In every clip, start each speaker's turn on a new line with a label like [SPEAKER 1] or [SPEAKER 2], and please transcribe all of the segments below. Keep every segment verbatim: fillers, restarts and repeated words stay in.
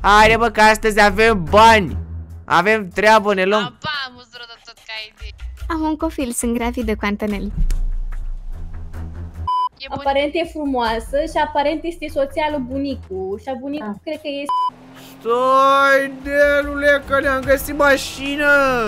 [SPEAKER 1] Haide bă, că astăzi avem bani. Avem treabă, ne luăm.
[SPEAKER 2] Am un copil, sunt gravidă cu Antonel.
[SPEAKER 3] Aparent e frumoasă și aparent este soția lui bunicul. Și a bunicul ah. cred că e...
[SPEAKER 1] Stai, Delule, că ne-am găsit mașină.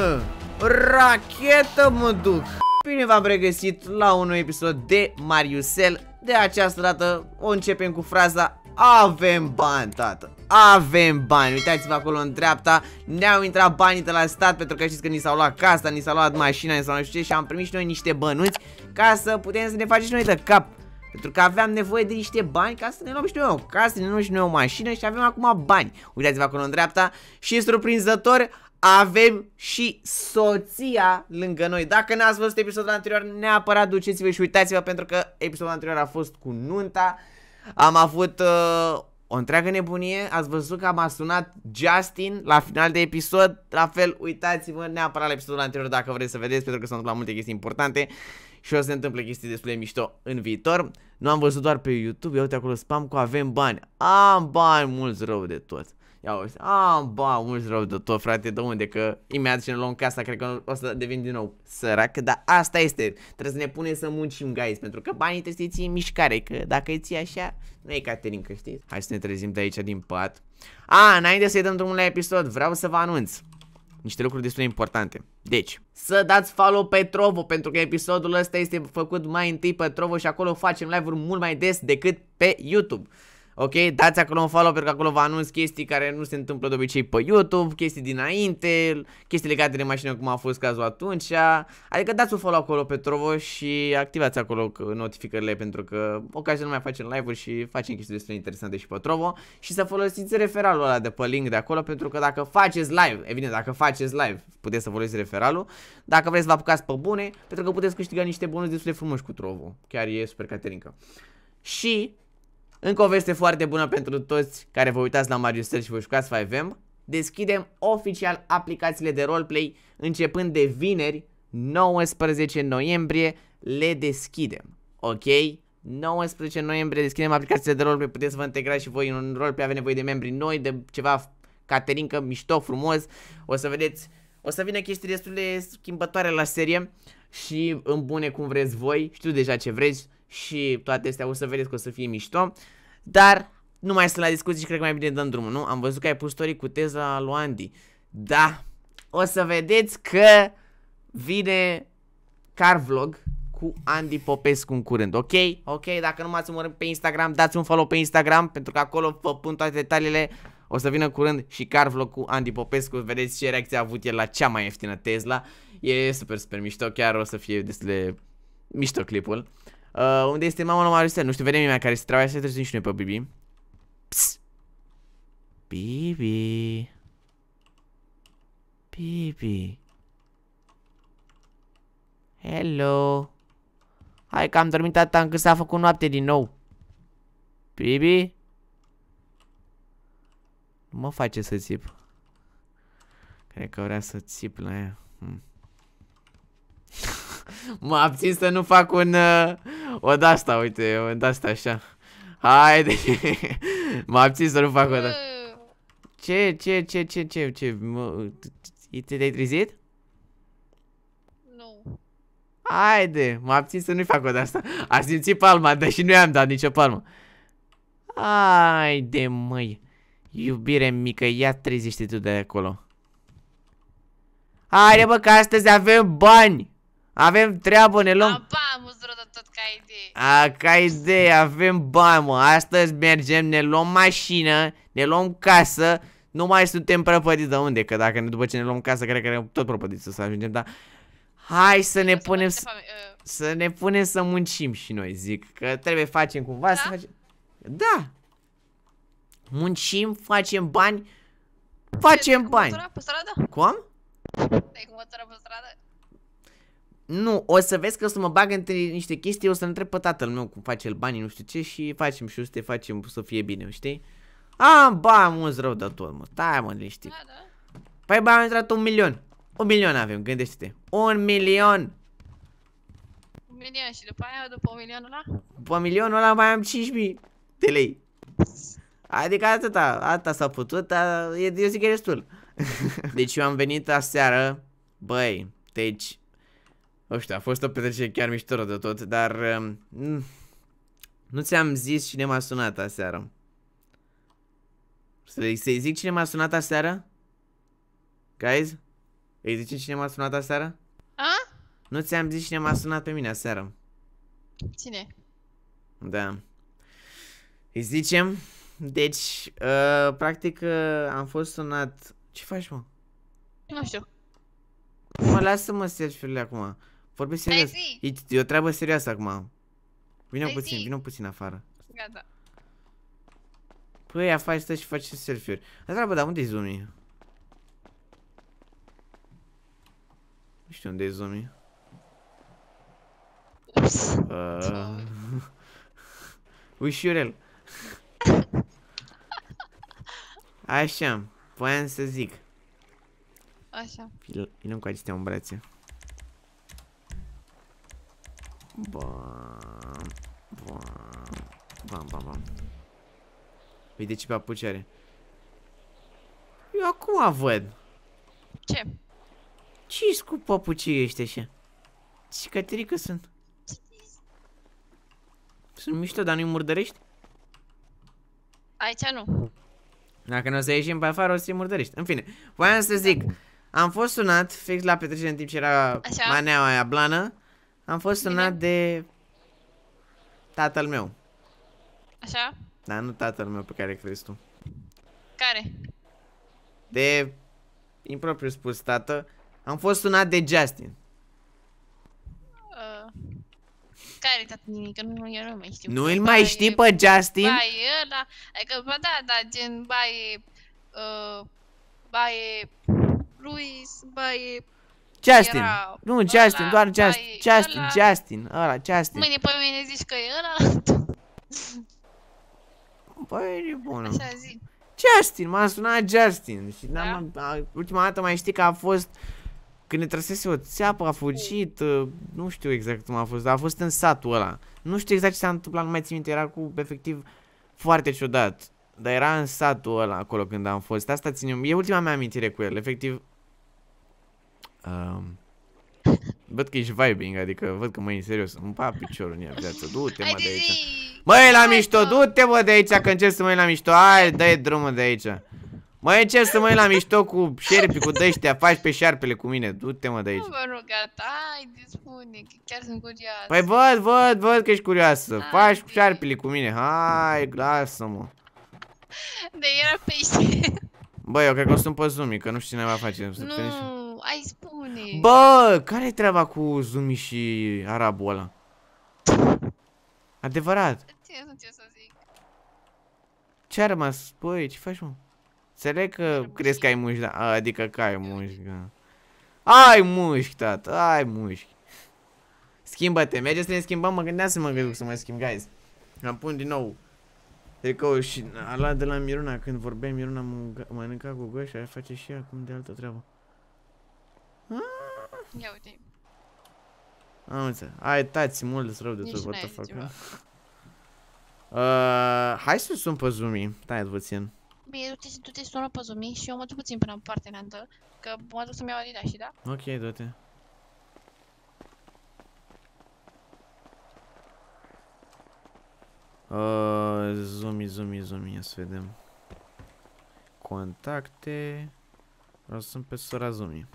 [SPEAKER 1] Rachetă mă duc. Bine v-am regăsit la un nou episod de Mariusel. De această dată o începem cu fraza: avem bani, tată, avem bani. Uitați-vă acolo în dreapta. Ne-au intrat banii de la stat, pentru că știți că ni s-au luat casa, ni s-a luat mașina, ni s-au luat ce. Și am primit și noi niște bănuți ca să putem să ne facem și noi de cap. Pentru că aveam nevoie de niște bani ca să ne luăm și noi o casă, să ne luăm și noi o mașină. Și avem acum bani. Uitați-vă acolo în dreapta. Și surprinzător, avem și soția lângă noi. Dacă n-ați văzut episodul anterior, neapărat duceți-vă și uitați-vă, pentru că episodul anterior a fost cu nunta. Am avut uh, o întreagă nebunie. Ați văzut că m-a sunat Justin la final de episod. La fel, uitați-vă neapărat la episodul anterior dacă vreți să vedeți, pentru că s-au întâmplat multe chestii importante și o să se întâmple chestii destul de mișto în viitor. Nu am văzut doar pe YouTube. Ia uite acolo spam cu avem bani. Am bani mulți rău de tot. Ia uite, am bani mulți rău de tot, frate. De unde? Că imediat ce ne luăm casa, cred că o să devin din nou sărac. Dar asta este. Trebuie să ne punem să muncim, guys, pentru că banii trebuie să-i ții în mișcare. Că dacă îi ții așa, nu e Caterinca, știți? Hai să ne trezim de aici din pat. A, înainte să-i dăm drumul la episod, vreau să vă anunț niște lucruri destul de importante. Deci, să dați follow pe Trovo, pentru că episodul ăsta este făcut mai întâi pe Trovo și acolo facem live-uri mult mai des decât pe YouTube. Ok? Dați acolo un follow, pentru că acolo vă anunț chestii care nu se întâmplă de obicei pe YouTube, chestii dinainte, chestii legate de mașină, cum a fost cazul atunci. Adică dați un follow acolo pe Trovo și activați acolo notificările, pentru că ocazional mai facem live-uri și facem chestii destul de interesante și pe Trovo. Și să folosiți referalul ăla de pe link de acolo, pentru că dacă faceți live, evident, dacă faceți live, puteți să folosiți referalul. Dacă vreți să vă apucați pe bune, pentru că puteți câștiga niște bonus destul de frumoși cu Trovo. Chiar e super Caterinca. Și încă o veste foarte bună pentru toți care vă uitați la Mariusel și vă jucați cinci M. Deschidem oficial aplicațiile de roleplay începând de vineri, nouăsprezece noiembrie, le deschidem. Ok? nouăsprezece noiembrie deschidem aplicațiile de roleplay, puteți să vă integrați și voi în un roleplay, aveți nevoie de membri noi, de ceva Caterinca, mișto, frumos. O să vedeți, o să vină chestii destul de schimbătoare la serie și îmbune cum vreți voi, știu deja ce vreți. Și toate astea o să vedeți că o să fie mișto. Dar nu mai sunt la discuții și cred că mai bine dăm drumul, nu? Am văzut că ai pus story cu teza lui Andy. Da, o să vedeți că vine car vlog cu Andy Popescu în curând, ok? Ok, dacă nu m-ați urmărit pe Instagram, dați un follow pe Instagram, pentru că acolo vă pun toate detaliile. O să vină curând și car vlog cu Andy Popescu. Vedeți ce reacție a avut el la cea mai ieftină Tesla. E super, super mișto, chiar o să fie destul de mișto clipul. Uh, unde este mama lui Mariusel? Nu știu, vedem mea care se trebuie să trezim și noi pe Bibi. Psst. Bibi. Bibi. Hello. Hai că am dormit tata încât s-a făcut noapte din nou. Bibi. Nu mă face să țip. Cred că vrea să țip la ea. Hmm. Mă abțin să nu fac un uh, o de-asta, uite, o de-asta așa. Haide. Mă abțin să nu fac o de-asta. Ce, ce, ce, ce, ce, ce? Te-ai trezit?
[SPEAKER 4] Nu.
[SPEAKER 1] Haide, mă abțin să nu fac o de-asta. A simțit palma, deși nu i-am dat nicio palmă. Haide, măi. Iubire mică, ia trezește tu de acolo. Haide, bă, că astăzi avem bani. Avem treabă, ne luăm.
[SPEAKER 4] A, bani, de tot ca idee.
[SPEAKER 1] A, ca idee, avem bani, mă. Astăzi mergem, ne luăm mașină, ne luăm casă. Nu mai suntem prăpădiți de unde, că dacă după ce ne luăm casă, cred că ne tot prăpădiți să ajungem, dar hai să ne punem să, să ne punem să muncim și noi, zic, că trebuie facem cumva da? să facem. Da. Muncim, facem bani. Facem bani.
[SPEAKER 4] Pe stradă?
[SPEAKER 1] Cum?
[SPEAKER 4] Ai cu motora pe stradă?
[SPEAKER 1] Nu, o să vezi că o să mă bag între niște chestii, o să întreb pe tatăl meu cum face el banii, nu știu ce, și facem și o să te facem să fie bine, știi? Am bani mulți rău de tot, mă, stai mă liniștit.
[SPEAKER 4] Da, da.
[SPEAKER 1] Păi bă, am intrat un milion. Un milion avem, gândește-te. Un milion.
[SPEAKER 4] Un milion și după aia, după un milion ăla?
[SPEAKER 1] După milionul ăla mai am cinci mii de lei. Adică atâta, atâta s-a putut, dar e, eu zic că e destul. Deci eu am venit aseară, băi, deci, nu știu, a fost o petrecere chiar mișto de tot, dar um, nu ți-am zis cine m-a sunat aseară. Să-i să zic cine m-a sunat aseară? Guys? Îi zice cine m-a sunat aseară?
[SPEAKER 4] A?
[SPEAKER 1] Nu ți-am zis cine m-a sunat pe mine aseară.
[SPEAKER 4] Cine?
[SPEAKER 1] Da. Îi zicem, deci, uh, practic uh, am fost sunat. Ce faci, mă?
[SPEAKER 4] Nu știu.
[SPEAKER 1] Mă, lasă-mă selfie-urile acum. Vorbesc serios. E, e o treabă serioasă acum. Vino puțin, vino puțin afară.
[SPEAKER 4] Gata.
[SPEAKER 1] Păi, afară stă și face selfie-uri. Întreabă, dar unde-i Zumi? Nu știu unde e Zumi.
[SPEAKER 4] Ups.
[SPEAKER 1] Uh... Ușurel. Așa, voiam să zic.
[SPEAKER 4] Așa.
[SPEAKER 1] Vină cu acestea în brațe. Bam, bam, bam, bam, bam. Uite ce papuci are. Eu acum văd.
[SPEAKER 4] Ce?
[SPEAKER 1] Ce-i cu papucii ăștia așa? Ce catirică sunt? Sunt mișto, dar nu-i murdărești?
[SPEAKER 4] Aici nu.
[SPEAKER 1] Dacă nu o să ieșim pe afară, o să-i murdărești. În fine, voiam să zic. Am fost sunat, fix la petrecere în timp ce era
[SPEAKER 4] Așa.
[SPEAKER 1] maneaua aia blană. Am fost sunat
[SPEAKER 4] Bine.
[SPEAKER 1] de tatăl meu.
[SPEAKER 4] Așa?
[SPEAKER 1] Dar nu tatăl meu pe care crezi tu.
[SPEAKER 4] Care?
[SPEAKER 1] De impropriu spus tată. Am fost sunat de Justin.
[SPEAKER 4] Uh, care tată nimic? Nu, eu nu mai știu.
[SPEAKER 1] Nu îl
[SPEAKER 4] Ba,
[SPEAKER 1] mai
[SPEAKER 4] e-
[SPEAKER 1] știi pe Justin?
[SPEAKER 4] Ba e ăla, adică, ba da, da, gen, ba e, uh, ba e Luis, ba e,
[SPEAKER 1] Justin.
[SPEAKER 4] Era
[SPEAKER 1] Nu, Justin,
[SPEAKER 4] ăla,
[SPEAKER 1] doar
[SPEAKER 4] ba,
[SPEAKER 1] Justin.
[SPEAKER 4] e
[SPEAKER 1] Justin,
[SPEAKER 4] ăla.
[SPEAKER 1] Justin. Ăla, Justin.
[SPEAKER 4] mâine pe mine zici că e ăla,
[SPEAKER 1] Băi, e bună.
[SPEAKER 4] așa zi.
[SPEAKER 1] Justin, m-a sunat Justin. Și
[SPEAKER 4] Da?
[SPEAKER 1] n-am, a, ultima dată mai știi că a fost când ne trăsese o țeapă, a fugit, uh, nu știu exact cum a fost, dar a fost în satul ăla. Nu știu exact ce s-a întâmplat, nu mai țin minte, era cu efectiv foarte ciudat. Dar era în satul ăla acolo când am fost. Asta ține, e ultima mea amintire cu el, efectiv. Um, văd că ești vibing, adică văd că măi, serios, îmi pa piciorul în ea viață, du-te mă
[SPEAKER 4] Haide
[SPEAKER 1] de aici.
[SPEAKER 4] zi!
[SPEAKER 1] Măi, la
[SPEAKER 4] Hai,
[SPEAKER 1] mișto,
[SPEAKER 4] mă.
[SPEAKER 1] du-te mă de aici, că încerc să mă iei la mișto, hai, dă-i drumul de aici. Măi, încerc să mă iei la mișto cu șerpi, cu dăștia, faci pe șarpele cu mine, du-te mă de aici.
[SPEAKER 4] Nu vă rugat, haide, spune, că chiar sunt curioasă.
[SPEAKER 1] Păi văd, văd, văd că ești curioasă,
[SPEAKER 4] Hai,
[SPEAKER 1] faci cu
[SPEAKER 4] bine.
[SPEAKER 1] șarpele cu mine, hai, lasă-mă.
[SPEAKER 4] De era pește.
[SPEAKER 1] Bă, eu cred că o sunt pe Zumi, că nu știu cine va face.
[SPEAKER 4] Nu, ai spune.
[SPEAKER 1] Bă, care-i treaba cu Zumi și arabul ăla? Adevărat.
[SPEAKER 4] Ce nu ce să zic.
[SPEAKER 1] Ce-a rămas? Băi, ce faci, mă? Înțeleg că crezi că ai mușchi, da? Adică că ai mușchi, da. Ai mușchi, tată, ai mușchi. Schimbă-te, merge să ne schimbăm, mă gândeam să mă gândesc să mă schimb, guys. Am pun din nou tricou și a luat de la Miruna, când vorbeai Miruna mânca, mănânca cu goi și aia face și acum de altă treabă.
[SPEAKER 4] Ia uite.
[SPEAKER 1] Am înțeles. Ai, tați mult rău de
[SPEAKER 4] Nici
[SPEAKER 1] tot, what
[SPEAKER 4] n-ai
[SPEAKER 1] the
[SPEAKER 4] zis
[SPEAKER 1] fuck.
[SPEAKER 4] ceva.
[SPEAKER 1] Uh, hai să sun pe Zumi, stai puțin.
[SPEAKER 4] Bine, du-te, du-te sună pe Zumi și eu mă duc puțin până în partea neantă, că mă duc să-mi iau Adidas și da?
[SPEAKER 1] Ok, du-te. Uh, Zumi, Zumi, Zumi, ia să vedem. Contacte. Vreau să sunt pe sora Zumi.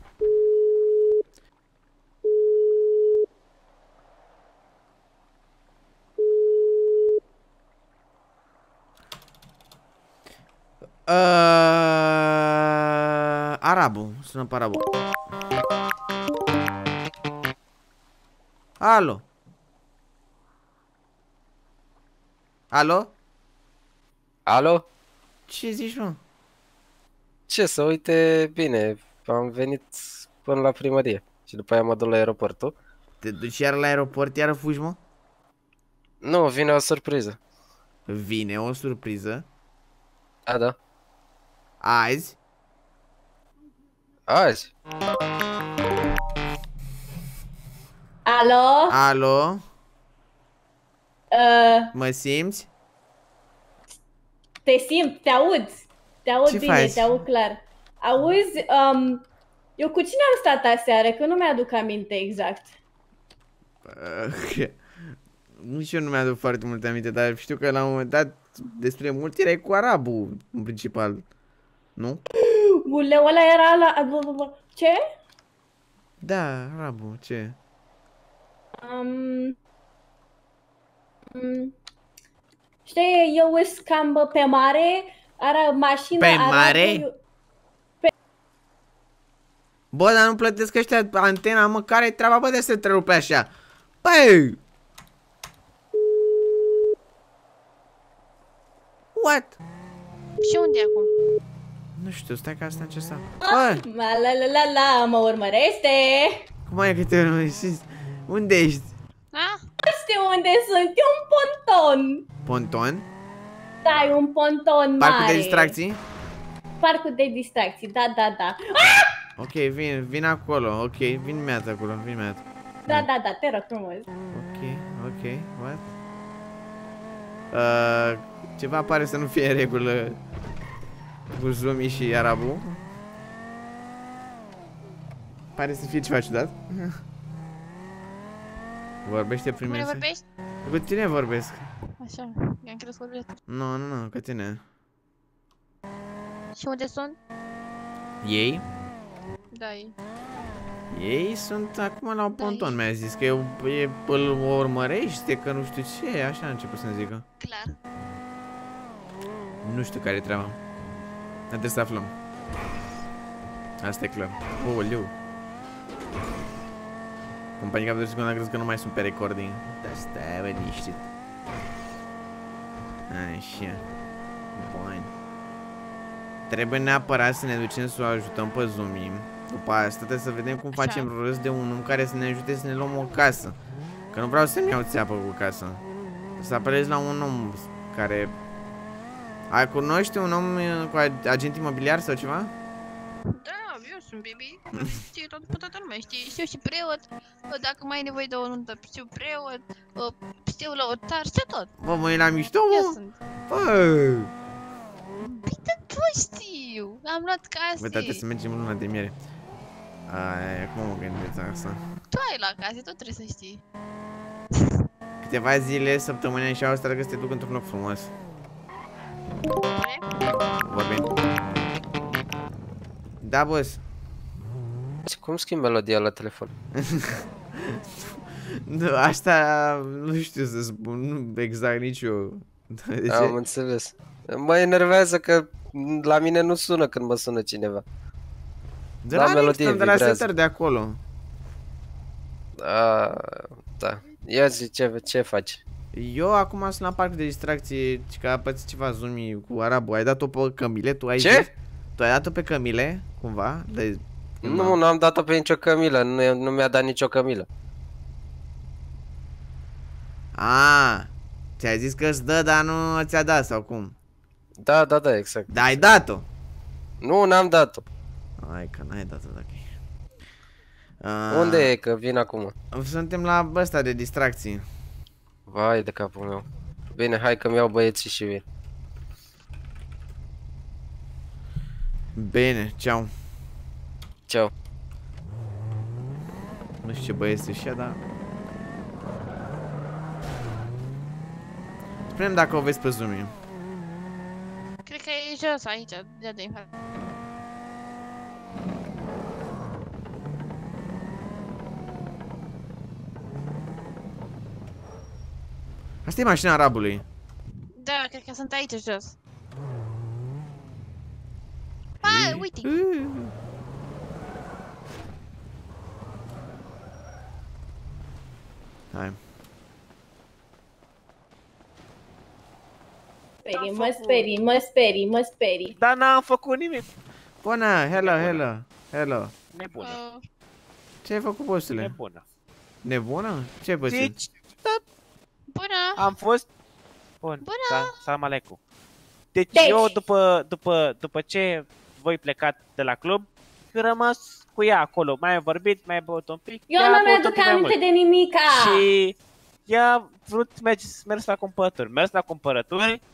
[SPEAKER 1] Uh, Arabu, sună pe Arabu. Alo. Alo?
[SPEAKER 5] Alo?
[SPEAKER 1] Ce zici, mă?
[SPEAKER 5] Ce să uite, bine, am venit până la primărie și după aia mă duc la aeroportul.
[SPEAKER 1] Te duci iar la aeroport, iar fugi, mă?
[SPEAKER 5] Nu, vine o surpriză.
[SPEAKER 1] Vine o surpriză.
[SPEAKER 5] A, da.
[SPEAKER 1] Azi.
[SPEAKER 5] Azi?
[SPEAKER 3] Alo?
[SPEAKER 1] Alo?
[SPEAKER 3] Uh,
[SPEAKER 1] Mă simți?
[SPEAKER 3] te Te simt, te aud. Te aud
[SPEAKER 1] Ce
[SPEAKER 3] bine,
[SPEAKER 1] faci?
[SPEAKER 3] te aud clar. Auzi, um, eu cu cine am stat aseară? Că nu mi-aduc aminte exact.
[SPEAKER 1] Uh, nici eu nu mi-aduc foarte multe aminte, dar știu că la un moment dat despre mult erai cu arabul în principal. Nu?
[SPEAKER 3] Uleu, ăla era la... Ce?
[SPEAKER 1] Da, arabul, ce?
[SPEAKER 3] Um, um, știi, eu îs cam bă, pe mare, are mașină...
[SPEAKER 1] Pe mare?
[SPEAKER 3] arabul,
[SPEAKER 1] Bă, dar nu plătesc ăștia antena, mă, care-i treaba, bă, de să te întrerupe așa? Băi! What?
[SPEAKER 4] Și unde e acum?
[SPEAKER 1] Nu știu, stai că asta ce sta. Bă,
[SPEAKER 3] La la la la la, mă urmărește!
[SPEAKER 1] cum ai că te urmărești? Unde ești?
[SPEAKER 4] A?
[SPEAKER 3] Nu știu unde sunt, e un ponton!
[SPEAKER 1] Ponton?
[SPEAKER 3] Da, e un ponton mare.
[SPEAKER 1] Parcul de distracții?
[SPEAKER 3] Parcul de distracții, da, da, da.
[SPEAKER 1] Ok, vin, vin acolo, ok, vin imediat acolo, vin imediat.
[SPEAKER 3] Da, da, da, te rog frumos.
[SPEAKER 1] Ok, ok, what? Uh, ceva pare să nu fie în regulă cu Zumi și arabul. Pare să fie ceva ciudat. Vorbește
[SPEAKER 4] Cu
[SPEAKER 1] primul.
[SPEAKER 4] mine vorbești?
[SPEAKER 1] Cu tine vorbesc.
[SPEAKER 4] Așa, i-am crezut că vorbești.
[SPEAKER 1] Nu, nu, nu, cu tine.
[SPEAKER 4] Și unde sunt?
[SPEAKER 1] Ei?
[SPEAKER 4] Da, ei.
[SPEAKER 1] Ei sunt acum la un
[SPEAKER 4] Da,
[SPEAKER 1] ponton,
[SPEAKER 4] ei.
[SPEAKER 1] mi-a zis că eu, e, îl urmărește, că nu știu ce, așa a început să-mi zică.
[SPEAKER 4] Clar.
[SPEAKER 1] Nu știu care e treaba. Trebuie să aflăm. Asta e clar. Oleu. Compania Capitol Secund a crezut că nu mai sunt pe recording. Dar stai, bă, liniștit. Așa. Bun. Trebuie neapărat să ne ducem să o ajutăm pe Zumi. După asta trebuie să vedem cum
[SPEAKER 4] Așa.
[SPEAKER 1] facem rost de un om care să ne ajute să ne luăm o casă. Că nu vreau să-mi iau țeapă cu casă. Să apelez la un om care... Ai cunoști un om cu agent imobiliar sau ceva?
[SPEAKER 4] Da, eu sunt Bibi. Știu tot pe toată lumea, știi? Știu și preot. Dacă mai ai nevoie de o nuntă, știu preot. Știu lăutar, știu tot.
[SPEAKER 1] Bă, mă, e la mișto,
[SPEAKER 4] Eu
[SPEAKER 1] mă?
[SPEAKER 4] sunt.
[SPEAKER 1] Bă!
[SPEAKER 4] Păi da, tu știu. Am luat case.
[SPEAKER 1] Bă, da, trebuie să mergem luna de miere. Aia, cum mă gândesc asta?
[SPEAKER 4] Tu ai luat case, tu trebuie să știi.
[SPEAKER 1] Câteva zile, săptămâni și austra că să te duc într-un loc frumos. Vorbim. Da, boss.
[SPEAKER 5] Cum schimb melodia la telefon?
[SPEAKER 1] Nu, asta nu știu să spun, nu exact nici eu. De ce?
[SPEAKER 5] Am înțeles. Mă enervează că la mine nu sună când mă sună cineva.
[SPEAKER 1] De
[SPEAKER 5] Da,
[SPEAKER 1] la
[SPEAKER 5] melodie
[SPEAKER 1] Nixon, de la
[SPEAKER 5] vibrează.
[SPEAKER 1] setări de acolo.
[SPEAKER 5] A, da. Ia zi, ce, ce faci?
[SPEAKER 1] Eu acum sunt la parc de distracție, că a pățit ceva Zumi cu arabul. Ai dat-o pe Cămile? Tu ai
[SPEAKER 5] Ce?
[SPEAKER 1] zis? Tu ai dat-o pe Cămile, cumva? De...
[SPEAKER 5] Nu, nu am dat-o pe nicio cămilă, nu, nu mi-a dat nicio cămilă.
[SPEAKER 1] A, ți-ai zis că îți dă, dar nu ți-a dat, sau cum?
[SPEAKER 5] Da, da, da, exact.
[SPEAKER 1] Da, ai dat-o.
[SPEAKER 5] Nu, n-am dat-o.
[SPEAKER 1] Hai că n-ai dat-o, dacă e.
[SPEAKER 5] Unde e, că vin acum?
[SPEAKER 1] Suntem la ăsta de distracții.
[SPEAKER 5] Vai de capul meu. Bine, hai că-mi iau băieții și vin.
[SPEAKER 1] Bine, ceau.
[SPEAKER 5] Ceau.
[SPEAKER 1] Nu știu ce băieți ăștia, dar... Spune-mi dacă o vezi pe Zumi.
[SPEAKER 4] Cred că e jos aici, de de fapt.
[SPEAKER 1] Asta e mașina arabului.
[SPEAKER 4] Da, cred că sunt aici jos. Hai, uite!
[SPEAKER 1] Hai.
[SPEAKER 3] Sperii, mă sperii, mă sperii, mă sperii.
[SPEAKER 6] Dar n-am făcut nimic.
[SPEAKER 1] Bună, hello, hello, hello.
[SPEAKER 6] Nebună,
[SPEAKER 4] Uh,
[SPEAKER 1] Ce ai făcut, bossule?
[SPEAKER 6] nebună.
[SPEAKER 1] Nebună? Ce ai pățit?
[SPEAKER 6] Deci, da,
[SPEAKER 4] bună!
[SPEAKER 6] am fost... Bun,
[SPEAKER 4] Bună!
[SPEAKER 6] sa- salam aleikum. Deci,
[SPEAKER 3] Deci.
[SPEAKER 6] eu după, după, după ce voi plecat de la club, am rămas cu ea acolo. Mai am vorbit, mai am băut un pic.
[SPEAKER 3] Eu
[SPEAKER 6] ea a
[SPEAKER 3] nu
[SPEAKER 6] băut un
[SPEAKER 3] mi-aduc
[SPEAKER 6] pic mai
[SPEAKER 3] aminte
[SPEAKER 6] mult.
[SPEAKER 3] de nimica.
[SPEAKER 6] Și ea a vrut mers, mers la cumpărături. Mers la cumpărături,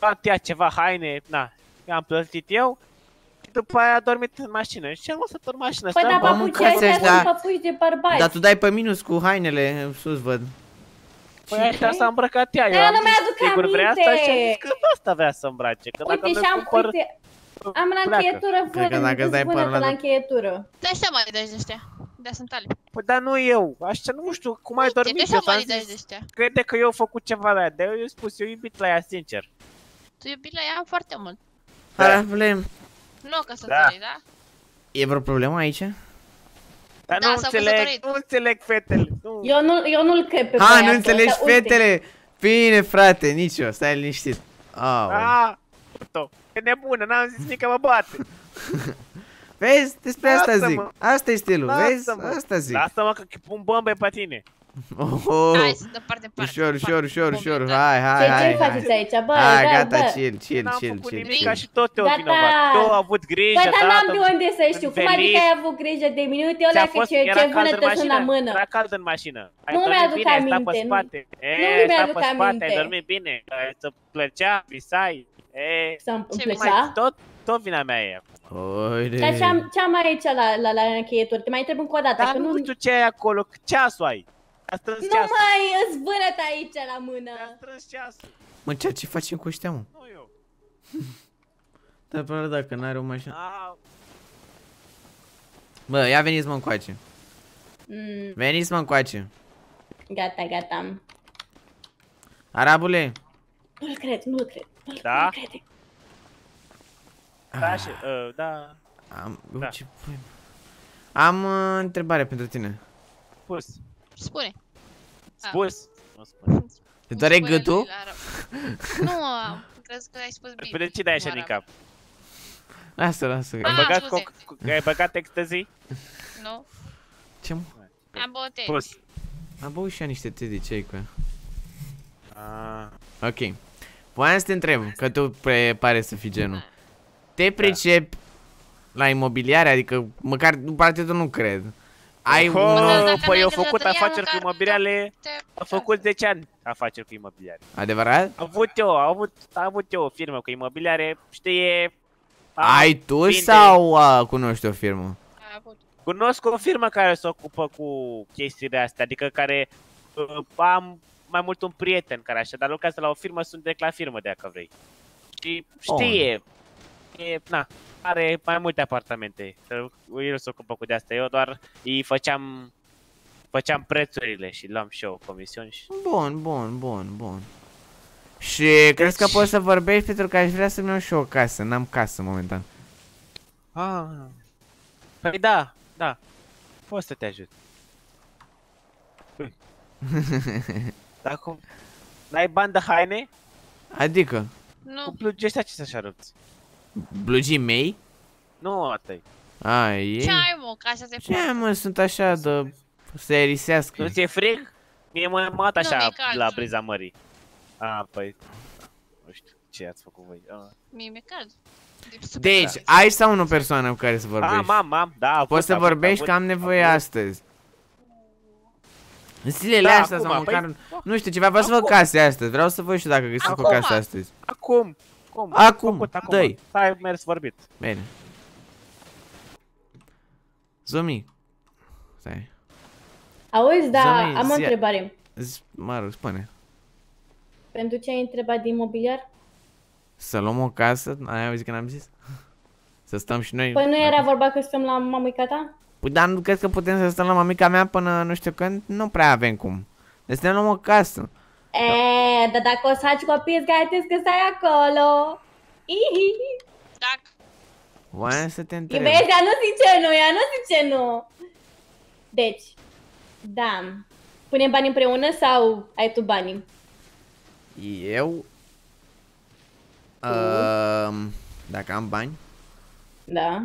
[SPEAKER 6] luat ea ceva haine, na, am plătit eu. Și după aia a dormit în mașină. Și am lăsat în mașină.
[SPEAKER 3] Păi da,
[SPEAKER 1] Bă,
[SPEAKER 3] papucii
[SPEAKER 1] mâncați
[SPEAKER 3] ăștia
[SPEAKER 1] ăștia.
[SPEAKER 3] sunt papuci de bărbați.
[SPEAKER 1] Dar tu dai pe minus cu hainele, sus văd.
[SPEAKER 6] Păi așa s-a îmbrăcat ea.
[SPEAKER 3] Da,
[SPEAKER 6] Eu am
[SPEAKER 3] nu
[SPEAKER 6] zis,
[SPEAKER 3] mi-aduc
[SPEAKER 6] sigur vrea asta
[SPEAKER 3] aminte.
[SPEAKER 6] și am zis că asta vrea să îmbrace. Că dacă
[SPEAKER 3] Uite,
[SPEAKER 6] nu
[SPEAKER 3] și am,
[SPEAKER 6] cumpăr,
[SPEAKER 3] uite, am la
[SPEAKER 6] pleacă.
[SPEAKER 3] încheietură
[SPEAKER 1] Cred că
[SPEAKER 3] fără
[SPEAKER 1] dacă îți dai
[SPEAKER 3] vânătă
[SPEAKER 1] părul
[SPEAKER 3] la
[SPEAKER 1] la-
[SPEAKER 3] încheietură.
[SPEAKER 4] Dai seama de de ăștia. De sunt ale.
[SPEAKER 6] Păi dar nu eu. Așa nu știu cum ai
[SPEAKER 4] Uite,
[SPEAKER 6] dormit.
[SPEAKER 4] dai
[SPEAKER 6] Eu
[SPEAKER 4] seama
[SPEAKER 6] ți-am
[SPEAKER 4] de de
[SPEAKER 6] zis,
[SPEAKER 4] ăștia.
[SPEAKER 6] crede că eu am făcut ceva la ea. De eu i-am spus, eu iubit la ea, sincer.
[SPEAKER 4] Tu iubi la ea foarte mult.
[SPEAKER 1] Arafle,
[SPEAKER 4] Nu o căsătorii, da?
[SPEAKER 1] e vreo problemă aici?
[SPEAKER 6] Dar
[SPEAKER 4] Da,
[SPEAKER 6] nu
[SPEAKER 4] s-au
[SPEAKER 6] înțeleg,
[SPEAKER 4] căsătorit.
[SPEAKER 6] nu înțeleg fetele. Nu.
[SPEAKER 3] Eu nu, eu nu-l cred pe
[SPEAKER 1] Ha,
[SPEAKER 3] băiatul
[SPEAKER 1] nu înțelegi
[SPEAKER 3] ăsta, uite.
[SPEAKER 1] fetele? Bine, frate, nici eu, stai liniștit. Aoleu.
[SPEAKER 6] Ah, puto, e nebună, n-am zis nici că mă bate.
[SPEAKER 1] Vezi? Despre asta
[SPEAKER 6] Lasă-mă.
[SPEAKER 1] zic. Asta e stilul, vezi?
[SPEAKER 6] Lasă-mă.
[SPEAKER 1] Asta zic.
[SPEAKER 6] Lasă-mă că pun bombe pe tine.
[SPEAKER 1] Oh,
[SPEAKER 4] Hai să dă parte parte.
[SPEAKER 1] ușor, ușor, ușor, ușor.
[SPEAKER 4] Bombe,
[SPEAKER 1] Hai,
[SPEAKER 3] Ce,
[SPEAKER 1] hai, hai.
[SPEAKER 3] ce faceți
[SPEAKER 1] hai.
[SPEAKER 3] aici? Bă,
[SPEAKER 1] Hai,
[SPEAKER 3] bă,
[SPEAKER 1] gata,
[SPEAKER 3] bă.
[SPEAKER 1] chill, chill,
[SPEAKER 6] N-am
[SPEAKER 1] chill,
[SPEAKER 6] făcut
[SPEAKER 1] chill,
[SPEAKER 6] nimic,
[SPEAKER 1] chill.
[SPEAKER 6] ca și tot te-o
[SPEAKER 3] Gata.
[SPEAKER 6] vinovat. Tu ai avut grijă,
[SPEAKER 3] Păi, dar n-am
[SPEAKER 6] da,
[SPEAKER 3] de unde să știu. Cum
[SPEAKER 6] învelit.
[SPEAKER 3] adică ai avut grijă de mine? Uite, ăla
[SPEAKER 6] Ți-a
[SPEAKER 3] că
[SPEAKER 6] fost,
[SPEAKER 3] ce,
[SPEAKER 6] era
[SPEAKER 3] ce
[SPEAKER 6] cald în
[SPEAKER 3] vânătă sunt la
[SPEAKER 6] mașină,
[SPEAKER 3] mână.
[SPEAKER 6] era cald în mașină. Ai
[SPEAKER 3] Nu
[SPEAKER 6] dormit
[SPEAKER 3] mi-aduc
[SPEAKER 6] bine, ai stat pe
[SPEAKER 3] aminte, nu.
[SPEAKER 6] spate. E,
[SPEAKER 3] Nu
[SPEAKER 6] ai stat
[SPEAKER 3] mi-aduc
[SPEAKER 6] pe spate,
[SPEAKER 3] aminte.
[SPEAKER 6] ai dormit bine. Să plăcea, visai. E,
[SPEAKER 3] Să-mi
[SPEAKER 4] Ce
[SPEAKER 3] plăcea.
[SPEAKER 6] tot, tot vina mea e.
[SPEAKER 1] Oide.
[SPEAKER 3] Dar ce am, ce am aici la, la, la încheietură? Te mai întreb încă o dată,
[SPEAKER 6] Dar
[SPEAKER 3] că nu...
[SPEAKER 6] nu știu ce ai acolo, ceasul ai. A strâns
[SPEAKER 3] Nu
[SPEAKER 6] ceasul.
[SPEAKER 3] mai îți vânăt aici la mână.
[SPEAKER 6] A strâns ceasul.
[SPEAKER 1] Mă, ce, ce facem cu ăștia, mă?
[SPEAKER 6] Nu eu.
[SPEAKER 1] Dar până dacă n-are o mașină.
[SPEAKER 6] A,
[SPEAKER 1] Bă, ia veniți mă încoace.
[SPEAKER 3] Mm,
[SPEAKER 1] Veniți mă încoace.
[SPEAKER 3] gata, gata.
[SPEAKER 1] Arabule.
[SPEAKER 3] Nu-l cred, nu-l cred. Nu-l
[SPEAKER 6] Da?
[SPEAKER 3] nu crede.
[SPEAKER 6] da, și, uh, da,
[SPEAKER 1] Am,
[SPEAKER 6] Da.
[SPEAKER 1] ce pui, mă? Am uh, întrebare pentru tine.
[SPEAKER 6] spus,
[SPEAKER 4] Spune.
[SPEAKER 6] spus. Nu spun.
[SPEAKER 1] Te doare
[SPEAKER 4] Spune
[SPEAKER 1] gâtul?
[SPEAKER 4] lui la arab. Nu, am crezut că ai spus bine.
[SPEAKER 6] Pe ce dai așa
[SPEAKER 4] Cu
[SPEAKER 6] din
[SPEAKER 4] arab.
[SPEAKER 6] cap?
[SPEAKER 1] Lasă, lasă.
[SPEAKER 4] Ah,
[SPEAKER 6] Ai băgat,
[SPEAKER 4] scuze.
[SPEAKER 6] coc, ai băgat ecstasy?
[SPEAKER 4] Nu?
[SPEAKER 1] Ce, mă?
[SPEAKER 4] Am băut tei.
[SPEAKER 6] Spus.
[SPEAKER 1] Am băut și eu niște teddy, ce ai cu ea?
[SPEAKER 6] Ah,
[SPEAKER 1] Ok. Voiam să te întreb, că tu pre pare să fii genul. Te pricepi la imobiliare? Adică, măcar, poate tu nu cred. Ai
[SPEAKER 6] oh,
[SPEAKER 1] un...
[SPEAKER 4] dacă
[SPEAKER 6] păi
[SPEAKER 4] n-ai
[SPEAKER 6] eu făcut
[SPEAKER 4] căsătoria,
[SPEAKER 6] afaceri cu
[SPEAKER 4] măcar
[SPEAKER 6] imobiliare,
[SPEAKER 4] te-
[SPEAKER 6] am făcut zece ani afaceri cu imobiliare.
[SPEAKER 1] Adevărat?
[SPEAKER 6] Am avut eu, am avut, am avut eu o firmă cu imobiliare, știi, am-
[SPEAKER 1] Ai tu
[SPEAKER 6] vinde-
[SPEAKER 1] sau uh, cunoști o firmă?
[SPEAKER 4] A avut.
[SPEAKER 6] Cunosc o firmă care se ocupă cu chestiile astea, adică care uh, am mai mult un prieten care așa, dar lucrează la o firmă, sunt direct la firmă de dacă vrei. Și știe, e, na, are mai multe apartamente, el se ocupă cu de-astea, eu doar îi făceam, făceam prețurile și luam și eu comisiuni și...
[SPEAKER 1] Bun, bun, bun, bun. Și crezi că poți să vorbești pentru că aș vrea să-mi iau și eu o casă, n-am casă momentan.
[SPEAKER 6] Ah. Păi da, da, pot să te ajut. Dar cum? N-ai bani de haine?
[SPEAKER 1] Adică,
[SPEAKER 4] Nu.
[SPEAKER 6] Cu blugii ăștia ce să-și arăți?
[SPEAKER 1] blugii mei?
[SPEAKER 6] Nu atâi.
[SPEAKER 1] A, ei?
[SPEAKER 4] Ce ai, mă, că așa se
[SPEAKER 1] Ce
[SPEAKER 4] poate.
[SPEAKER 1] mă, sunt așa de... să erisească.
[SPEAKER 6] Nu ți-e frig? Mie mă mat
[SPEAKER 4] Nu,
[SPEAKER 6] așa
[SPEAKER 4] mi-e cald.
[SPEAKER 6] la briza mării. Ah, păi... Nu știu ce ați făcut voi. Ah.
[SPEAKER 4] Mie mi-e cald. E super
[SPEAKER 1] Deci,
[SPEAKER 4] cald.
[SPEAKER 1] ai sau nu persoană cu care să vorbești?
[SPEAKER 6] Am, am, am, da. am
[SPEAKER 1] Poți
[SPEAKER 6] avut,
[SPEAKER 1] să
[SPEAKER 6] am avut,
[SPEAKER 1] vorbești
[SPEAKER 6] am
[SPEAKER 1] că am
[SPEAKER 6] avut,
[SPEAKER 1] nevoie
[SPEAKER 6] avut.
[SPEAKER 1] astăzi. În zilele
[SPEAKER 6] Da,
[SPEAKER 1] astea sau
[SPEAKER 6] acum,
[SPEAKER 1] măcar...
[SPEAKER 6] păi,
[SPEAKER 1] Nu știu, ceva, vreau să vă
[SPEAKER 6] acum.
[SPEAKER 1] case astăzi. Vreau să văd și dacă găsesc o
[SPEAKER 4] Acum.
[SPEAKER 1] casă astăzi.
[SPEAKER 6] Acum. Cum?
[SPEAKER 1] Acum,
[SPEAKER 6] Am făcut, acum.
[SPEAKER 1] dă-i.
[SPEAKER 6] Hai, mers vorbit.
[SPEAKER 1] Bine. Zomi. Stai.
[SPEAKER 3] Auzi, da,
[SPEAKER 1] Zămi,
[SPEAKER 3] am o
[SPEAKER 1] zi-
[SPEAKER 3] întrebare.
[SPEAKER 1] Z- Mă rog, spune.
[SPEAKER 3] Pentru ce ai întrebat de imobiliar?
[SPEAKER 1] Să luăm o casă? Ai auzit că n-am zis? Să stăm și noi?
[SPEAKER 3] Păi nu era vorba că stăm la mamica ta?
[SPEAKER 1] Păi dar nu cred că putem să stăm la mamica mea până nu știu când? Nu prea avem cum. Deci să ne luăm o casă.
[SPEAKER 3] E, dar dacă o să faci copii, îți garantez că stai acolo. Ihi.
[SPEAKER 4] Dacă
[SPEAKER 1] Voiam să te întreb.
[SPEAKER 3] Vezi, ea nu zice nu, ea nu zice nu. Deci, da. Punem bani împreună sau ai tu banii?
[SPEAKER 1] Eu... Uh, dacă am bani?
[SPEAKER 3] Da.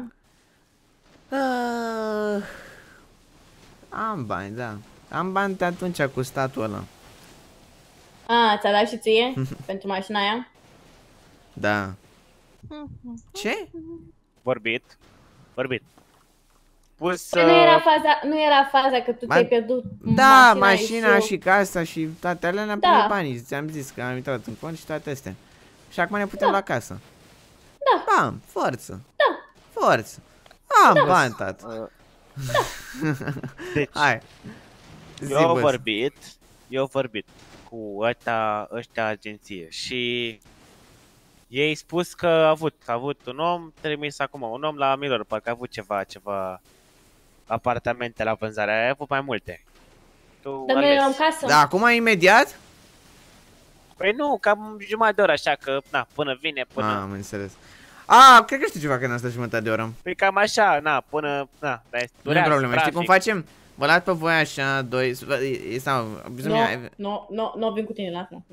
[SPEAKER 1] Uh, am bani, da. Am bani de atunci cu statul ăla.
[SPEAKER 3] A, ți-a dat și ție? Pentru mașina aia?
[SPEAKER 1] Da. Ce?
[SPEAKER 6] Vorbit. Vorbit. Pus...
[SPEAKER 3] Păi nu
[SPEAKER 6] uh,
[SPEAKER 3] era faza, nu era faza că tu
[SPEAKER 1] Ba-
[SPEAKER 3] ți-ai pierdut
[SPEAKER 1] Da,
[SPEAKER 3] mașina,
[SPEAKER 1] mașina
[SPEAKER 3] eu-
[SPEAKER 1] și casa și toate alea ne-am
[SPEAKER 3] Da.
[SPEAKER 1] primit banii. Ți-am zis că am intrat în cont și toate astea. Și acum ne putem
[SPEAKER 3] Da.
[SPEAKER 1] la casă.
[SPEAKER 3] Da.
[SPEAKER 1] Bam, forță.
[SPEAKER 3] Da.
[SPEAKER 1] Forță. Am da. bani, tată.
[SPEAKER 6] Deci,
[SPEAKER 1] Hai. Zi,
[SPEAKER 6] eu am
[SPEAKER 1] boss.
[SPEAKER 6] vorbit, eu am vorbit cu ăștia, ăștia agenție și ei spus că a avut, a avut un om trimis acum, un om la Milor, parcă a avut ceva, ceva apartamente la vânzare, a avut mai multe. Tu
[SPEAKER 3] Dar noi
[SPEAKER 6] alegi.
[SPEAKER 3] eram în casă.
[SPEAKER 1] Da, acum imediat?
[SPEAKER 6] Păi nu, cam jumătate de oră, așa că, na, până vine, până...
[SPEAKER 1] Ah, am înțeles. Ah, cred că știu ceva că în asta jumătate de oră.
[SPEAKER 6] Păi cam așa, na, până, na, dar este
[SPEAKER 1] Nu e problemă, știi cum facem? Vă las pe voi așa, doi, sau,
[SPEAKER 3] Nu, nu, nu, nu vin cu tine la asta.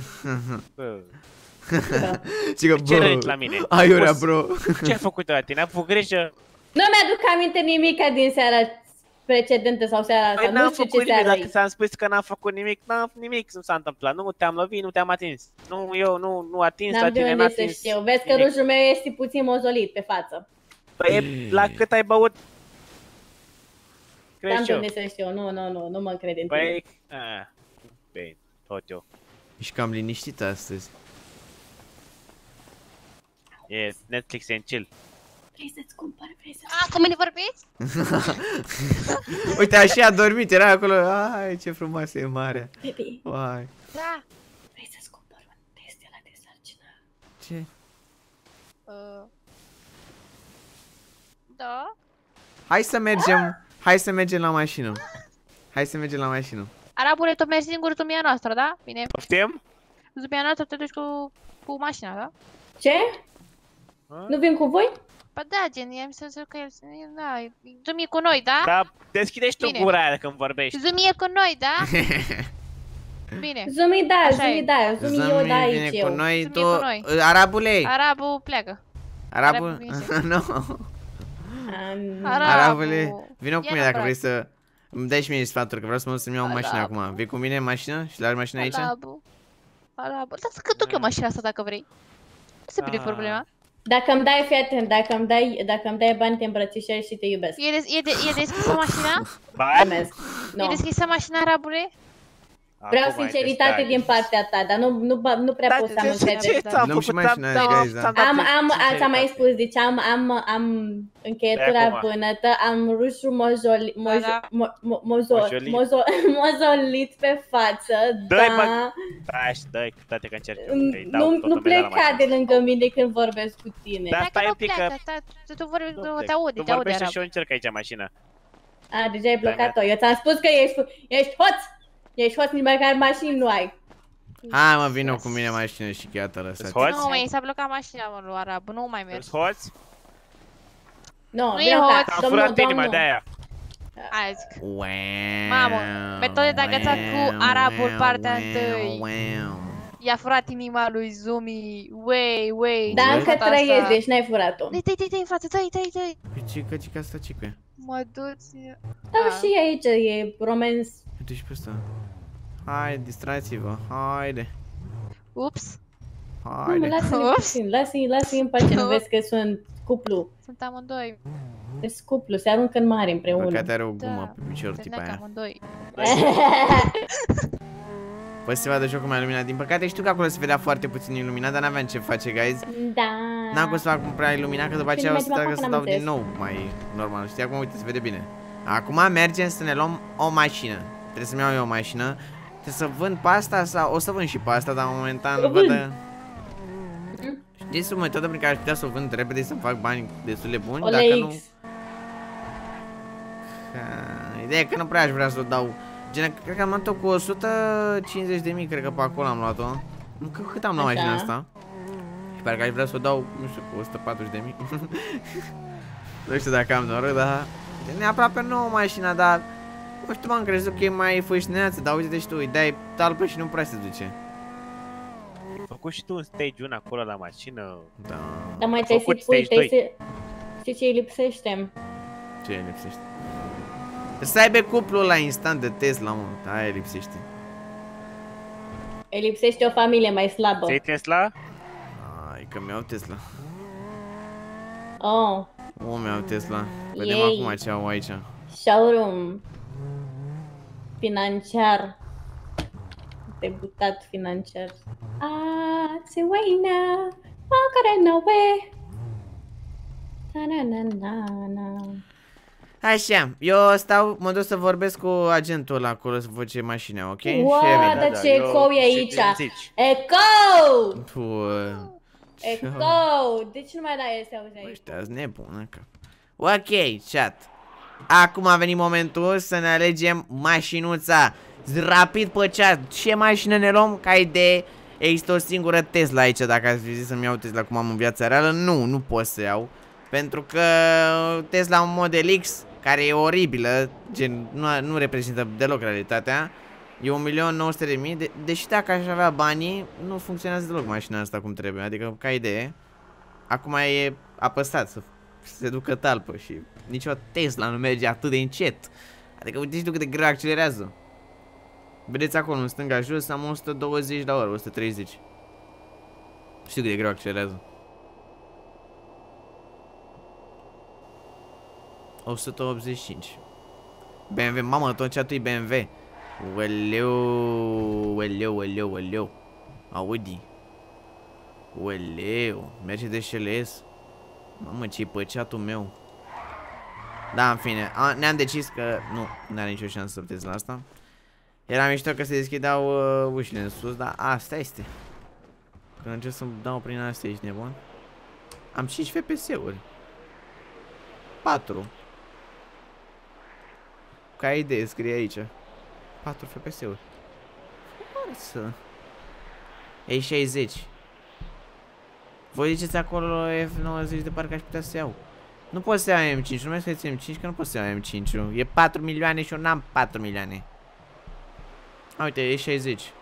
[SPEAKER 6] Ce râzi la mine?
[SPEAKER 1] Aiurea, bro.
[SPEAKER 6] Ce ai făcut la tine? Am făcut grijă?
[SPEAKER 3] Nu mi-aduc aminte nimica din seara precedentă sau seara asta.
[SPEAKER 6] Păi
[SPEAKER 3] Nu
[SPEAKER 6] n-am
[SPEAKER 3] știu
[SPEAKER 6] făcut
[SPEAKER 3] ce
[SPEAKER 6] nimic,
[SPEAKER 3] seara
[SPEAKER 6] dacă
[SPEAKER 3] e.
[SPEAKER 6] ți-am spus că n-am făcut nimic, n-am nimic, nu s-a întâmplat. Nu te-am lovit, nu te-am atins. Nu, eu nu, nu atins la
[SPEAKER 3] N-am de
[SPEAKER 6] tine, n-a
[SPEAKER 3] unde să
[SPEAKER 6] atins.
[SPEAKER 3] știu. Vezi că
[SPEAKER 6] nimic.
[SPEAKER 3] rujul meu este puțin mozolit pe față.
[SPEAKER 6] Păi la cât ai băut?
[SPEAKER 3] N-am
[SPEAKER 6] Crezi
[SPEAKER 3] de
[SPEAKER 6] eu?
[SPEAKER 3] unde să știu. Nu, nu, nu, nu mă încred în tine.
[SPEAKER 6] Păi, a, bine, tot eu.
[SPEAKER 1] Ești cam liniștită astăzi.
[SPEAKER 6] E Netflix and chill.
[SPEAKER 3] Vrei să-ți cumpăr, vrei să...
[SPEAKER 4] A, cu mine vorbiți?
[SPEAKER 1] Uite, așa a dormit, era acolo. Ai, ce frumoasă e marea.
[SPEAKER 3] Baby,
[SPEAKER 1] Uai.
[SPEAKER 4] Da.
[SPEAKER 3] vrei să-ți cumpăr un test de la de sarcină?
[SPEAKER 1] Ce?
[SPEAKER 4] Uh. Da.
[SPEAKER 1] Hai să mergem, hai să mergem la mașină. Hai să mergem la mașină.
[SPEAKER 4] Arabule, tu mergi singur, tu mia noastră, da? Bine.
[SPEAKER 6] Poftim?
[SPEAKER 4] Tu mia noastră te duci cu, cu mașina, da?
[SPEAKER 3] Ce?
[SPEAKER 6] A?
[SPEAKER 3] Nu vin cu voi?
[SPEAKER 4] Ba da, gen, i-am zis că el... Da, zumie cu noi, da?
[SPEAKER 6] Da, deschideți tu
[SPEAKER 4] Bine.
[SPEAKER 6] gura aia când vorbești.
[SPEAKER 4] Zumie cu noi, da? Bine.
[SPEAKER 3] Zumi da,
[SPEAKER 4] Așa
[SPEAKER 3] zumi
[SPEAKER 4] e.
[SPEAKER 3] da, zumi eu da
[SPEAKER 1] Zămi
[SPEAKER 3] aici
[SPEAKER 1] vine cu
[SPEAKER 3] eu.
[SPEAKER 1] noi,
[SPEAKER 4] Zămi
[SPEAKER 1] tu...
[SPEAKER 4] cu noi.
[SPEAKER 1] Arabule!
[SPEAKER 4] Arabul pleacă.
[SPEAKER 1] Arabul?
[SPEAKER 4] Arabul vine.
[SPEAKER 1] Nu.
[SPEAKER 3] Am-
[SPEAKER 4] Arabul.
[SPEAKER 1] Arabule, vină cu
[SPEAKER 4] Ia
[SPEAKER 1] mine dacă
[SPEAKER 4] neapărat.
[SPEAKER 1] vrei să... Îmi dai și mie sfaturi, că vreau să mă duc să-mi iau o mașină
[SPEAKER 4] Arabul.
[SPEAKER 1] acum. Vii cu mine în mașină și lași mașina aici?
[SPEAKER 4] Arabul. Arabul. Dar să cât eu mașina asta dacă vrei. Nu se pune
[SPEAKER 6] Ah.
[SPEAKER 4] problema.
[SPEAKER 3] Dacă îmi dai, fii atent, dacă îmi dai, dacă îmi dai bani, te îmbrățișez și te iubesc.
[SPEAKER 4] E, des, e, de, e deschisă mașina?
[SPEAKER 6] Ba,
[SPEAKER 3] Mulțumesc.
[SPEAKER 4] E
[SPEAKER 3] Nu.
[SPEAKER 4] deschisă mașina, Arabule?
[SPEAKER 3] Vreau
[SPEAKER 6] acum ai
[SPEAKER 3] sinceritate
[SPEAKER 6] detalii.
[SPEAKER 3] din partea ta, dar nu, nu, ba- nu prea
[SPEAKER 6] Da,
[SPEAKER 3] pot să am
[SPEAKER 6] ce-
[SPEAKER 3] încredere.
[SPEAKER 6] ce ți-am
[SPEAKER 1] Dăm și
[SPEAKER 6] făcut?
[SPEAKER 1] mașina
[SPEAKER 6] Ți-am
[SPEAKER 1] aia,
[SPEAKER 6] dat-
[SPEAKER 1] guys, da.
[SPEAKER 6] ți-am dat
[SPEAKER 3] Am, am,
[SPEAKER 6] sinceritate.
[SPEAKER 3] ați mai spus, deci am, am, am încheietura
[SPEAKER 6] De acum.
[SPEAKER 3] vânătă, am rușul mojoli, moj,
[SPEAKER 4] Da, da.
[SPEAKER 3] mo, mo, mozo,
[SPEAKER 6] Mojolit.
[SPEAKER 3] mozo, mozolit pe față,
[SPEAKER 6] Dă-i,
[SPEAKER 3] da.
[SPEAKER 6] mă. Dai și dai, dă-te că încerc eu, că-i dau
[SPEAKER 3] Nu,
[SPEAKER 6] tot
[SPEAKER 3] nu
[SPEAKER 6] numele la
[SPEAKER 3] pleca
[SPEAKER 6] mașină.
[SPEAKER 3] de lângă mine când vorbesc cu tine.
[SPEAKER 6] Da,
[SPEAKER 4] Dacă
[SPEAKER 6] stai
[SPEAKER 4] nu
[SPEAKER 6] un pic că-
[SPEAKER 4] pleacă, ta- tu, tu vorbi,
[SPEAKER 6] Nu
[SPEAKER 4] tu
[SPEAKER 6] plec.
[SPEAKER 4] te aude,
[SPEAKER 6] Tu
[SPEAKER 4] te aude,
[SPEAKER 6] vorbește
[SPEAKER 4] Arab.
[SPEAKER 6] și eu încerc aici mașina.
[SPEAKER 3] A, deja ai blocat-o. Eu ți-am spus că ești, ești hoț! Ești hoț, nici măcar mașini nu ai.
[SPEAKER 1] Hai mă, vină cu mine în mașină și gata, lăsați.
[SPEAKER 6] Îți hoți?
[SPEAKER 4] Nu, mai s-a blocat mașina, mă, lui Arab, nu mai mergi.
[SPEAKER 6] Îți hoți?
[SPEAKER 3] Nu,
[SPEAKER 4] Nu e
[SPEAKER 3] vină
[SPEAKER 4] hoț.
[SPEAKER 3] ca,
[SPEAKER 6] Am
[SPEAKER 3] domnul,
[SPEAKER 6] furat inima
[SPEAKER 3] domnul.
[SPEAKER 6] de aia.
[SPEAKER 4] Hai zic.
[SPEAKER 1] Wow,
[SPEAKER 4] Mamă, metode de agățat cu Arabul, partea
[SPEAKER 1] wow,
[SPEAKER 4] întâi.
[SPEAKER 1] wow.
[SPEAKER 4] I-a furat inima lui Zumi. Wey, wey.
[SPEAKER 3] Dar
[SPEAKER 4] ce
[SPEAKER 3] încă
[SPEAKER 4] fata
[SPEAKER 3] trăiesc,
[SPEAKER 4] asta?
[SPEAKER 3] deci n-ai furat-o.
[SPEAKER 4] Dai, dai, dai, dai, în față, dai, dai, dai.
[SPEAKER 1] Păi ce, că ce că asta ce cu ea?
[SPEAKER 4] Mă duci.
[SPEAKER 3] Da,
[SPEAKER 4] Ah.
[SPEAKER 3] și aici e romans.
[SPEAKER 1] Uite și pe asta. Hai, distrați-vă, haide,
[SPEAKER 4] Ups,
[SPEAKER 3] Nu, mă,
[SPEAKER 1] haide.
[SPEAKER 3] lasă-i
[SPEAKER 4] Ups.
[SPEAKER 3] puțin, lasă-i, lasă-i în pace, nu
[SPEAKER 4] Ups.
[SPEAKER 3] vezi că sunt cuplu.
[SPEAKER 4] sunt amândoi.
[SPEAKER 3] Sunt cuplu, se aruncă în mare împreună.
[SPEAKER 1] Păcat are o
[SPEAKER 4] Da.
[SPEAKER 1] gumă pe picior
[SPEAKER 4] Se
[SPEAKER 1] tipa
[SPEAKER 4] neacă
[SPEAKER 1] aia.
[SPEAKER 4] amândoi.
[SPEAKER 1] Poate să se vadă jocul mai iluminat. Din păcate știu că acolo se vedea foarte puțin iluminat, dar n-aveam ce face, guys.
[SPEAKER 3] Da.
[SPEAKER 1] N-am cum să fac prea iluminat, că după aceea o să
[SPEAKER 3] mergem
[SPEAKER 1] treacă
[SPEAKER 3] acum,
[SPEAKER 1] să
[SPEAKER 3] n-am
[SPEAKER 1] dau din
[SPEAKER 3] înțeles.
[SPEAKER 1] nou mai normal. Știi, acum uite, se vede bine. Acum mergem să ne luăm o mașină. Trebuie să-mi iau eu o mașină. Trebuie să vând pe asta sau... O să vând și pe asta, dar momentan
[SPEAKER 3] O
[SPEAKER 1] văd...
[SPEAKER 3] vând.
[SPEAKER 1] Știți o metodă prin care aș putea să o vând repede și să fac bani destul de buni?
[SPEAKER 3] O
[SPEAKER 1] Dacă nu...
[SPEAKER 3] L X.
[SPEAKER 1] Ha, ideea e că nu prea aș vrea să o dau. Gen, cred că am luat-o cu o sută cincizeci de mii, cred că pe acolo am luat-o. Nu, că cât am luat
[SPEAKER 3] Așa.
[SPEAKER 1] mașina asta? Și parcă aș vrea să o dau, nu știu, cu o sută patruzeci de mii. Nu știu dacă am noroc, dar... Gen, e aproape nouă mașina, dar... Nu știu, m-am crezut că e mai fâșneață, dar uite și tu, îi dai talpă și nu prea se duce.
[SPEAKER 6] Ai făcut și tu un stage unu acolo la mașină.
[SPEAKER 1] Da,
[SPEAKER 3] Dar mai trebuie
[SPEAKER 6] Făcut
[SPEAKER 3] să-i pui,
[SPEAKER 6] stage
[SPEAKER 3] trebuie să... Știi ce îi lipsește?
[SPEAKER 1] ce îi lipsește? Să aibă cuplul la instant de Tesla, mă, aia îi lipsește.
[SPEAKER 3] Îi lipsește o familie mai slabă.
[SPEAKER 6] Ți-ai Tesla?
[SPEAKER 1] Ai, că mi-au Tesla.
[SPEAKER 3] Oh,
[SPEAKER 1] O, mi-au Tesla. Vedem
[SPEAKER 3] Yay.
[SPEAKER 1] acum ce au aici.
[SPEAKER 3] showroom. Financiar. Debutat financiar. Ah, say wait now, Macarena way. Na na na na na.
[SPEAKER 1] Așa, eu stau, mă duc să vorbesc cu agentul ăla acolo să văd ce mașină, ok?
[SPEAKER 3] Wow, dar ce ecou e aici? Ecou! Ecou! De ce nu mai dai este auzi aici?
[SPEAKER 1] Ăștia-s nebună că... Ok, chat. Acum a venit momentul să ne alegem mașinuța. Rapid pe chat, ce mașină ne luăm? Ca idee, există o singură Tesla aici. Dacă ați zis să-mi iau Tesla cum am în viața reală, nu, nu pot să iau. Pentru că Tesla un Model X, care e oribilă, gen, nu, nu reprezintă deloc realitatea. E un milion nouă sute de mii, de, deși dacă aș avea banii, nu funcționează deloc mașina asta cum trebuie. Adică, ca idee, acum e apăsat să se ducă talpă și nicio Tesla nu merge atât de încet. Adică uite-și tu cât de greu accelerează. Vedeți acolo în stânga jos, am o sută douăzeci la oră, o sută treizeci. Știu cât de greu accelerează. o sută optzeci și cinci. B M W, mamă, tot ce-a tu e B M W. Ueleu, ueleu, ueleu, ueleu. Audi. Ueleu, Mercedes C L S. Mamă, ce-i păceatul meu. Da, în fine, ne-am decis că nu, nu are nicio șansă să puteți la asta. Era mișto că se deschideau uh, ușile în sus, dar asta este. Când încerc să dau prin astea, ești nebun? Am cinci F P S-uri. patru. Ca idee, scrie aici. patru F P S-uri. Forță. E șaizeci. Voi ziceți acolo F nouăzeci de parcă aș putea să iau. Nu pot să iau M cinci, nu mai scrieți M cinci că nu pot să iau M cinci. E patru milioane și eu n-am patru milioane. A, uite, e șaizeci.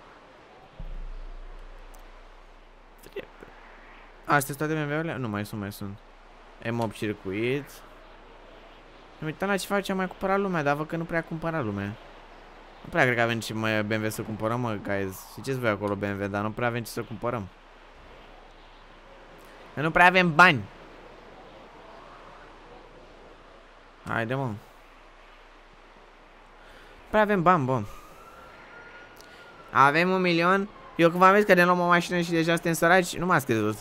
[SPEAKER 1] Astea toate B M W-urile? Nu mai sunt, mai sunt. M opt circuit. Nu uitam la ce face, am mai cumpărat lumea, dar văd că nu prea cumpăra lumea. Nu prea cred că avem ce mai B M W să cumpărăm, mă, guys. Ziceți voi acolo B M W, dar nu prea avem ce să cumpărăm. Că nu prea avem bani. Haide, mă. Prea avem bani, bă. Avem un milion. Eu când v-am zis că ne luăm o mașină și deja suntem săraci, nu m-ați crezut.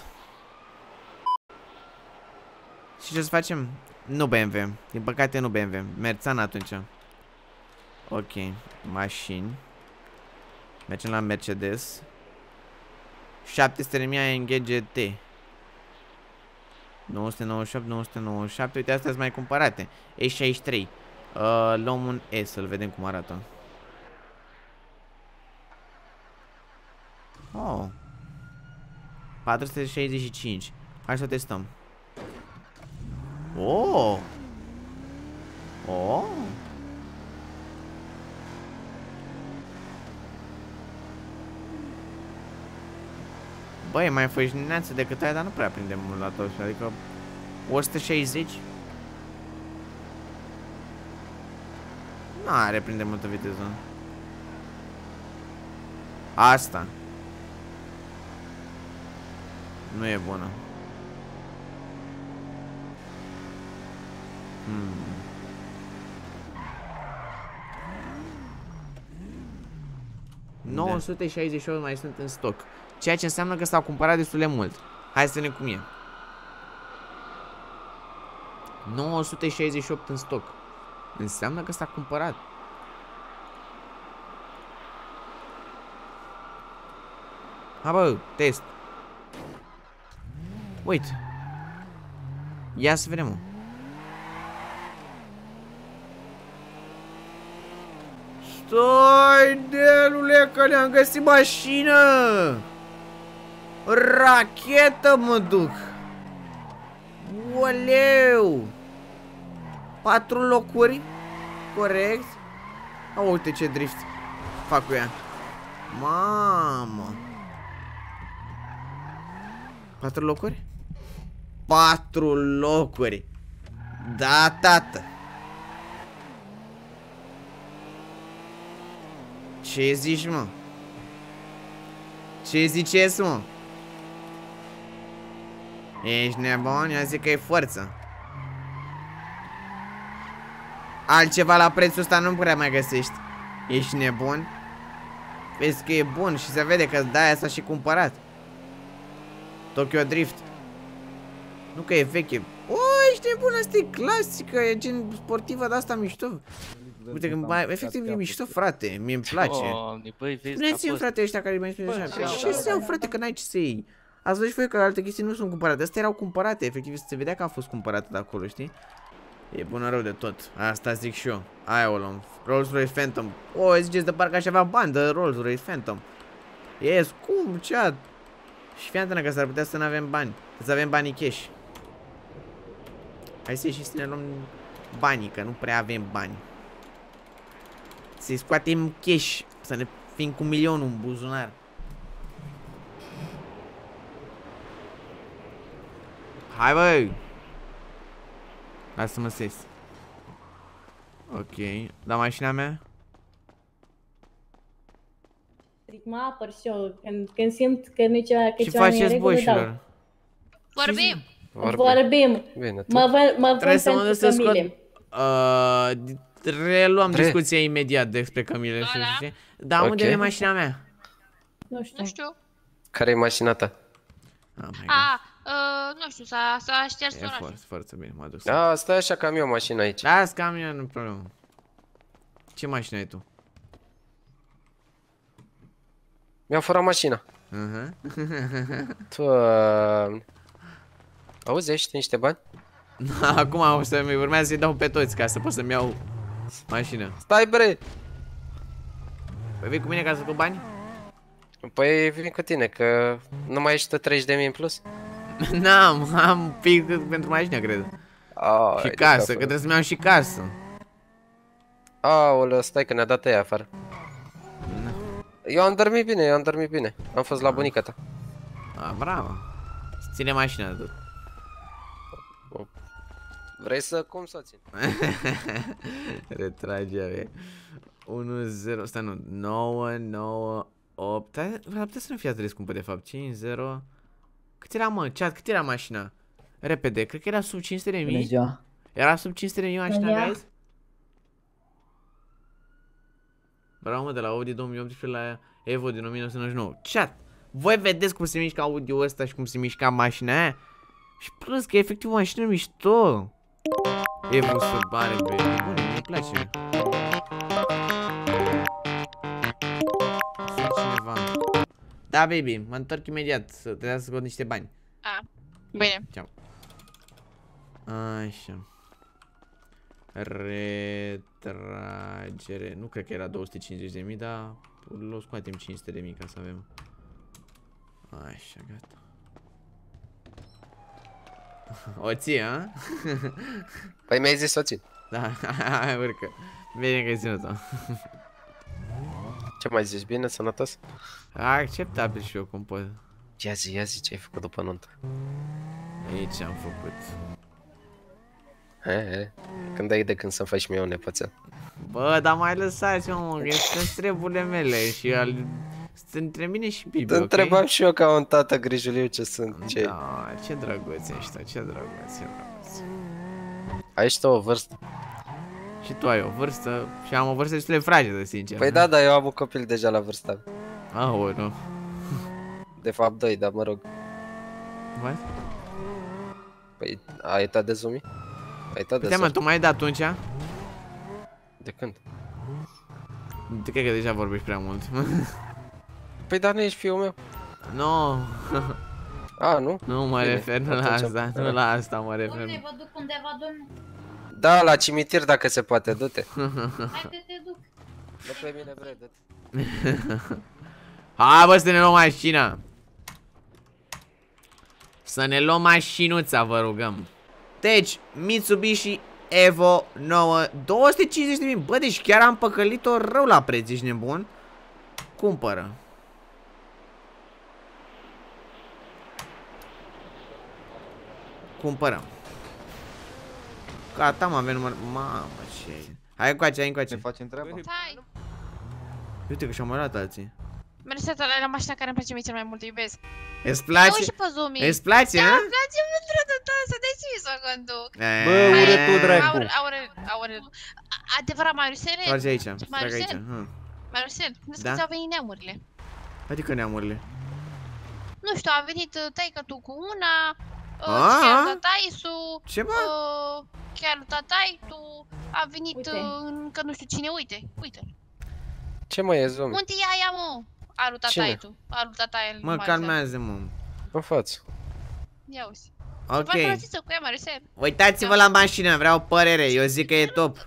[SPEAKER 1] Și ce să facem? Nu B M W. Din păcate nu B M W. Merțan atunci. Ok. Mașini. Mergem la Mercedes. șapte sute de mii A M G G T. nouă sute nouăzeci și opt, nouă sute nouăzeci și șapte. Uite, astea sunt mai cumpărate. E șaizeci și trei. Uh, luăm un E să-l vedem cum arată. Oh. patru sute șaizeci și cinci. Hai să o testăm. Oh. Oh. Băi, e mai fășneață decât aia, dar nu prea prindem mult la tot. Adică o sută șaizeci. Nu are prinde multă viteză. Asta nu e bună. Hmm. nouă sute șaizeci și opt mai sunt în stoc. Ceea ce înseamnă că s-au cumpărat destul de mult. Hai să vedem cum e. nouă sute șaizeci și opt în stoc. Înseamnă că s-a cumpărat. Ha, bă, test. Uite. Ia să vedem, mă. Stai, delule, că ne-am găsit mașină. Rachetă mă duc. Oleu. Patru locuri. Corect. A, uite ce drift fac cu ea. Mamă. Patru locuri? Patru locuri. Da, tată. Ce zici, mă? Ce ziceți, mă? Ești nebun? Eu zic că e forță. Altceva la prețul ăsta nu prea mai găsești. Ești nebun? Vezi că e bun și se vede că de-aia s-a și cumpărat. Tokyo Drift. Nu că e veche. O, ești nebun, asta e clasică, e gen sportivă de asta mișto. Uite că mai, efectiv e mișto, frate, mie îmi place. Spuneți-mi, frate, ăștia care mai spune așa. Ce să iau, frate, că n-ai ce să iei? Ați văzut și voi că alte chestii nu sunt cumpărate. Astea erau cumpărate, efectiv se vedea că a fost cumpărate de acolo, știi? E bună rău de tot. Asta zic și eu. Aia o luăm. Rolls-Royce Phantom. O, ziceți de parcă aș avea bani de Rolls-Royce Phantom. E scump, ce? Și fii antenă că s-ar putea să nu avem bani. Să avem banii cash. Hai să ieșim să ne luăm banii, că nu prea avem bani. Să-i scoatem cash. Să ne fim cu milionul în buzunar. Hai, băi! Lasă-mă să ies. Ok. Da, mașina mea?
[SPEAKER 3] Stric, mă apăr și eu. Când, când simt că nu e ceva, că
[SPEAKER 1] Ce
[SPEAKER 3] ceva nu e
[SPEAKER 1] faceți,
[SPEAKER 3] regulă, dau.
[SPEAKER 1] boșilor?
[SPEAKER 4] Vorbim!
[SPEAKER 3] Vorbim.
[SPEAKER 5] Bine, tu?
[SPEAKER 3] Mă văd, mă
[SPEAKER 1] Trebuie
[SPEAKER 3] văd
[SPEAKER 1] să mă duc să
[SPEAKER 3] pentru
[SPEAKER 1] scot...
[SPEAKER 3] Camile.
[SPEAKER 1] Uh, reluăm
[SPEAKER 5] Tre-
[SPEAKER 1] discuția imediat despre Camille.
[SPEAKER 4] Da,
[SPEAKER 1] și
[SPEAKER 4] da.
[SPEAKER 1] știi? Da,
[SPEAKER 5] Ok.
[SPEAKER 1] unde e mașina mea?
[SPEAKER 3] Nu știu.
[SPEAKER 4] Nu știu.
[SPEAKER 5] Care e mașina ta?
[SPEAKER 1] Oh my God.
[SPEAKER 4] A, uh, nu știu, s-a, s-a șters
[SPEAKER 1] E
[SPEAKER 4] orașul.
[SPEAKER 1] foarte, foarte bine, mă duc să...
[SPEAKER 5] Da, stai așa că am eu mașina aici.
[SPEAKER 1] Las Camille, nu problemă. Ce mașină ai tu?
[SPEAKER 5] Mi-au furat mașina.
[SPEAKER 1] Uh-huh.
[SPEAKER 5] Doamne. Auzi, ești niște bani?
[SPEAKER 1] Acum o să-mi urmează să-i dau pe toți ca să pot să-mi iau mașină.
[SPEAKER 5] Stai, bre!
[SPEAKER 1] Păi vii cu mine ca să cu bani?
[SPEAKER 5] Păi vin cu tine, că nu mai ești tu treizeci de mii în plus?
[SPEAKER 1] N-am, am pic pentru mașină, cred.
[SPEAKER 5] Ai,
[SPEAKER 1] Și
[SPEAKER 5] de
[SPEAKER 1] casă, că
[SPEAKER 5] capul.
[SPEAKER 1] trebuie să-mi iau și casă.
[SPEAKER 5] Aoleu, stai că ne-a dat ea afară. Eu am dormit bine, eu am dormit bine. Am fost la bunica ta.
[SPEAKER 1] A, bravo. Ține mașina tot.
[SPEAKER 5] Vrei să cum să o țin?
[SPEAKER 1] Retragere. unu zero, stai nu, nouă nouă opt. Ar putea să nu fie atât de scumpă de fapt. cinci zero. Cât era, mă? Chat, cât era mașina? Repede, cred că era sub cinci sute de
[SPEAKER 7] Bună
[SPEAKER 1] mii.
[SPEAKER 7] ziua.
[SPEAKER 1] Era sub cinci sute de mii mașina,
[SPEAKER 3] Da.
[SPEAKER 1] guys? Bravo, mă, de la Audi două mii optsprezece la Evo din o mie nouă sute nouăzeci și nouă. Chat, voi vedeți cum se mișcă Audi-ul ăsta și cum se mișca mașina aia? Și plus că e efectiv o mașină mișto. Evo Subaru, baby. Bun, îmi place. Sunt cineva. Da, baby, mă întorc imediat. Să trebuie să scot niște bani.
[SPEAKER 4] A, bine.
[SPEAKER 1] Așa. Retragere. Nu cred că era două sute cincizeci de mii, dar o scoatem cinci sute de mii ca să avem. Așa, gata. O ții, a?
[SPEAKER 5] Păi mi-ai zis să o țin.
[SPEAKER 1] Da, hai, urcă. Bine că ai ținut-o.
[SPEAKER 5] Ce mai zici, bine, sănătos?
[SPEAKER 1] Acceptabil și eu cum pot.
[SPEAKER 5] Ia zi, ia zi ce ai făcut după nuntă.
[SPEAKER 1] Aici am făcut.
[SPEAKER 5] He, he. Când ai de când să-mi faci mie o nepoță?
[SPEAKER 1] Bă, dar mai lăsați-mă, mă, că sunt treburile mele și al... sunt între mine și Bibi,
[SPEAKER 5] Te
[SPEAKER 1] ok?
[SPEAKER 5] întrebam și eu ca un tată grijuliu ce sunt, ce
[SPEAKER 1] Da, ce drăguț ești, ce drăguț, ce drăguț.
[SPEAKER 5] Ai și tu o vârstă.
[SPEAKER 1] Și tu ai o vârstă și am o vârstă destul de fragedă, sincer.
[SPEAKER 5] Păi da, dar eu am un copil deja la vârsta mea.
[SPEAKER 1] Ah, nu.
[SPEAKER 5] De fapt doi, dar mă rog.
[SPEAKER 1] What?
[SPEAKER 5] Păi ai uitat de Zumi? Ai uitat de
[SPEAKER 1] Uite, mă,
[SPEAKER 5] sort?
[SPEAKER 1] tu mai ai de atunci?
[SPEAKER 5] De când?
[SPEAKER 1] Te cred că deja vorbești prea mult.
[SPEAKER 5] Păi dar nu ești fiul meu.
[SPEAKER 1] No.
[SPEAKER 5] A, nu?
[SPEAKER 1] Nu mă
[SPEAKER 5] Bine,
[SPEAKER 1] refer, nu la
[SPEAKER 5] atunci-
[SPEAKER 1] asta, nu la asta mă refer.
[SPEAKER 3] Dom'le, vă duc undeva, dom'le.
[SPEAKER 5] Da, la cimitir dacă se poate, du-te.
[SPEAKER 3] Hai că te duc.
[SPEAKER 5] Nu pe mine, bre, du-te.
[SPEAKER 1] Hai, bă, să ne luăm mașina. Să ne luăm mașinuța, vă rugăm. Deci, Mitsubishi Evo nouă, două sute cincizeci de mii. Bă, deci chiar am păcălit-o rău la preț, ești nebun? Cumpără. Cumpărăm. Gata, mă, avem număr... Mamă, ce... Hai încoace, hai încoace.
[SPEAKER 8] Ne facem treaba?
[SPEAKER 4] Hai,
[SPEAKER 1] Uite că și-au mai luat alții.
[SPEAKER 4] mergi să la mașina care îmi place mie cel mai mult, iubesc.
[SPEAKER 1] Îți
[SPEAKER 4] Ia
[SPEAKER 1] place?
[SPEAKER 4] uite și pe Zumi.
[SPEAKER 1] Îți place,
[SPEAKER 4] Da,
[SPEAKER 1] a?
[SPEAKER 4] îmi place mult de tot, să dai ție să o conduc.
[SPEAKER 8] Bă, ure tu, dracu.
[SPEAKER 4] Aure, aure, aure. Adevărat, Mariusele?
[SPEAKER 1] Trage aici, trag
[SPEAKER 4] Marcel?
[SPEAKER 1] aici. Hm.
[SPEAKER 4] Mariusel, când
[SPEAKER 1] Da?
[SPEAKER 4] da? au venit neamurile?
[SPEAKER 1] Adică neamurile.
[SPEAKER 4] nu știu, a venit uh, taică-tu cu una, uh,
[SPEAKER 1] Ah?
[SPEAKER 4] chiar tataisu,
[SPEAKER 1] Ce bă?
[SPEAKER 4] uh, chiar tataitu, a venit
[SPEAKER 3] Uite.
[SPEAKER 4] uh, încă nu știu cine, uite, uite.
[SPEAKER 5] Ce mă e, zoom?
[SPEAKER 4] Unde e aia, mă? Alu tataitu, alu tatai.
[SPEAKER 1] Mă, calmează, mă.
[SPEAKER 5] În față.
[SPEAKER 4] Ia uzi.
[SPEAKER 1] Ok.
[SPEAKER 4] V-am folosit cu ea, Marcel.
[SPEAKER 1] Uitați-vă la mașină, vreau părere. Eu zic că e top.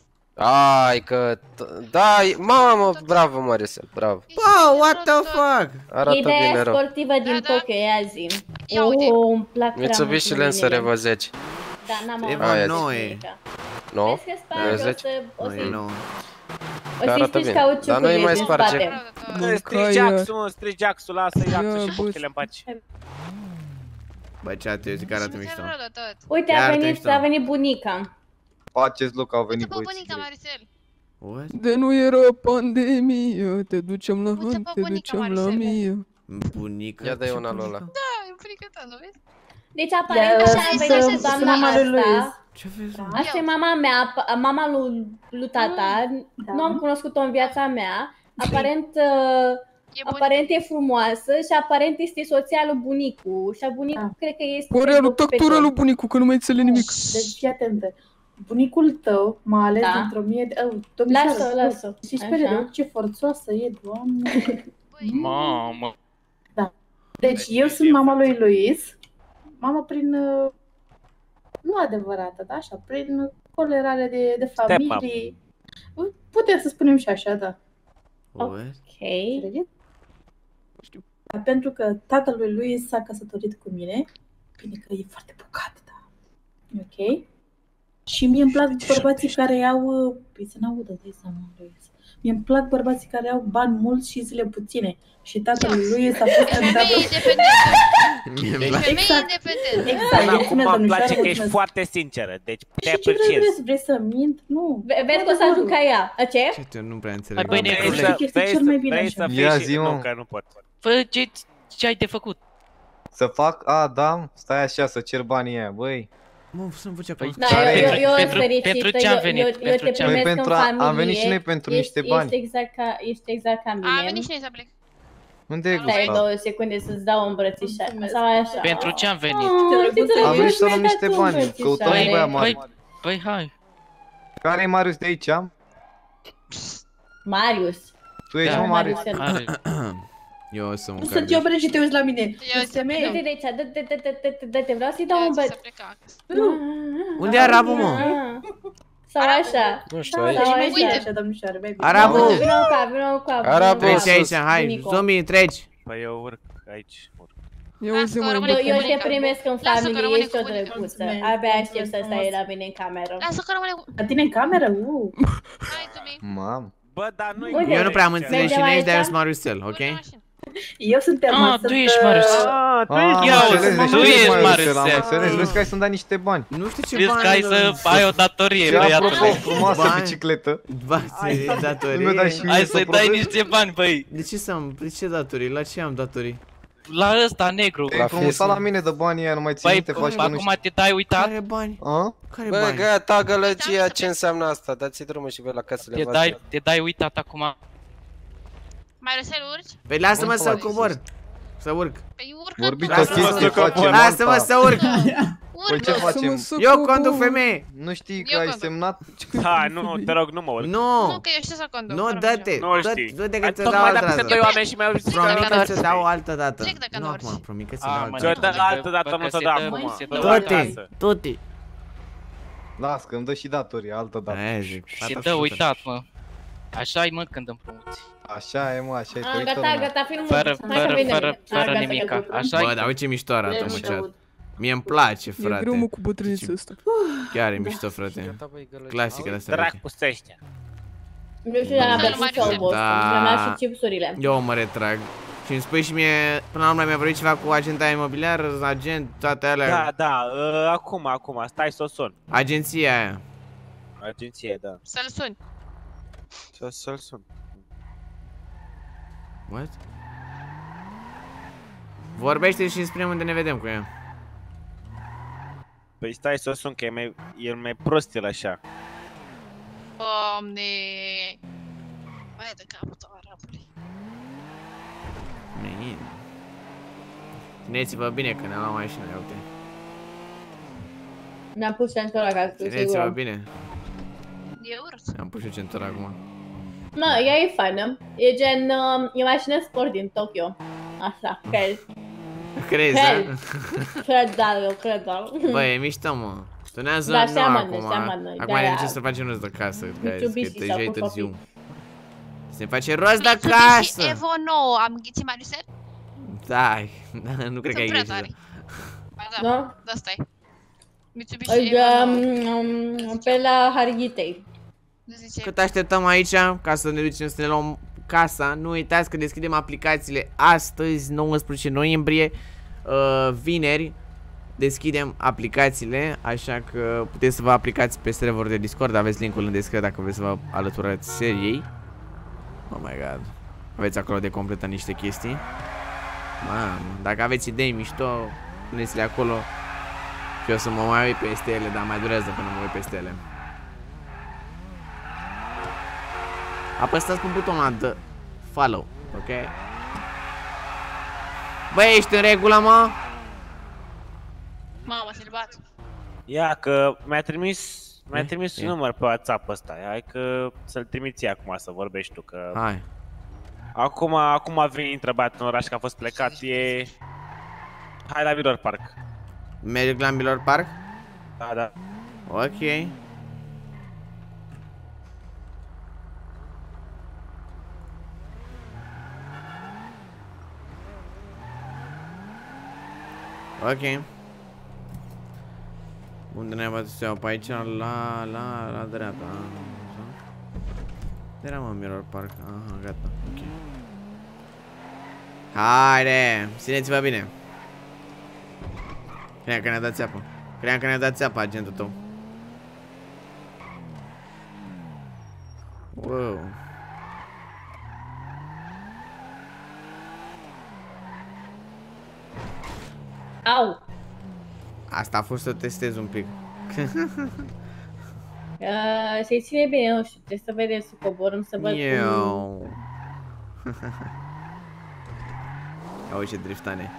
[SPEAKER 5] Ai că... Da, e- mamă, bravo, Maricel, bravo.
[SPEAKER 1] Wow, what the fuck?
[SPEAKER 5] Arată
[SPEAKER 3] E de aia
[SPEAKER 5] bine rău.
[SPEAKER 3] sportivă din
[SPEAKER 4] Da, da.
[SPEAKER 3] Tokyo, ia zi.
[SPEAKER 4] Ia uite.
[SPEAKER 3] Oh, îmi plac prea mult
[SPEAKER 5] Mitsubishi Lancer
[SPEAKER 3] mâinile.
[SPEAKER 5] Evo zece.
[SPEAKER 3] Da, n-am
[SPEAKER 1] Evo
[SPEAKER 3] auzit
[SPEAKER 1] nouă
[SPEAKER 3] nimic.
[SPEAKER 1] e.
[SPEAKER 5] Nu?
[SPEAKER 3] Vezi că sparge,
[SPEAKER 5] Evo
[SPEAKER 3] o
[SPEAKER 5] zece?
[SPEAKER 3] să, o
[SPEAKER 1] Nu e
[SPEAKER 3] să,
[SPEAKER 1] nouă.
[SPEAKER 3] o să-i
[SPEAKER 5] Arată
[SPEAKER 3] strici
[SPEAKER 5] bine.
[SPEAKER 3] cauciucul
[SPEAKER 5] Dar nu-i mai
[SPEAKER 3] din
[SPEAKER 5] sparge.
[SPEAKER 3] spate.
[SPEAKER 6] Strici Jacksul, mă, strici Jacksul, lasă-i
[SPEAKER 7] Ia,
[SPEAKER 6] Jacksul și
[SPEAKER 7] bă.
[SPEAKER 6] punctele în pace.
[SPEAKER 1] Bă, ce eu zic că arată mișto.
[SPEAKER 3] Uite,
[SPEAKER 1] Chiar
[SPEAKER 3] a
[SPEAKER 1] te
[SPEAKER 3] venit,
[SPEAKER 1] mișto.
[SPEAKER 3] a venit bunica.
[SPEAKER 8] Faceți loc, au venit
[SPEAKER 4] Uite,
[SPEAKER 8] băieții
[SPEAKER 4] bunica,
[SPEAKER 8] grei.
[SPEAKER 4] Marcel.
[SPEAKER 1] What?
[SPEAKER 7] De nu era pandemie, te ducem la
[SPEAKER 4] Uite,
[SPEAKER 7] hunt,
[SPEAKER 4] bă,
[SPEAKER 7] te
[SPEAKER 4] bunica,
[SPEAKER 7] ducem la
[SPEAKER 4] Marcele.
[SPEAKER 7] mie.
[SPEAKER 1] Bunica?
[SPEAKER 5] Ia dă-i
[SPEAKER 1] Ce
[SPEAKER 5] una lui ăla.
[SPEAKER 1] bunica?
[SPEAKER 4] Da, e bunica ta, nu vezi?
[SPEAKER 3] Deci aparent
[SPEAKER 9] Ia,
[SPEAKER 3] așa a
[SPEAKER 9] să-
[SPEAKER 3] venit
[SPEAKER 9] să
[SPEAKER 3] doamna
[SPEAKER 9] mama lui Luis.
[SPEAKER 3] asta.
[SPEAKER 1] Ce vezi? mă?
[SPEAKER 3] Asta e mama mea, pa- mama lui, lui tata.
[SPEAKER 9] Da.
[SPEAKER 3] Nu am cunoscut-o în viața mea. Aparent, uh,
[SPEAKER 4] E bunica.
[SPEAKER 3] aparent e frumoasă și aparent este soția lui bunicu. Și a bunicul
[SPEAKER 4] Ah.
[SPEAKER 3] cred că este...
[SPEAKER 7] Părea lui tactura lui bunicu, că nu mai înțeleg nimic.
[SPEAKER 9] Deci fii atentă. Bunicul tău m-a ales
[SPEAKER 3] Da.
[SPEAKER 9] dintr-o mie de... Oh, domnișoară,
[SPEAKER 3] Lasă-o,
[SPEAKER 9] scuze.
[SPEAKER 3] lasă-o.
[SPEAKER 9] Și spune
[SPEAKER 3] Așa.
[SPEAKER 9] de ce forțoasă e, doamne.
[SPEAKER 4] Băi,
[SPEAKER 10] Mamă.
[SPEAKER 9] Deci eu sunt mama lui Luis. Mama prin... uh, Nu adevărată, da? Așa, prin colerare de, de familie. Putem să spunem și așa, da.
[SPEAKER 1] What?
[SPEAKER 3] Ok.
[SPEAKER 9] Înțelegeți? Dar pentru că tatălui lui s-a căsătorit cu mine, bine că e foarte bogat, da. Ok? Și mie îmi plac bărbații care au... uh, Păi să n-audă, dai seama, Luis. Mie îmi plac bărbații care au bani mulți și zile puține. Și tatălui lui s-a fost
[SPEAKER 4] femeie
[SPEAKER 9] candidat...
[SPEAKER 4] independentă.
[SPEAKER 1] Mie îmi
[SPEAKER 4] Deci
[SPEAKER 1] place.
[SPEAKER 4] femeie
[SPEAKER 9] Exact.
[SPEAKER 4] independentă.
[SPEAKER 9] Exact,
[SPEAKER 6] Până
[SPEAKER 9] mulțumesc,
[SPEAKER 6] acum îmi
[SPEAKER 9] domnișoară,
[SPEAKER 6] place că ești
[SPEAKER 9] mulțumesc.
[SPEAKER 6] foarte sinceră, deci te
[SPEAKER 9] Și ce vrei,
[SPEAKER 6] apreciez.
[SPEAKER 9] vrei, vrei să mint? Nu.
[SPEAKER 3] Ve- Vezi că o să ajung ca ea. A, ce?
[SPEAKER 1] Ce? Eu nu prea înțeleg.
[SPEAKER 10] Hai, băi,
[SPEAKER 1] nimic.
[SPEAKER 10] negru,
[SPEAKER 6] Vrei
[SPEAKER 9] Cred
[SPEAKER 6] să,
[SPEAKER 9] că este
[SPEAKER 6] vrei
[SPEAKER 9] cel
[SPEAKER 6] să,
[SPEAKER 9] mai bine
[SPEAKER 6] vrei
[SPEAKER 9] așa.
[SPEAKER 6] să fii
[SPEAKER 8] Ia
[SPEAKER 6] și...
[SPEAKER 8] zi, mă.
[SPEAKER 6] Nu, că nu pot.
[SPEAKER 10] Fă ce, ce ai de făcut.
[SPEAKER 8] Să fac? A, da? Stai așa, să cer banii aia, băi.
[SPEAKER 1] Mă, să-mi făcea
[SPEAKER 10] Păi,
[SPEAKER 1] acolo.
[SPEAKER 3] Da, eu, eu, eu
[SPEAKER 10] Pentru-
[SPEAKER 3] sunt fericită.
[SPEAKER 10] pentru ce am
[SPEAKER 3] Eu-
[SPEAKER 10] venit?
[SPEAKER 3] Eu, eu,
[SPEAKER 10] Pentru
[SPEAKER 3] te
[SPEAKER 10] ce am
[SPEAKER 3] primesc
[SPEAKER 8] venit?
[SPEAKER 3] în
[SPEAKER 8] Pentru a- am
[SPEAKER 3] familie.
[SPEAKER 8] venit și noi pentru
[SPEAKER 3] Ești-
[SPEAKER 8] niște bani.
[SPEAKER 3] Ești exact ca, ești exact ca
[SPEAKER 4] A,
[SPEAKER 3] mine.
[SPEAKER 4] venit și noi să plec.
[SPEAKER 8] Unde e
[SPEAKER 4] Stai,
[SPEAKER 3] Stai
[SPEAKER 8] Gustav?
[SPEAKER 3] două secunde să-ți dau o îmbrățișare.
[SPEAKER 9] Mulțumesc.
[SPEAKER 3] Sau așa.
[SPEAKER 10] Pentru ce am venit?
[SPEAKER 3] Oh, ce drăguț,
[SPEAKER 8] Am venit să
[SPEAKER 3] mi-ai
[SPEAKER 8] luăm
[SPEAKER 3] dat
[SPEAKER 8] niște
[SPEAKER 3] o
[SPEAKER 8] bani.
[SPEAKER 3] îmbrățișare.
[SPEAKER 8] Căutăm un băiat mare.
[SPEAKER 10] Păi, păi hai.
[SPEAKER 8] Care e Marius de aici?
[SPEAKER 3] Marius.
[SPEAKER 8] Tu ești,
[SPEAKER 10] Da.
[SPEAKER 8] mă, Marius?
[SPEAKER 10] Are.
[SPEAKER 1] Eu o să mă
[SPEAKER 9] Nu sunt eu, Bre, și te uiți la mine.
[SPEAKER 4] Eu
[SPEAKER 9] Sunt femeie.
[SPEAKER 3] Du-te de aici, dă-te, dă-te, dă-te, dă-te, vreau să-i dau un
[SPEAKER 4] Ia,
[SPEAKER 3] băț.
[SPEAKER 4] să plecă acasă.
[SPEAKER 1] Unde e arabul, mă?
[SPEAKER 3] Sau așa.
[SPEAKER 5] Nu știu,
[SPEAKER 9] Da,
[SPEAKER 5] aici.
[SPEAKER 9] da, și mai
[SPEAKER 3] Uite.
[SPEAKER 9] bine așa, domnișoare, mai bine.
[SPEAKER 1] Arabu!
[SPEAKER 3] Vină cu cap, vină cu cap.
[SPEAKER 5] Arabu!
[SPEAKER 3] vină cu
[SPEAKER 1] Treci
[SPEAKER 3] cap.
[SPEAKER 1] aici, hai,
[SPEAKER 3] Bunico.
[SPEAKER 1] zombie, treci.
[SPEAKER 6] Păi eu urc aici, urc.
[SPEAKER 7] Ia
[SPEAKER 4] Lasă
[SPEAKER 7] uzi,
[SPEAKER 4] că
[SPEAKER 7] mă,
[SPEAKER 4] rămâne
[SPEAKER 3] Eu,
[SPEAKER 7] bă,
[SPEAKER 3] eu te
[SPEAKER 4] Bunica.
[SPEAKER 3] primesc în
[SPEAKER 4] Lasă că
[SPEAKER 3] familie,
[SPEAKER 4] rămâne
[SPEAKER 3] ești o
[SPEAKER 4] cu bunica.
[SPEAKER 3] drăguță.
[SPEAKER 9] Mulțumesc.
[SPEAKER 3] Abia aștept să stai la mine în cameră.
[SPEAKER 4] Lasă că rămâne...
[SPEAKER 9] La tine în cameră? Uh.
[SPEAKER 4] Hai, Tobi.
[SPEAKER 8] Mam.
[SPEAKER 6] Bă, dar nu-i
[SPEAKER 3] Uite.
[SPEAKER 1] Eu nu prea am
[SPEAKER 6] aici.
[SPEAKER 1] înțeles
[SPEAKER 3] Mergem
[SPEAKER 1] cine ești,
[SPEAKER 3] aici?
[SPEAKER 1] dar eu sunt Mariusel, ok?
[SPEAKER 4] Urcă în mașină.
[SPEAKER 9] Eu sunt Emma,
[SPEAKER 10] Ah,
[SPEAKER 9] sunt,
[SPEAKER 10] tu ești Marius.
[SPEAKER 9] uh,
[SPEAKER 6] Ah, tu
[SPEAKER 8] Ah,
[SPEAKER 6] ești...
[SPEAKER 8] am
[SPEAKER 10] Ia uzi,
[SPEAKER 8] înțeles, deci
[SPEAKER 10] tu
[SPEAKER 8] tu ești
[SPEAKER 10] ești
[SPEAKER 8] Mariusel, am
[SPEAKER 10] Mariusel.
[SPEAKER 8] înțeles. Vezi că ai să-mi dai niște bani.
[SPEAKER 1] Nu știu ce
[SPEAKER 10] Știți
[SPEAKER 1] bani.
[SPEAKER 10] că ai să ai o datorie,
[SPEAKER 8] Și apropo,
[SPEAKER 10] băiatule.
[SPEAKER 8] frumoasă
[SPEAKER 1] Bani.
[SPEAKER 8] bicicletă.
[SPEAKER 1] Ba, ți
[SPEAKER 8] Nu mi-o dai
[SPEAKER 1] datorii.
[SPEAKER 8] și mie
[SPEAKER 10] Hai
[SPEAKER 8] să
[SPEAKER 10] să-i dai
[SPEAKER 8] produc?
[SPEAKER 10] niște bani, băi.
[SPEAKER 1] De ce să am, de ce datorii? La ce am datorii?
[SPEAKER 10] La ăsta, negru.
[SPEAKER 8] Te-ai frumusa la mine de banii aia, nu mai ții
[SPEAKER 10] Băi,
[SPEAKER 8] minte, faci că nu
[SPEAKER 10] acum te dai uitat.
[SPEAKER 1] Care bani?
[SPEAKER 8] A?
[SPEAKER 1] Care
[SPEAKER 5] Bă,
[SPEAKER 1] bani?
[SPEAKER 5] gata, gălăgia, ce înseamnă asta? Dați-i drumul și voi la casele
[SPEAKER 10] Te
[SPEAKER 5] voastre.
[SPEAKER 10] dai, te dai uitat acum.
[SPEAKER 4] Mai răsel urci?
[SPEAKER 1] Păi lasă-mă
[SPEAKER 8] Nu-mi
[SPEAKER 1] să
[SPEAKER 8] place
[SPEAKER 1] cobor.
[SPEAKER 8] să-
[SPEAKER 1] Să urc.
[SPEAKER 4] Păi urcă
[SPEAKER 8] Vorbiți
[SPEAKER 4] tu.
[SPEAKER 8] o
[SPEAKER 1] Lasă-mă
[SPEAKER 8] chestie,
[SPEAKER 1] să
[SPEAKER 8] facem
[SPEAKER 1] Lasă-mă
[SPEAKER 8] alta.
[SPEAKER 1] să urc.
[SPEAKER 8] Păi ce
[SPEAKER 4] Urcă.
[SPEAKER 8] facem?
[SPEAKER 7] Lasă-mă să
[SPEAKER 1] Eu
[SPEAKER 7] cobor.
[SPEAKER 1] conduc femeie.
[SPEAKER 8] Nu știi că
[SPEAKER 4] Eu
[SPEAKER 8] ai
[SPEAKER 4] conduc.
[SPEAKER 8] semnat?
[SPEAKER 6] Ha, nu, te rog, nu mă urc.
[SPEAKER 1] Nu.
[SPEAKER 4] Nu, că eu știu să conduc.
[SPEAKER 1] Nu,
[SPEAKER 4] fără
[SPEAKER 1] dă-te.
[SPEAKER 4] nicio-
[SPEAKER 6] Nu
[SPEAKER 1] Dă-
[SPEAKER 6] știi.
[SPEAKER 1] Dă-te că
[SPEAKER 6] Ai
[SPEAKER 1] ți dau
[SPEAKER 6] tocmai
[SPEAKER 1] altă
[SPEAKER 6] dacă sunt
[SPEAKER 1] dată.
[SPEAKER 6] doi oameni și mi-au zis că
[SPEAKER 1] Promit
[SPEAKER 6] nu
[SPEAKER 1] că ți
[SPEAKER 6] urci.
[SPEAKER 1] dau altă dată.
[SPEAKER 4] Plec dacă
[SPEAKER 1] Nu
[SPEAKER 4] nu urci.
[SPEAKER 1] acum, promit că ți
[SPEAKER 10] A,
[SPEAKER 1] dau
[SPEAKER 10] mă,
[SPEAKER 1] altă
[SPEAKER 6] Eu
[SPEAKER 1] dată.
[SPEAKER 6] dă altă dată, nu te dau acum.
[SPEAKER 10] Se
[SPEAKER 6] Dă
[SPEAKER 10] dă
[SPEAKER 1] Toate,
[SPEAKER 6] acasă.
[SPEAKER 1] toate.
[SPEAKER 8] Las, că îmi dă și datorii, altă dată.
[SPEAKER 1] Aia zic.
[SPEAKER 10] Și
[SPEAKER 1] Tata
[SPEAKER 10] dă
[SPEAKER 1] ajută.
[SPEAKER 10] uitat, mă. Așa-i, mă, când împrumuți.
[SPEAKER 8] Așa e, mă, așa e, te
[SPEAKER 3] Ah,
[SPEAKER 8] uită
[SPEAKER 3] gata,
[SPEAKER 8] lumea.
[SPEAKER 3] gata, filmul.
[SPEAKER 10] Fără,
[SPEAKER 3] Hai că
[SPEAKER 10] fără,
[SPEAKER 3] vedem.
[SPEAKER 10] fără,
[SPEAKER 3] Ah,
[SPEAKER 10] fără
[SPEAKER 3] gata,
[SPEAKER 10] nimica.
[SPEAKER 3] gata.
[SPEAKER 10] Așa-i.
[SPEAKER 1] Bă, dar uite ce mișto arată,
[SPEAKER 9] Vrem
[SPEAKER 1] mă,
[SPEAKER 9] să
[SPEAKER 1] chat.
[SPEAKER 9] aud.
[SPEAKER 1] Mie îmi place,
[SPEAKER 7] E greu, mă,
[SPEAKER 1] frate.
[SPEAKER 7] cu bătrânița asta.
[SPEAKER 1] Chiar e mișto, frate.
[SPEAKER 5] Gata, băi, gălăgia.
[SPEAKER 1] Clasică astea.
[SPEAKER 6] Dracu ăștia.
[SPEAKER 3] Nu știu dacă aveți
[SPEAKER 4] Da.
[SPEAKER 3] și albostru.
[SPEAKER 1] Da.
[SPEAKER 3] Mi-am luat și chipsurile.
[SPEAKER 1] Eu mă retrag. Și îmi spui și mie, până la urmă mi-a vorbit ceva cu agenta imobiliar, agent, toate alea.
[SPEAKER 6] Da, da, uh, acum, acum, stai să o sun.
[SPEAKER 1] Agenția aia.
[SPEAKER 6] Agenție, da.
[SPEAKER 4] Să-l suni.
[SPEAKER 5] Să- Să-l sun.
[SPEAKER 1] What? Vorbește și îmi spune unde ne vedem cu ea.
[SPEAKER 6] Păi stai să o sun, că e mai, e mai prost el așa.
[SPEAKER 4] Doamne. Mai de capul tău, arabului.
[SPEAKER 1] Man. Țineți-vă bine că ne-am luat mașina, ia uite.
[SPEAKER 3] Mi-am pus centura acasă,
[SPEAKER 1] Țineți-vă bine.
[SPEAKER 4] E urât.
[SPEAKER 1] Mi-am pus și centura acum.
[SPEAKER 3] Nu, ea e faină. E gen, uh, e mașină sport din Tokyo. Așa, cred.
[SPEAKER 1] Crezi, da?
[SPEAKER 3] Cred, da, eu cred, da.
[SPEAKER 1] Bă, e mișto, mă. Tunează
[SPEAKER 3] Da,
[SPEAKER 1] nu
[SPEAKER 3] seamănă,
[SPEAKER 1] acum.
[SPEAKER 3] seamănă,
[SPEAKER 1] Acum
[SPEAKER 3] de-aia.
[SPEAKER 1] de ce să facem rost de casă, guys, că
[SPEAKER 3] Mitsubishi
[SPEAKER 1] deja
[SPEAKER 3] sau
[SPEAKER 1] e
[SPEAKER 3] cu
[SPEAKER 1] târziu.
[SPEAKER 3] copii.
[SPEAKER 1] Să ne face rost de
[SPEAKER 4] Mitsubishi
[SPEAKER 1] casă!
[SPEAKER 4] Evo nouă, am înghițit Mariusel?
[SPEAKER 1] Da, nu cred că ai
[SPEAKER 4] Sunt prea
[SPEAKER 1] greșit.
[SPEAKER 4] tare. Ba da,
[SPEAKER 3] Da?
[SPEAKER 4] da stai. Mitsubishi
[SPEAKER 3] Îi,
[SPEAKER 4] Evo
[SPEAKER 3] um,
[SPEAKER 4] nouă.
[SPEAKER 3] um, pe la Harghitei.
[SPEAKER 4] Zice,
[SPEAKER 1] Cât așteptăm aici, ca să ne ducem să ne luăm casa, nu uitați că deschidem aplicațiile astăzi, nouăsprezece noiembrie, uh, vineri, deschidem aplicațiile, așa că puteți să vă aplicați pe serverul de Discord, aveți linkul în descriere dacă vreți să vă alăturați seriei. Oh my god, aveți acolo de completat niște chestii. Mamă, dacă aveți idei mișto, puneți-le acolo și o să mă mai uit peste ele, dar mai durează până mă uit peste ele. Apăsați pe butonul ăla de follow, ok? Băi, ești în regulă, mă?
[SPEAKER 4] mamă, silibat.
[SPEAKER 6] Ia că mi-a trimis mi-a
[SPEAKER 1] E?
[SPEAKER 6] trimis un
[SPEAKER 1] E?
[SPEAKER 6] număr pe WhatsApp ăsta. Hai că să-l trimiți acum să vorbești tu că
[SPEAKER 1] Hai.
[SPEAKER 6] acum acum a venit întrebat în oraș că a fost plecat, e hai la Mirror Park.
[SPEAKER 1] Merg la Miller Park?
[SPEAKER 6] Da, da.
[SPEAKER 1] Ok. Ok. Unde ne-am văzut să iau? Pe aici, la, la, la dreapta. Unde era, mă, Mirror Park? Aha, gata, ok. Haide, țineți-vă bine. Cream că ne-a dat țeapă. Cream că ne-a dat țeapă agentul tău. Wow.
[SPEAKER 3] Au!
[SPEAKER 1] Asta a fost să testez un pic.
[SPEAKER 3] Uh, se ține bine, nu știu, trebuie să vedem, să coborâm, să văd cum...
[SPEAKER 1] Eu. Ia ce driftane.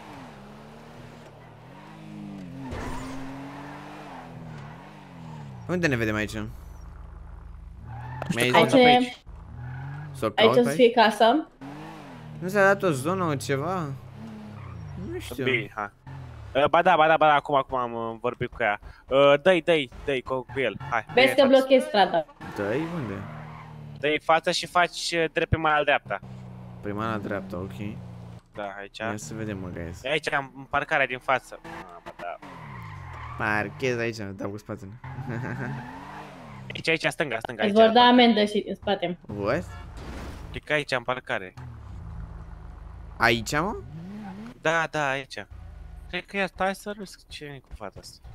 [SPEAKER 1] Unde ne vedem aici? Mi-ai
[SPEAKER 3] Aici,
[SPEAKER 1] zis
[SPEAKER 3] e-
[SPEAKER 1] să o
[SPEAKER 3] aici
[SPEAKER 1] caut
[SPEAKER 3] o să
[SPEAKER 1] aici?
[SPEAKER 3] fie casa.
[SPEAKER 1] Nu s-a dat o zonă, o ceva? Nu știu.
[SPEAKER 6] Bine, hai. Uh, ba da, ba da, ba da, acum, acum am uh, vorbit cu ea. Uh, dă-i, dă-i, dă-i cu, cu el, hai.
[SPEAKER 3] Vezi că blochezi strada.
[SPEAKER 1] Dă-i unde?
[SPEAKER 6] Dă-i față și faci uh, drept pe mâna dreapta.
[SPEAKER 1] Prima la dreapta, ok.
[SPEAKER 6] Da, aici.
[SPEAKER 1] Ia să vedem, mă, guys.
[SPEAKER 6] Aici am parcarea din față. Ah, da.
[SPEAKER 1] Parchez aici, dau cu spatele.
[SPEAKER 6] Aici, aici, stânga, stânga,
[SPEAKER 3] Îți
[SPEAKER 6] aici.
[SPEAKER 3] vor da amendă și în spate.
[SPEAKER 1] What?
[SPEAKER 6] Cred că aici am parcare.
[SPEAKER 1] Aici, mă?
[SPEAKER 6] Da, da, aici. Cred că ia, stai să râs, ce e cu fata asta?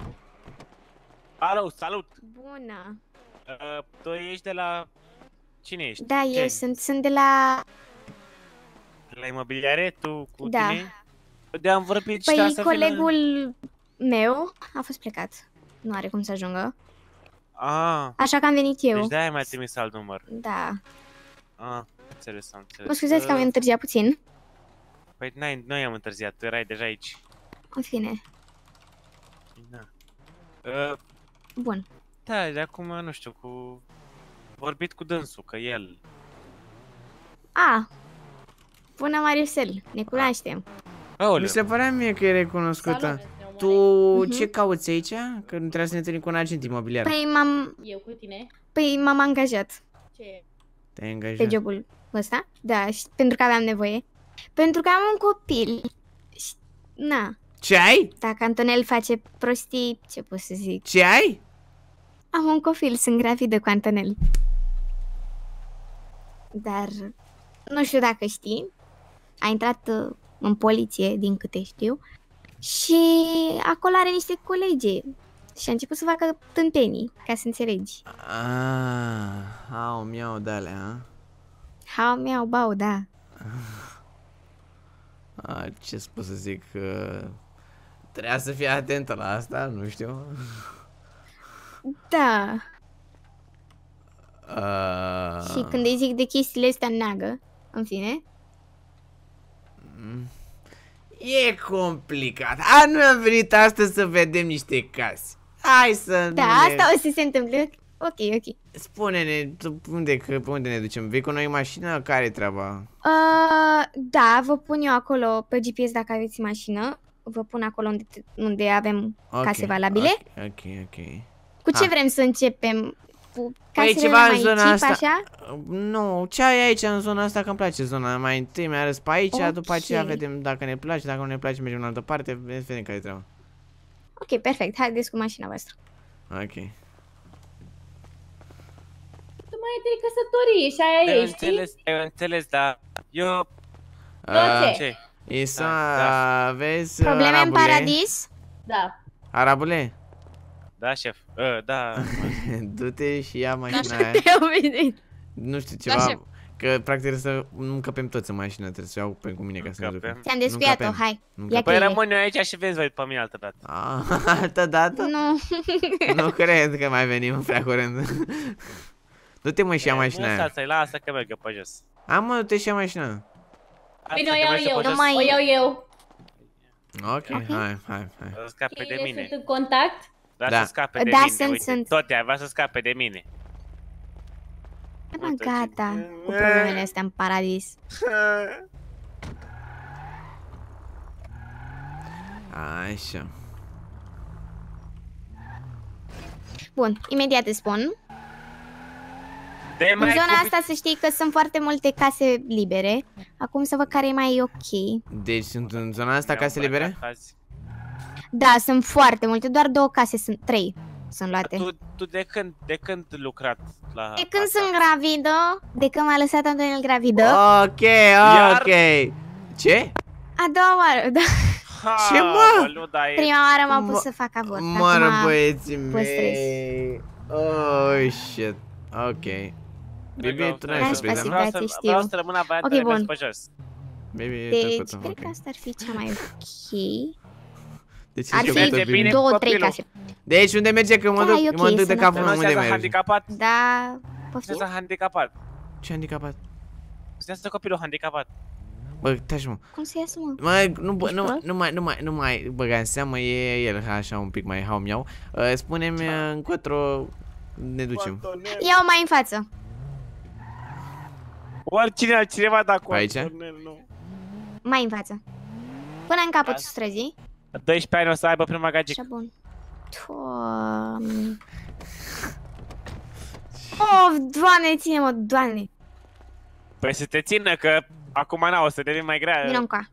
[SPEAKER 6] Alo, salut!
[SPEAKER 2] Bună.
[SPEAKER 6] Uh, tu ești de la... Cine ești?
[SPEAKER 2] Da,
[SPEAKER 6] Ce?
[SPEAKER 2] eu sunt, sunt de la...
[SPEAKER 6] La imobiliare? Tu cu
[SPEAKER 2] Da.
[SPEAKER 6] tine? De am vorbit și
[SPEAKER 2] Păi
[SPEAKER 6] să
[SPEAKER 2] colegul meu a fost plecat. Nu are cum să ajungă.
[SPEAKER 6] Ah,
[SPEAKER 2] Așa că am venit eu.
[SPEAKER 6] deci de-aia mi-a trimis alt număr.
[SPEAKER 2] Da.
[SPEAKER 6] Ah, înțeles, am înțeles.
[SPEAKER 2] Mă scuzați că am întârziat puțin.
[SPEAKER 6] Păi n-ai, noi am întârziat, tu erai deja aici.
[SPEAKER 2] În fine.
[SPEAKER 6] Da. Uh,
[SPEAKER 2] Bun.
[SPEAKER 6] da, de acum, nu știu, cu... Vorbit cu dânsul, că el...
[SPEAKER 2] A. Bună, Mariusel. Ne cunoaștem.
[SPEAKER 6] Aoleu.
[SPEAKER 1] Mi se părea mie că e recunoscută.
[SPEAKER 3] Salut.
[SPEAKER 1] Tu
[SPEAKER 2] Mhm.
[SPEAKER 1] ce cauți aici? Că nu trebuie să ne întâlnim cu un agent imobiliar.
[SPEAKER 2] Păi m-am...
[SPEAKER 3] Eu cu tine.
[SPEAKER 2] Păi m-am angajat
[SPEAKER 3] Ce?
[SPEAKER 1] Te-ai angajat.
[SPEAKER 2] pe jobul ăsta. Da, și pentru că aveam nevoie. Pentru că am un copil. Și... Na.
[SPEAKER 1] Ce ai?
[SPEAKER 2] Dacă Antonel face prostii, ce pot să zic?
[SPEAKER 1] Ce ai?
[SPEAKER 2] Am un copil, sunt gravidă cu Antonel. Dar nu știu dacă știi, a intrat uh, în poliție, din câte știu, și acolo are niște colegi și a început să facă tântenii, ca să înțelegi.
[SPEAKER 1] Ah, au miau de alea, ha?
[SPEAKER 2] Hau, miau, bau, da.
[SPEAKER 1] Ah, ce pot să zic? Uh, trebuia să fii atentă la asta, nu știu.
[SPEAKER 2] Da.
[SPEAKER 1] Uh...
[SPEAKER 2] Și când îi zic de chestiile astea, neagă. În fine.
[SPEAKER 1] E complicat. A, nu am venit astăzi să vedem niște case. Hai să
[SPEAKER 2] Da,
[SPEAKER 1] nu
[SPEAKER 2] asta
[SPEAKER 1] ne...
[SPEAKER 2] o să se întâmple. Ok, ok.
[SPEAKER 1] Spune-ne, tu unde, că, pe unde ne ducem? Vei cu noi în mașină? Care-i treaba?
[SPEAKER 2] Uh, da, vă pun eu acolo pe G P S dacă aveți mașină. Vă pun acolo unde, unde avem
[SPEAKER 1] Ok,
[SPEAKER 2] case valabile.
[SPEAKER 1] Ok, ok, ok.
[SPEAKER 2] Cu ce
[SPEAKER 1] Ha.
[SPEAKER 2] vrem să începem? Cu
[SPEAKER 1] Păi
[SPEAKER 2] casele
[SPEAKER 1] ceva în
[SPEAKER 2] mai
[SPEAKER 1] zona
[SPEAKER 2] cheap,
[SPEAKER 1] asta.
[SPEAKER 2] așa?
[SPEAKER 1] Nu, ce ai aici în zona asta, că îmi place zona. Mai întâi mi-a arăs pe aici,
[SPEAKER 2] Ok.
[SPEAKER 1] după aceea vedem dacă ne place, dacă nu ne place mergem în altă parte, vedem care-i treaba.
[SPEAKER 2] Ok, perfect. Haideți cu mașina voastră.
[SPEAKER 1] Ok.
[SPEAKER 3] Tu mai te căsătorii și aia
[SPEAKER 6] Eu
[SPEAKER 3] e, știi?
[SPEAKER 6] înțeles, eu înțeles, dar eu...
[SPEAKER 3] Tot ce?
[SPEAKER 6] Ce?
[SPEAKER 1] Isa,
[SPEAKER 6] Da,
[SPEAKER 1] vezi,
[SPEAKER 2] Probleme în
[SPEAKER 1] arabule?
[SPEAKER 2] paradis?
[SPEAKER 3] Da.
[SPEAKER 1] Arabule,
[SPEAKER 6] Da, șef. Uh, da.
[SPEAKER 1] du-te și ia mașina aia.
[SPEAKER 2] Eu vedem.
[SPEAKER 1] Nu știu
[SPEAKER 4] Da,
[SPEAKER 1] ceva,
[SPEAKER 4] șef.
[SPEAKER 1] că practic trebuie să nu încăpem toți în mașină, trebuie să iau pe cu mine ca să ne ducă.
[SPEAKER 6] Încăpem.
[SPEAKER 2] Ți-am
[SPEAKER 1] Nu
[SPEAKER 2] descuiat-o,
[SPEAKER 1] încăpem.
[SPEAKER 2] hai.
[SPEAKER 1] Nu
[SPEAKER 2] Ia
[SPEAKER 1] încăpem.
[SPEAKER 6] Păi
[SPEAKER 2] cheile.
[SPEAKER 6] rămân eu aici și vezi voi pe mine altă dată.
[SPEAKER 1] Ah, altă dată?
[SPEAKER 2] Nu.
[SPEAKER 1] Nu cred că mai venim prea curând. Du-te mă și ia mașina aia.
[SPEAKER 6] Lasă-i, lasă că merg eu pe jos.
[SPEAKER 1] Am mă, du-te și ia mașina.
[SPEAKER 3] Bine, o
[SPEAKER 6] Lasă că
[SPEAKER 3] iau
[SPEAKER 6] mergi
[SPEAKER 3] eu.
[SPEAKER 6] pe jos.
[SPEAKER 2] mai-
[SPEAKER 3] O iau eu.
[SPEAKER 1] Ok, hai, hai, hai.
[SPEAKER 6] Să scape de
[SPEAKER 3] Cheile
[SPEAKER 6] mine.
[SPEAKER 3] sunt în contact?
[SPEAKER 6] Vrea
[SPEAKER 1] Da.
[SPEAKER 6] să scape de
[SPEAKER 2] Da,
[SPEAKER 6] mine,
[SPEAKER 2] sunt,
[SPEAKER 6] uite.
[SPEAKER 2] sunt.
[SPEAKER 6] Tot ea vrea să scape de mine.
[SPEAKER 2] Mă, gata cu problemele astea în paradis.
[SPEAKER 1] Așa.
[SPEAKER 2] Bun, imediat îți spun.
[SPEAKER 6] De
[SPEAKER 2] În
[SPEAKER 6] mai
[SPEAKER 2] zona
[SPEAKER 6] cu-
[SPEAKER 2] asta să știi că sunt foarte multe case libere. Acum să văd care e mai ok.
[SPEAKER 1] Deci sunt în zona asta
[SPEAKER 6] Mi-am
[SPEAKER 1] case libere?
[SPEAKER 6] îmbrăcat azi.
[SPEAKER 2] Da, sunt foarte multe, doar două case, sunt trei sunt luate.
[SPEAKER 6] Tu, tu de când, de când lucrat la
[SPEAKER 2] De când
[SPEAKER 6] asta?
[SPEAKER 2] sunt gravidă, de când m-a lăsat Antonel gravidă,
[SPEAKER 1] Ok,
[SPEAKER 6] Iar?
[SPEAKER 1] ok. Ce?
[SPEAKER 2] a doua oară, da.
[SPEAKER 6] Ha,
[SPEAKER 1] Ce, mă?
[SPEAKER 6] bălu, da, e-
[SPEAKER 2] Prima oară m-a
[SPEAKER 1] Mă-
[SPEAKER 2] pus să fac avort.
[SPEAKER 1] Mără
[SPEAKER 2] acum
[SPEAKER 1] băieții
[SPEAKER 2] păstrez.
[SPEAKER 1] mei. Oh, shit. Ok. Baby, tu n-ai
[SPEAKER 2] Hai,
[SPEAKER 1] surpriză, nu?
[SPEAKER 2] spasiba.
[SPEAKER 6] Vreau să,
[SPEAKER 2] știu.
[SPEAKER 6] vreau să rămân varianta
[SPEAKER 2] Ok,
[SPEAKER 6] de mers
[SPEAKER 2] bun.
[SPEAKER 6] pe jos.
[SPEAKER 1] Baby, e
[SPEAKER 2] Deci,
[SPEAKER 1] trecută,
[SPEAKER 2] cred că
[SPEAKER 1] ok.
[SPEAKER 2] asta ar fi cea mai ok.
[SPEAKER 1] Deci
[SPEAKER 2] Ar
[SPEAKER 1] ești
[SPEAKER 2] fi
[SPEAKER 1] făcută
[SPEAKER 6] merge bine.
[SPEAKER 2] două, trei
[SPEAKER 6] copilul.
[SPEAKER 2] case.
[SPEAKER 1] Deci unde merge că mă
[SPEAKER 2] Da,
[SPEAKER 1] duc,
[SPEAKER 2] e ok,
[SPEAKER 1] mă duc de
[SPEAKER 2] sănătos.
[SPEAKER 1] capul meu, unde
[SPEAKER 6] Cunoștează
[SPEAKER 1] mergi?
[SPEAKER 6] handicapat?
[SPEAKER 2] Da, poftim?
[SPEAKER 6] Cunoștează handicapat.
[SPEAKER 1] Ce handicapat?
[SPEAKER 6] Cunoștează copilul handicapat.
[SPEAKER 1] Bă, taci mă.
[SPEAKER 2] Cum să iasă, mă?
[SPEAKER 1] Mă, nu, bă,
[SPEAKER 2] Ești
[SPEAKER 1] nu,
[SPEAKER 2] prost?
[SPEAKER 1] nu mai, nu mai, nu mai băga în seamă, e el așa un pic mai hau-miau. Uh, Spune-mi uh, încotro ne ducem.
[SPEAKER 2] Ia-o mai în față.
[SPEAKER 6] Oricine altcineva da cu
[SPEAKER 1] Aici?
[SPEAKER 6] Antonel, nu.
[SPEAKER 2] Mai în față. Până în capătul
[SPEAKER 6] Asta.
[SPEAKER 2] străzii.
[SPEAKER 6] La doisprezece ani o să aibă prima gagică.
[SPEAKER 2] Așa bun. Doamne. Oh, Doamne, ține-mă, Doamne.
[SPEAKER 6] Păi să te țină că acum n-au, o să devin mai grea.
[SPEAKER 2] Vino încoa.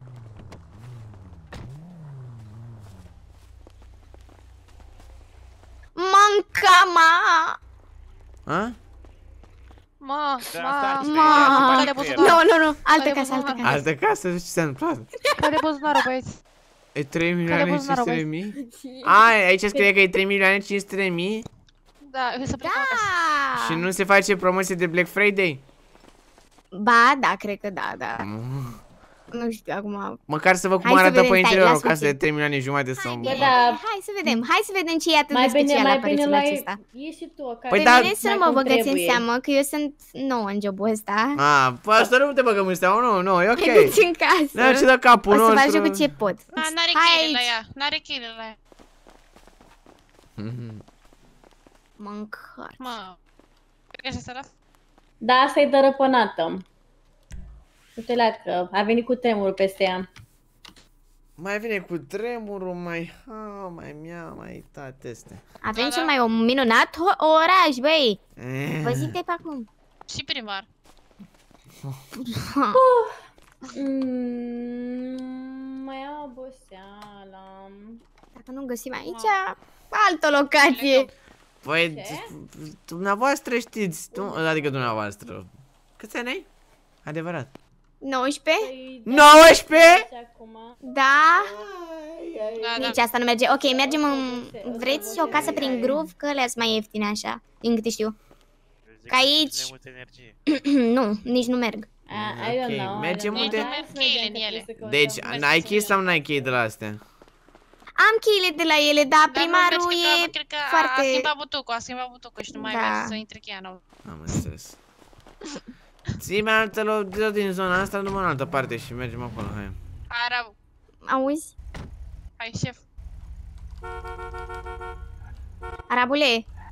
[SPEAKER 2] Manca, ma.
[SPEAKER 1] A?
[SPEAKER 4] Ma,
[SPEAKER 6] Da,
[SPEAKER 4] ma,
[SPEAKER 6] asta
[SPEAKER 2] Ma.
[SPEAKER 4] Care buzunar?
[SPEAKER 2] Nu, nu, nu, altă
[SPEAKER 4] Care
[SPEAKER 2] casă, altă
[SPEAKER 4] buzunar?
[SPEAKER 2] casă.
[SPEAKER 1] Altă casă, ce s-a întâmplat?
[SPEAKER 4] Care buzunarul, băieți?
[SPEAKER 1] E trei milioane
[SPEAKER 4] buzunarul,
[SPEAKER 1] cinci sute de
[SPEAKER 4] băieți?
[SPEAKER 1] mii? A, aici scrie că e trei milioane cinci sute de mii?
[SPEAKER 4] Da, eu să plecăm acasă.
[SPEAKER 2] Da.
[SPEAKER 1] Și nu se face promoție de Black Friday?
[SPEAKER 2] Ba, da, cred că da, da.
[SPEAKER 1] Mm.
[SPEAKER 2] Nu știu acum.
[SPEAKER 1] Măcar să văd cum
[SPEAKER 2] Hai să
[SPEAKER 1] arată
[SPEAKER 2] vedem,
[SPEAKER 1] pe
[SPEAKER 2] stai,
[SPEAKER 1] interior o
[SPEAKER 2] lasă
[SPEAKER 1] casă de
[SPEAKER 2] puțin.
[SPEAKER 1] trei milioane jumate sau...
[SPEAKER 2] Bine,
[SPEAKER 3] da.
[SPEAKER 2] hai să vedem, hai să vedem ce e atât
[SPEAKER 3] Mai
[SPEAKER 2] de
[SPEAKER 3] bine,
[SPEAKER 2] special la
[SPEAKER 3] mai bine
[SPEAKER 2] prețul
[SPEAKER 3] la...
[SPEAKER 2] acesta.
[SPEAKER 3] Ieși și tu acasă.
[SPEAKER 1] Păi
[SPEAKER 2] Pe
[SPEAKER 1] da-
[SPEAKER 2] mine să
[SPEAKER 3] Mai
[SPEAKER 2] nu mă
[SPEAKER 3] cum
[SPEAKER 2] băgați în
[SPEAKER 3] trebuie.
[SPEAKER 2] seamă că eu sunt nouă în jobul ăsta.
[SPEAKER 1] A, păi asta nu te băgăm în seamă, nu, nu, e ok.
[SPEAKER 2] Haideți în casă.
[SPEAKER 1] Ne-am ce de capul
[SPEAKER 2] O să vă
[SPEAKER 1] nostru.
[SPEAKER 2] ajut cu ce pot.
[SPEAKER 4] Da, n-are
[SPEAKER 2] Hai
[SPEAKER 4] cheile la
[SPEAKER 2] aici.
[SPEAKER 4] ea, n-are cheile la ea.
[SPEAKER 1] Mhm.
[SPEAKER 2] Mâncat.
[SPEAKER 4] Mă, cred că asta la...
[SPEAKER 3] Da, asta e dărăpânată. Uite la că a venit cu tremurul peste ea.
[SPEAKER 1] Mai vine cu tremurul, mai ha, mai mea, mai toate astea.
[SPEAKER 2] Avem
[SPEAKER 4] Da,
[SPEAKER 2] cel
[SPEAKER 4] da.
[SPEAKER 2] mai un minunat ho- oraș, băi.
[SPEAKER 1] Eh.
[SPEAKER 2] Vă zic de pe acum.
[SPEAKER 4] Și primar.
[SPEAKER 3] Mm, mai am oboseala.
[SPEAKER 2] Dacă nu găsim aici, altă locație.
[SPEAKER 1] Păi,
[SPEAKER 3] Ce?
[SPEAKER 1] dumneavoastră știți, tu, adică dumneavoastră. Câți ani ai? Adevărat.
[SPEAKER 2] nouăsprezece?
[SPEAKER 3] Păi,
[SPEAKER 1] nouăsprezece?
[SPEAKER 3] și acum.
[SPEAKER 2] Da.
[SPEAKER 4] Da, da.
[SPEAKER 2] Nici asta nu merge. Ok, mergem în... Vreți și o casă prin Groove? Că le mai ieftine așa, din câte știu. Că aici-
[SPEAKER 6] Multă energie.
[SPEAKER 2] Nu, nici nu merg.
[SPEAKER 3] Ah, I don't
[SPEAKER 1] Ok,
[SPEAKER 3] know. I
[SPEAKER 1] mergem
[SPEAKER 3] don't know.
[SPEAKER 1] unde?
[SPEAKER 3] Hai să
[SPEAKER 4] Cheile
[SPEAKER 3] vedem
[SPEAKER 4] în
[SPEAKER 3] că
[SPEAKER 4] ele.
[SPEAKER 3] trebuie să
[SPEAKER 1] Deci,
[SPEAKER 3] căutăm.
[SPEAKER 1] Nike sau Nike de la astea?
[SPEAKER 2] Am cheile de la ele, dar
[SPEAKER 4] Dar
[SPEAKER 2] primarul
[SPEAKER 4] nu, vezi,
[SPEAKER 2] e
[SPEAKER 4] cred că, cred că a,
[SPEAKER 2] foarte...
[SPEAKER 4] a schimbat butucul, a schimbat butucul și nu mai
[SPEAKER 2] Da.
[SPEAKER 4] vrea să intre cheia nouă.
[SPEAKER 1] Am înțeles. Ții-mi altă lo- din zona asta, numai în altă parte și mergem acolo, hai.
[SPEAKER 4] Arab.
[SPEAKER 2] Auzi?
[SPEAKER 4] Hai, șef.
[SPEAKER 2] Arabule!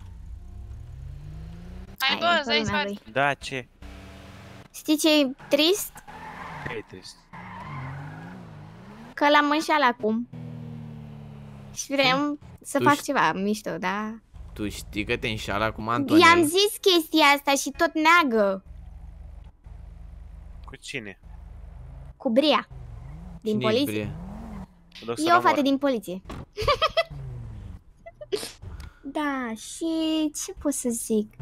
[SPEAKER 4] Hai,
[SPEAKER 2] Hai,
[SPEAKER 4] bă,
[SPEAKER 2] pe
[SPEAKER 4] hai,
[SPEAKER 2] lumea
[SPEAKER 4] hai.
[SPEAKER 6] lui. Da, ce?
[SPEAKER 2] Știi ce e trist?
[SPEAKER 6] Ce e trist?
[SPEAKER 2] Că l-am înșelat acum. Și vrem să
[SPEAKER 1] Tu
[SPEAKER 2] fac
[SPEAKER 1] ș-
[SPEAKER 2] ceva mișto, da?
[SPEAKER 1] Tu știi că te înșală acum Antonel?
[SPEAKER 2] I-am zis chestia asta și tot neagă.
[SPEAKER 6] Cu cine?
[SPEAKER 2] Cu Bria. Din
[SPEAKER 1] Cine-i
[SPEAKER 2] poliție.
[SPEAKER 1] Brie?
[SPEAKER 6] Mă duc să
[SPEAKER 2] E o
[SPEAKER 6] mă
[SPEAKER 2] fată
[SPEAKER 6] mor.
[SPEAKER 2] din poliție. Da, și ce pot să zic?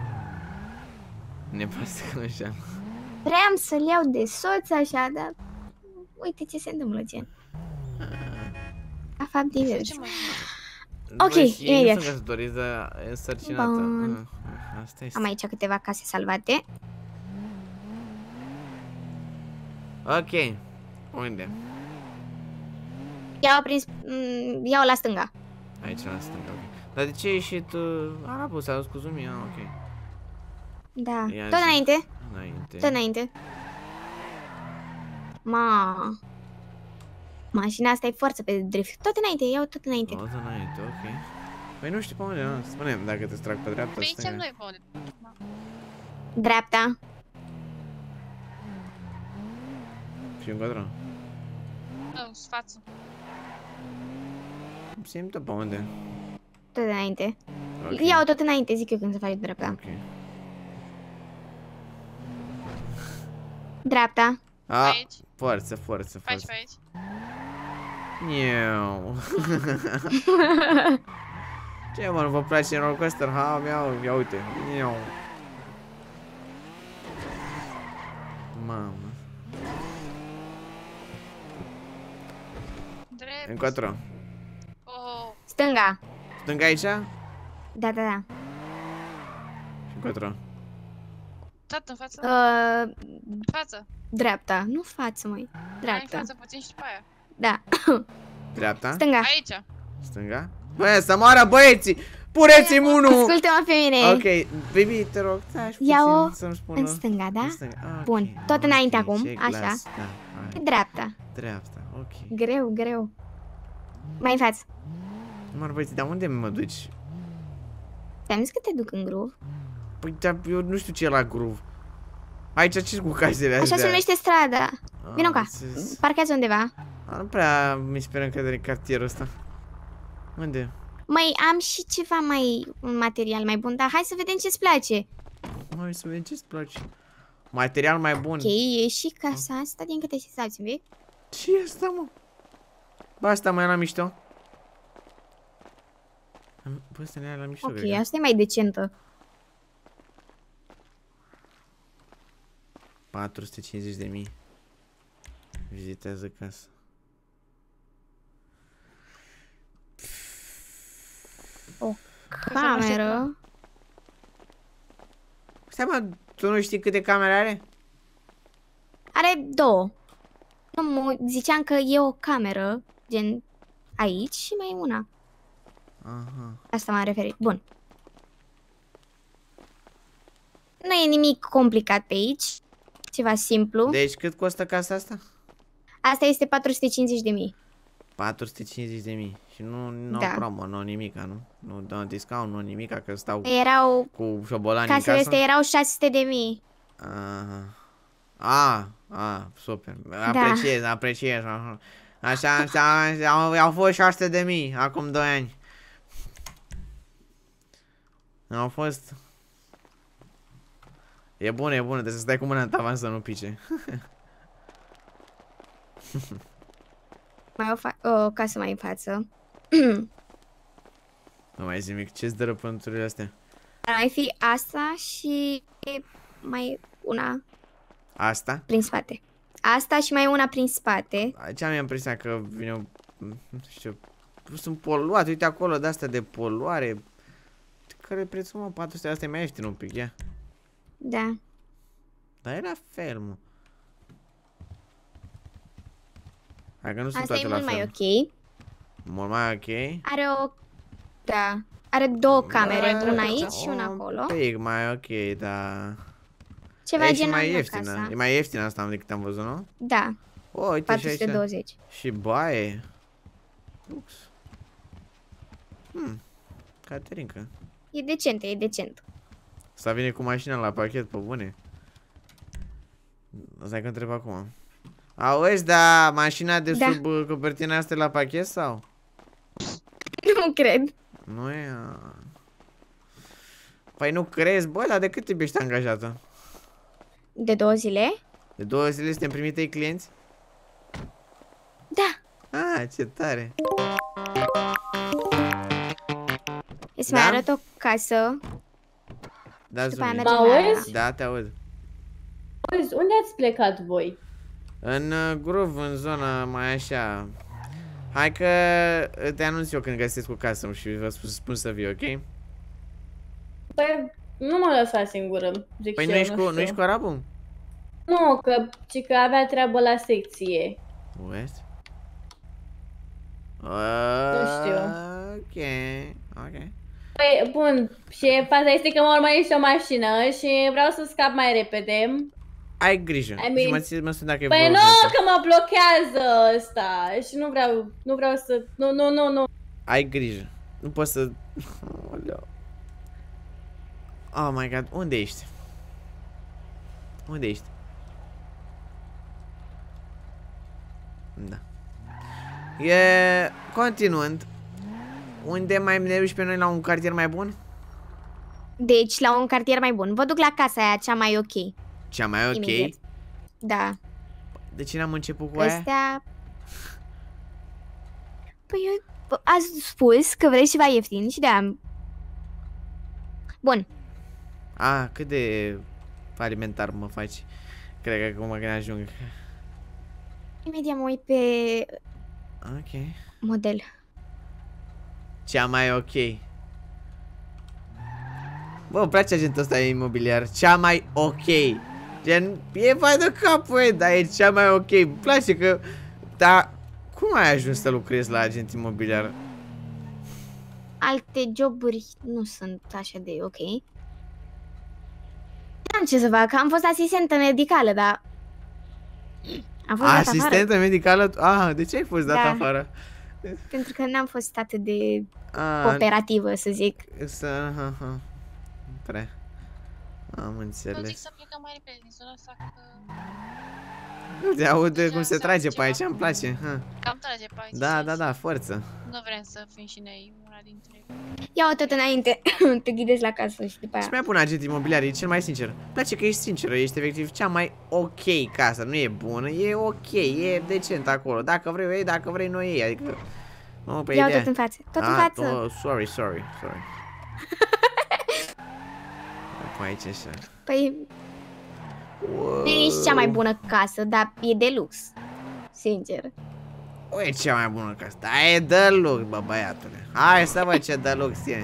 [SPEAKER 1] Ne pasă că nu înșeală.
[SPEAKER 2] Vreau să-l iau de soț așa, dar uite ce se întâmplă, gen. A fapt divers.
[SPEAKER 4] Ce mai
[SPEAKER 2] Ok,
[SPEAKER 1] Bă, și ei
[SPEAKER 2] imediat.
[SPEAKER 1] nu sunt căsătoriți, dar e însărcinată.
[SPEAKER 2] Bun.
[SPEAKER 1] Ah, Asta este.
[SPEAKER 2] Am aici câteva case salvate.
[SPEAKER 1] Ok. Unde?
[SPEAKER 2] Iau prins, m, iau la stânga.
[SPEAKER 1] Aici la stânga, ok. Dar de ce ai ieșit uh, arabul? S-a dus cu zoom? Ah, ok.
[SPEAKER 2] Da,
[SPEAKER 1] Ia
[SPEAKER 2] tot
[SPEAKER 1] zi.
[SPEAKER 2] înainte,
[SPEAKER 1] Înainte.
[SPEAKER 2] tot înainte. Ma. Mașina asta e forță pe drift. Tot înainte, iau tot înainte.
[SPEAKER 1] Tot înainte, ok. Păi nu știu pe unde, nu. Spune-mi dacă te trag pe dreapta,
[SPEAKER 4] Pe aici
[SPEAKER 1] stânga.
[SPEAKER 4] noi, pe unde?
[SPEAKER 2] Dreapta.
[SPEAKER 1] Și încotro.
[SPEAKER 4] Nu, față.
[SPEAKER 1] Simtă pe unde.
[SPEAKER 2] Tot înainte.
[SPEAKER 1] Ok.
[SPEAKER 2] Iau tot înainte, zic eu când să faci dreapta.
[SPEAKER 1] Ok.
[SPEAKER 2] Dreapta.
[SPEAKER 1] A,
[SPEAKER 4] Aici.
[SPEAKER 1] forță, forță,
[SPEAKER 4] Faci
[SPEAKER 1] forță.
[SPEAKER 4] pe aici.
[SPEAKER 1] Miau. Ce mă, nu vă place roller coaster? Ha, miau, ia uite. Miau. Mamă.
[SPEAKER 4] Drept.
[SPEAKER 1] Încotro.
[SPEAKER 4] Oh,
[SPEAKER 2] Stânga.
[SPEAKER 1] Stânga aici?
[SPEAKER 2] Da, da, da.
[SPEAKER 1] Și încotro.
[SPEAKER 4] tot în față.
[SPEAKER 2] Uh,
[SPEAKER 4] Față.
[SPEAKER 2] dreapta. Nu față, măi.
[SPEAKER 4] Hai în
[SPEAKER 2] Dreapta.
[SPEAKER 4] față puțin și pe aia.
[SPEAKER 2] Da.
[SPEAKER 1] Dreapta?
[SPEAKER 2] Stânga.
[SPEAKER 4] Aici.
[SPEAKER 1] Stânga? Băi, să moară băieții! Puneți-mi unul!
[SPEAKER 2] Ascultă-mă pe mine.
[SPEAKER 1] Ok, baby, te rog, stai și
[SPEAKER 2] Ia-o
[SPEAKER 1] puțin să-mi spună.
[SPEAKER 2] în stânga, da?
[SPEAKER 1] În stânga, ah,
[SPEAKER 2] Bun.
[SPEAKER 1] ok,
[SPEAKER 2] Tot înainte
[SPEAKER 1] ok,
[SPEAKER 2] acum,
[SPEAKER 1] ce
[SPEAKER 2] așa.
[SPEAKER 1] glas, Da,
[SPEAKER 2] Pe
[SPEAKER 1] hai.
[SPEAKER 2] dreapta.
[SPEAKER 1] Dreapta, ok.
[SPEAKER 2] Greu, greu. Mai în față.
[SPEAKER 1] Mă rog, băieți, dar unde mă duci?
[SPEAKER 2] Ți-am zis că te duc în groove.
[SPEAKER 1] Păi, dar eu nu știu ce e la groove. Aici ce cu casele astea?
[SPEAKER 2] Așa se numește strada. Vino ca.
[SPEAKER 1] înțeles.
[SPEAKER 2] Parchează undeva.
[SPEAKER 1] Ah, nu prea mi sper încredere în cartierul ăsta. Unde?
[SPEAKER 2] Mai am și ceva mai, un material mai bun, dar hai să vedem ce-ți place.
[SPEAKER 1] Hai să vedem ce-ți place. Material mai bun.
[SPEAKER 2] Ok, e și casa asta din câte știi, stați un pic.
[SPEAKER 1] Ce e asta, mă? Bă, asta mai e la mișto. Bă, asta ne ia la mișto,
[SPEAKER 2] Ok,
[SPEAKER 1] cred că.
[SPEAKER 2] asta e mai decentă.
[SPEAKER 1] patru sute cincizeci de mii. Vizitează casa.
[SPEAKER 2] O cameră.
[SPEAKER 1] Stai, mă, tu nu știi câte camere are?
[SPEAKER 2] Are două. Nu, mă ziceam că e o cameră, gen aici și mai e una.
[SPEAKER 1] Aha.
[SPEAKER 2] Asta m-am referit. Bun. Nu e nimic complicat pe aici. Ceva simplu.
[SPEAKER 1] Deci cât costă casa asta?
[SPEAKER 2] Asta este patru sute cincizeci de mii.
[SPEAKER 1] patru sute cincizeci de mii. Și nu, nu
[SPEAKER 2] Da.
[SPEAKER 1] promo, nu nimica, nu? Nu dă discount, nu nimica, că stau
[SPEAKER 2] Erau,
[SPEAKER 1] cu șobolani în
[SPEAKER 2] casele
[SPEAKER 1] casă.
[SPEAKER 2] astea erau șase sute de mii.
[SPEAKER 1] Aha. A, a, super. Apreciez, apreciez. Așa, așa, așa au, au fost șase sute de mii acum doi ani. Au fost. E bună, e bună, trebuie să stai cu mâna în tavan să nu pice.
[SPEAKER 2] Mai o, fa- o casă mai în față.
[SPEAKER 1] Nu mai zi mic, ce-ți dă răpânturile astea?
[SPEAKER 2] Ar mai fi asta și mai una
[SPEAKER 1] Asta?
[SPEAKER 2] prin spate. Asta și mai una prin spate.
[SPEAKER 1] Aici am impresia că vine o... Nu știu... Sunt poluate, uite acolo de asta de poluare. Care e prețul, mă? patru sute, asta e mai ieftin un pic, ia.
[SPEAKER 2] Da.
[SPEAKER 1] Dar e la fel, mă. Hai că nu sunt
[SPEAKER 2] Asta e
[SPEAKER 1] toate la
[SPEAKER 2] mult mai
[SPEAKER 1] fel.
[SPEAKER 2] ok.
[SPEAKER 1] Mult mai ok.
[SPEAKER 2] Are o... Da. Are două camere,
[SPEAKER 1] Da,
[SPEAKER 2] una aici și una
[SPEAKER 1] un
[SPEAKER 2] acolo.
[SPEAKER 1] pic mai ok, da.
[SPEAKER 2] Ceva
[SPEAKER 1] E și
[SPEAKER 2] genul
[SPEAKER 1] mai
[SPEAKER 2] ăsta
[SPEAKER 1] ieftină.
[SPEAKER 2] casa.
[SPEAKER 1] E mai ieftină asta decât am văzut, nu?
[SPEAKER 2] Da.
[SPEAKER 1] Oh, uite
[SPEAKER 2] patru
[SPEAKER 1] și
[SPEAKER 2] sute
[SPEAKER 1] aici.
[SPEAKER 2] douăzeci.
[SPEAKER 1] Și baie. Lux. Hmm. Caterinca.
[SPEAKER 2] E decent, e decent.
[SPEAKER 1] S-a venit cu mașina la pachet, pe bune. Stai că întreb acum. Auzi, da, mașina de
[SPEAKER 2] Da.
[SPEAKER 1] sub uh, copertina asta e la pachet sau?
[SPEAKER 2] Nu cred.
[SPEAKER 1] Nu e... a. Păi nu crezi, bă, dar de cât timp ești angajată?
[SPEAKER 2] De două zile?
[SPEAKER 1] De două zile suntem primit trei clienți?
[SPEAKER 2] Da.
[SPEAKER 1] Ah, ce tare.
[SPEAKER 2] Îți
[SPEAKER 1] Da?
[SPEAKER 2] mai arăt o casă.
[SPEAKER 1] Da,
[SPEAKER 2] după aia
[SPEAKER 1] Zumi.
[SPEAKER 2] mergem
[SPEAKER 3] Mă
[SPEAKER 2] la
[SPEAKER 3] auzi?
[SPEAKER 1] Da, te aud.
[SPEAKER 3] Auzi, unde ați plecat voi?
[SPEAKER 1] În uh, Grove, în zona mai așa. Hai că uh, te anunț eu când găsesc o casă și vă spun, spun să vii, ok?
[SPEAKER 3] Păi, nu mă lăsa singură, zic
[SPEAKER 1] Păi
[SPEAKER 3] și
[SPEAKER 1] nu
[SPEAKER 3] eu,
[SPEAKER 1] ești, cu,
[SPEAKER 3] știu.
[SPEAKER 1] nu ești cu arabul?
[SPEAKER 3] Nu, că, ci că avea treabă la secție.
[SPEAKER 1] What?
[SPEAKER 3] Nu știu.
[SPEAKER 1] Ok, ok.
[SPEAKER 3] Păi, bun, și faza este că mă urmărește o mașină și vreau să scap mai repede.
[SPEAKER 1] Ai grijă.
[SPEAKER 3] I
[SPEAKER 1] Și
[SPEAKER 3] mean-
[SPEAKER 1] mă, ții- mă sun dacă e
[SPEAKER 3] Păi
[SPEAKER 1] vreo
[SPEAKER 3] nu,
[SPEAKER 1] urgență.
[SPEAKER 3] că mă blochează ăsta și nu vreau, nu vreau să, nu, nu, nu, nu.
[SPEAKER 1] Ai grijă. Nu poți să... Oleu. Oh my god, unde ești? Unde ești? Da. E... Continuând. Unde mai ne duci pe noi la un cartier mai bun?
[SPEAKER 2] Deci, la un cartier mai bun. Vă duc la casa aia, cea mai ok.
[SPEAKER 1] Cea mai ok?
[SPEAKER 2] Imediat. Da.
[SPEAKER 1] De ce n-am început cu aia?
[SPEAKER 2] Astea... Păi eu... Ați spus că vrei ceva ieftin și de-aia... Bun.
[SPEAKER 1] A, cât de alimentar mă faci? Cred că acum când ajung.
[SPEAKER 2] Imediat mă uit pe
[SPEAKER 1] Ok.
[SPEAKER 2] model.
[SPEAKER 1] Cea mai ok. Bă, îmi place agentul ăsta imobiliar. Cea mai ok. Gen, e vai de capul, e, dar e cea mai ok. Îmi place că... Dar cum ai ajuns să lucrezi la agent imobiliar?
[SPEAKER 2] Alte joburi nu sunt așa de ok. Am ce să fac, am fost asistentă medicală, dar... Am fost dată afară.
[SPEAKER 1] Asistentă medicală? Ah, de ce ai fost dat
[SPEAKER 2] Da.
[SPEAKER 1] afară?
[SPEAKER 2] Pentru că n-am fost atât de
[SPEAKER 1] Ah,
[SPEAKER 2] operativă, să zic.
[SPEAKER 1] să... Ha, ha. Prea. Am
[SPEAKER 4] Eu zic
[SPEAKER 1] înțeles.
[SPEAKER 4] să plecăm mai repede din zona asta, că
[SPEAKER 1] Nu te aud
[SPEAKER 4] Deja
[SPEAKER 1] cum se
[SPEAKER 4] înseamnă
[SPEAKER 1] trage pe
[SPEAKER 4] ceva.
[SPEAKER 1] aici, îmi place. Ha.
[SPEAKER 4] cam trage pe aici.
[SPEAKER 1] Da,
[SPEAKER 4] și
[SPEAKER 1] da, da, forță.
[SPEAKER 4] Nu vrem să fim și noi una dintre ei.
[SPEAKER 2] Ia-o tot înainte, te ghidezi la casă și după
[SPEAKER 1] Și
[SPEAKER 2] aia.
[SPEAKER 1] mai pun agent imobiliar, e cel mai sincer. Îmi place că ești sinceră, ești efectiv cea mai ok casa. Nu e bună, e ok, e decent acolo. Dacă vrei o iei, dacă vrei nu o iei, adică... Nu, pe
[SPEAKER 2] Ia-o
[SPEAKER 1] ideea.
[SPEAKER 2] tot în față, tot în
[SPEAKER 1] Ah,
[SPEAKER 2] față.
[SPEAKER 1] Oh, sorry, sorry, sorry. Pe aici așa.
[SPEAKER 2] Păi, nu ești cea mai bună casă, dar e de lux. Sincer.
[SPEAKER 1] O, e cea mai bună casă. Da, e de lux, bă, băiatule. Hai să văd ce de lux e.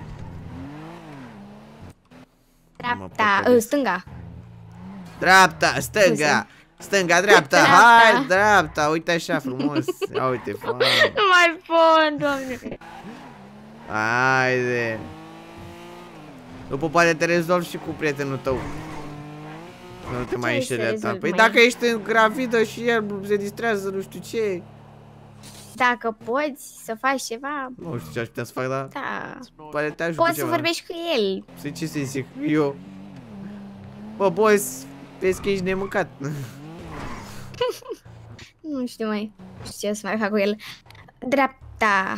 [SPEAKER 2] Dreapta,
[SPEAKER 1] păcălesc.
[SPEAKER 2] uh, stânga.
[SPEAKER 1] Dreapta, stânga. Stânga, dreapta,
[SPEAKER 2] Dreapta.
[SPEAKER 1] hai, dreapta, uite așa frumos. Ia uite, foarte.
[SPEAKER 2] Nu mai pot, doamne.
[SPEAKER 1] Haide. După poate te rezolvi și cu prietenul tău. Să nu te mai
[SPEAKER 2] ai să
[SPEAKER 1] înșeli atât.
[SPEAKER 2] rezolvi,
[SPEAKER 1] Păi
[SPEAKER 2] mai?
[SPEAKER 1] dacă ești gravidă și el se distrează, nu știu ce.
[SPEAKER 2] Dacă poți să faci ceva,
[SPEAKER 1] Nu știu ce aș putea să fac, dar
[SPEAKER 2] da.
[SPEAKER 1] poate te ajut cu
[SPEAKER 2] Poți să
[SPEAKER 1] ceva.
[SPEAKER 2] vorbești cu el.
[SPEAKER 1] Să ce să-i zic, eu. Bă, boss, vezi că ești nemâncat.
[SPEAKER 2] Nu știu mai. Nu știu ce să mai fac cu el. Dreapta.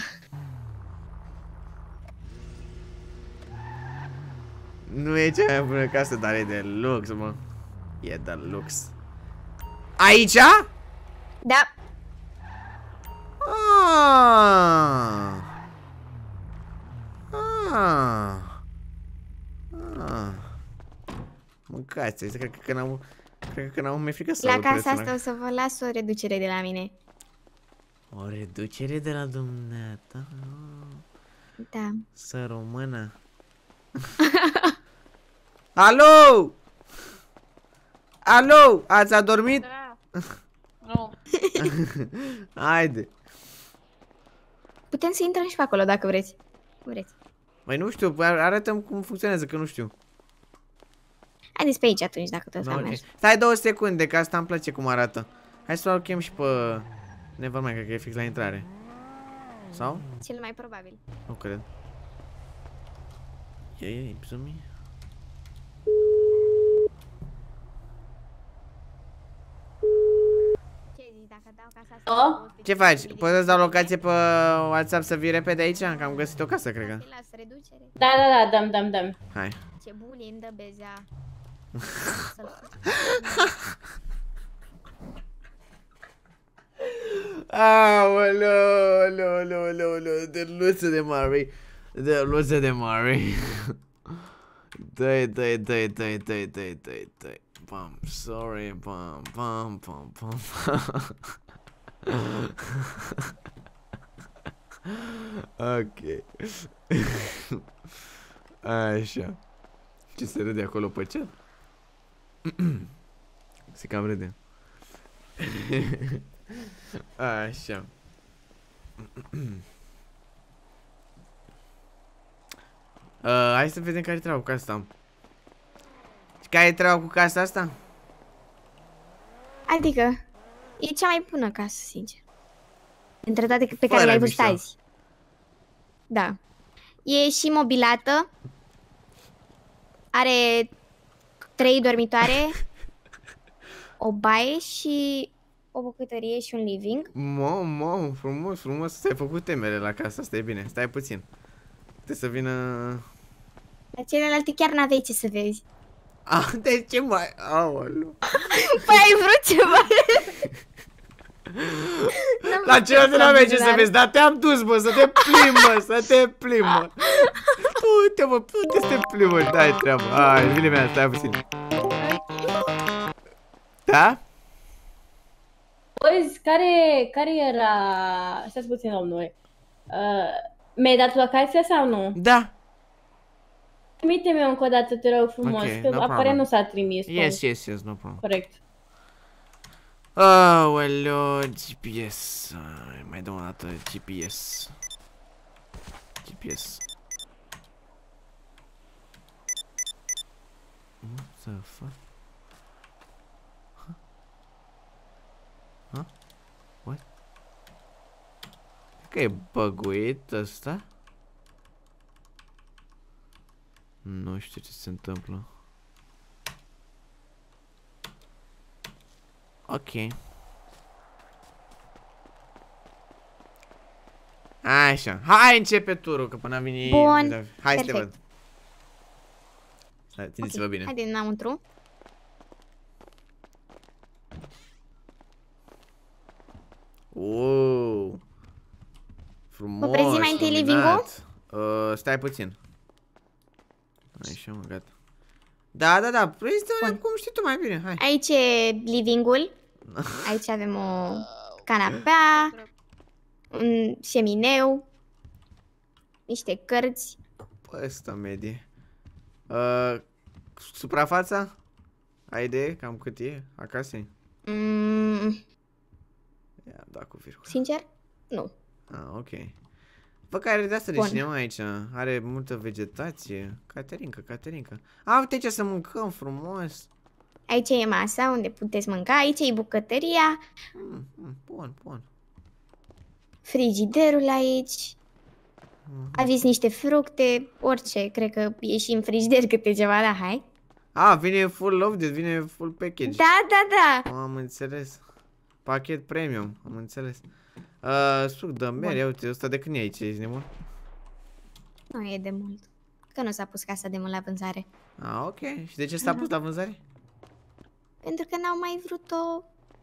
[SPEAKER 1] Nu e cea mai bună casă, dar e de lux, mă. E de lux. Aici?
[SPEAKER 2] Da.
[SPEAKER 1] Ah. Ah. Ah. Mâncați, cred că când am cred că când am mai frică să
[SPEAKER 2] La
[SPEAKER 1] aud
[SPEAKER 2] casa
[SPEAKER 1] prețul
[SPEAKER 2] asta
[SPEAKER 1] ăla.
[SPEAKER 2] o să vă las o reducere de la mine.
[SPEAKER 1] O reducere de la dumneata.
[SPEAKER 2] Da.
[SPEAKER 1] Să română. Alo! Alo! Ați adormit?
[SPEAKER 4] Da. Nu.
[SPEAKER 1] Haide.
[SPEAKER 2] Putem să intrăm și pe acolo dacă vreți. Vreți.
[SPEAKER 1] Mai nu știu, ar- arată-mi cum funcționează, că nu știu.
[SPEAKER 2] Haideți pe aici atunci dacă tot
[SPEAKER 1] No,
[SPEAKER 2] am
[SPEAKER 1] okay.
[SPEAKER 2] mers.
[SPEAKER 1] Stai două secunde, că asta îmi place cum arată. Hai să o chem și pe... Nevermind, cred că e fix la intrare. Sau?
[SPEAKER 2] Cel mai probabil.
[SPEAKER 1] Nu cred. Ia, ia, zumi.
[SPEAKER 3] Oh?
[SPEAKER 1] Ce faci? Poți să-ți dau locație pe WhatsApp să vii repede aici? Că am găsit o casă, cred că.
[SPEAKER 3] Da, da, da, dăm, dăm, dăm.
[SPEAKER 1] Hai.
[SPEAKER 2] Ce bully îmi dă bezea.
[SPEAKER 1] Aoleu, leu, leu, leu, leu, de luță de mare. De luță de mare. Dai, dai, dai, dai, dai, dai, dai, dai. Bam, sorry, bam, bam, bam, bam. Ok. Așa. Ce se râde acolo pe chat? Se cam râde. Așa. uh, Hai să vedem care-i treaba cu casa asta. Care-i treaba cu casa asta?
[SPEAKER 2] Adică, e cea mai bună casă, sincer. Între toate pe care
[SPEAKER 1] Fără
[SPEAKER 2] le-ai văzut
[SPEAKER 1] mișto.
[SPEAKER 2] azi. Da. E și mobilată. Are trei dormitoare, o baie și o bucătărie și un living.
[SPEAKER 1] Mă, mă, frumos, frumos. Ți-ai făcut temere la casa asta, e bine. Stai puțin. Trebuie să vină...
[SPEAKER 2] La celelalte chiar n-aveai ce să vezi.
[SPEAKER 1] Ah, de ce mai... Aoleu.
[SPEAKER 2] Păi ai vrut ceva?
[SPEAKER 1] La celelalte n-aveai ce să vezi, dar te-am dus, bă, să te plimbi, mă, să te plimbi, mă. Uite, mă, uite să te plimbi, mă, dai treabă. Hai, vine mea, stai puțin. Da?
[SPEAKER 3] Auzi, care, care era... Stați puțin, domnule. Uh, mi-ai dat locația sau nu?
[SPEAKER 1] Da.
[SPEAKER 3] Trimite-mi încă o dată, te rog frumos,
[SPEAKER 1] Ok,
[SPEAKER 3] că
[SPEAKER 1] no
[SPEAKER 3] apare
[SPEAKER 1] problem.
[SPEAKER 3] nu s-a trimis.
[SPEAKER 1] Yes, yes, yes, no problem.
[SPEAKER 3] Corect.
[SPEAKER 1] Aoleu, G P S. Ai, mai dăm o dată G P S. G P S. What the fuck? Huh? Huh? What? Că e băguit ăsta? Nu știu ce se întâmplă. Ok. Așa. Hai începe turul, că până vine...
[SPEAKER 2] Bun.
[SPEAKER 1] Hai să te
[SPEAKER 2] Perfect.
[SPEAKER 1] văd. Hai, țineți-vă
[SPEAKER 2] Ok,
[SPEAKER 1] bine.
[SPEAKER 2] haide înăuntru.
[SPEAKER 1] Wow. Frumos.
[SPEAKER 2] Vă prezint mai întâi living-ul?
[SPEAKER 1] Uh, stai puțin. Așa, mă, gata. Da, da, da, prezintă-ne cum știi tu mai bine, hai.
[SPEAKER 2] Aici e living-ul. Aici avem o canapea, un șemineu, niște cărți.
[SPEAKER 1] Păi, ăsta medie. Uh, suprafața? Ai idee cam cât e acasă?
[SPEAKER 2] Mm,
[SPEAKER 1] Ia, da, cu virgulă.
[SPEAKER 2] sincer, nu.
[SPEAKER 1] Ah, ok. Bă, care are de asta de
[SPEAKER 2] Bun.
[SPEAKER 1] cinema aici? Are multă vegetație. Caterinca, Caterinca. A, uite ce să mâncăm frumos.
[SPEAKER 2] Aici e masa unde puteți mânca, aici e bucătăria,
[SPEAKER 1] Mm, mm, bun, bun.
[SPEAKER 2] frigiderul aici. Aveți niște fructe, orice, cred că e și în frigider câte ceva, da, hai.
[SPEAKER 1] A, vine full loaded, vine full package.
[SPEAKER 2] Da, da, da.
[SPEAKER 1] Am înțeles. Pachet premium, am înțeles. Uh, suc de mere, uite, ăsta de când e aici, ești nebun?
[SPEAKER 2] Nu e de mult. Că nu s-a pus casa de mult la vânzare.
[SPEAKER 1] Ah, ok. Și de ce s-a pus la vânzare?
[SPEAKER 2] Pentru că n-au mai vrut-o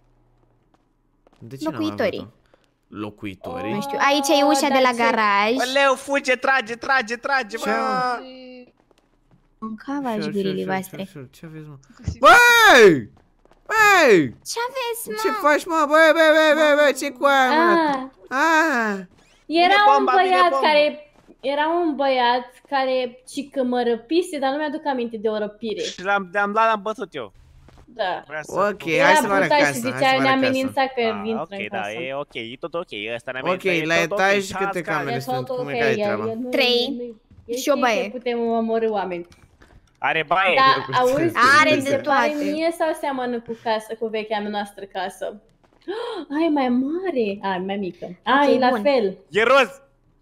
[SPEAKER 1] De ce n-am mai
[SPEAKER 2] locuitorii.
[SPEAKER 1] avut-o? Locuitorii?
[SPEAKER 2] Nu știu, aici e ușa de la garaj.
[SPEAKER 6] Aleu, fuge, trage, trage, trage,
[SPEAKER 1] Ce?
[SPEAKER 6] mă!
[SPEAKER 2] Mâncava și
[SPEAKER 1] Sure,
[SPEAKER 2] gurile
[SPEAKER 1] sure,
[SPEAKER 2] voastre.
[SPEAKER 1] sure, sure. Ce aveți, mă? Băi! Băi!
[SPEAKER 2] Ce aveți, mă?
[SPEAKER 1] Ce faci, mă? Băi, băi, băi, băi, băi, ce cu aia, mă?
[SPEAKER 3] Ah,
[SPEAKER 1] Ah!
[SPEAKER 3] era
[SPEAKER 6] Vine
[SPEAKER 3] un
[SPEAKER 6] bomba, vine
[SPEAKER 3] băiat
[SPEAKER 6] bomba.
[SPEAKER 3] care... Era un băiat care cică mă răpise, dar nu mi-aduc aminte de o răpire.
[SPEAKER 6] Și l-am, am luat, l-am bătut eu.
[SPEAKER 3] Da.
[SPEAKER 6] Vrea să...
[SPEAKER 1] Ok, hai
[SPEAKER 3] Era
[SPEAKER 1] să vă arăt
[SPEAKER 3] brutal și
[SPEAKER 1] casa, hai să
[SPEAKER 3] zicea,
[SPEAKER 1] vă
[SPEAKER 3] ne
[SPEAKER 1] arăt casa.
[SPEAKER 3] amenința că
[SPEAKER 6] Ah,
[SPEAKER 3] intră
[SPEAKER 6] ok,
[SPEAKER 3] în
[SPEAKER 6] da,
[SPEAKER 3] casă.
[SPEAKER 6] e ok, e tot ok, ăsta ne
[SPEAKER 1] Ok,
[SPEAKER 6] amenință,
[SPEAKER 1] la
[SPEAKER 6] e tot
[SPEAKER 1] etaj
[SPEAKER 6] ok,
[SPEAKER 1] câte
[SPEAKER 6] tasca,
[SPEAKER 1] camere
[SPEAKER 3] E
[SPEAKER 1] sunt?
[SPEAKER 3] tot
[SPEAKER 1] Cum e,
[SPEAKER 3] ok,
[SPEAKER 1] care-i
[SPEAKER 3] el-
[SPEAKER 1] treaba?
[SPEAKER 3] el nu-
[SPEAKER 2] Trei
[SPEAKER 3] nu- e
[SPEAKER 2] și o
[SPEAKER 3] ok,
[SPEAKER 2] baie.
[SPEAKER 3] că putem omorî oameni.
[SPEAKER 6] Are baie.
[SPEAKER 3] Da, auzi,
[SPEAKER 2] Are
[SPEAKER 3] mi
[SPEAKER 2] de
[SPEAKER 3] se pare
[SPEAKER 2] toate.
[SPEAKER 3] mie sau seamănă cu casă, cu vechea noastră casă? Ai, mai mare. A, mai mică. A,
[SPEAKER 2] Ok,
[SPEAKER 3] e la
[SPEAKER 2] bun.
[SPEAKER 3] fel.
[SPEAKER 6] E roz!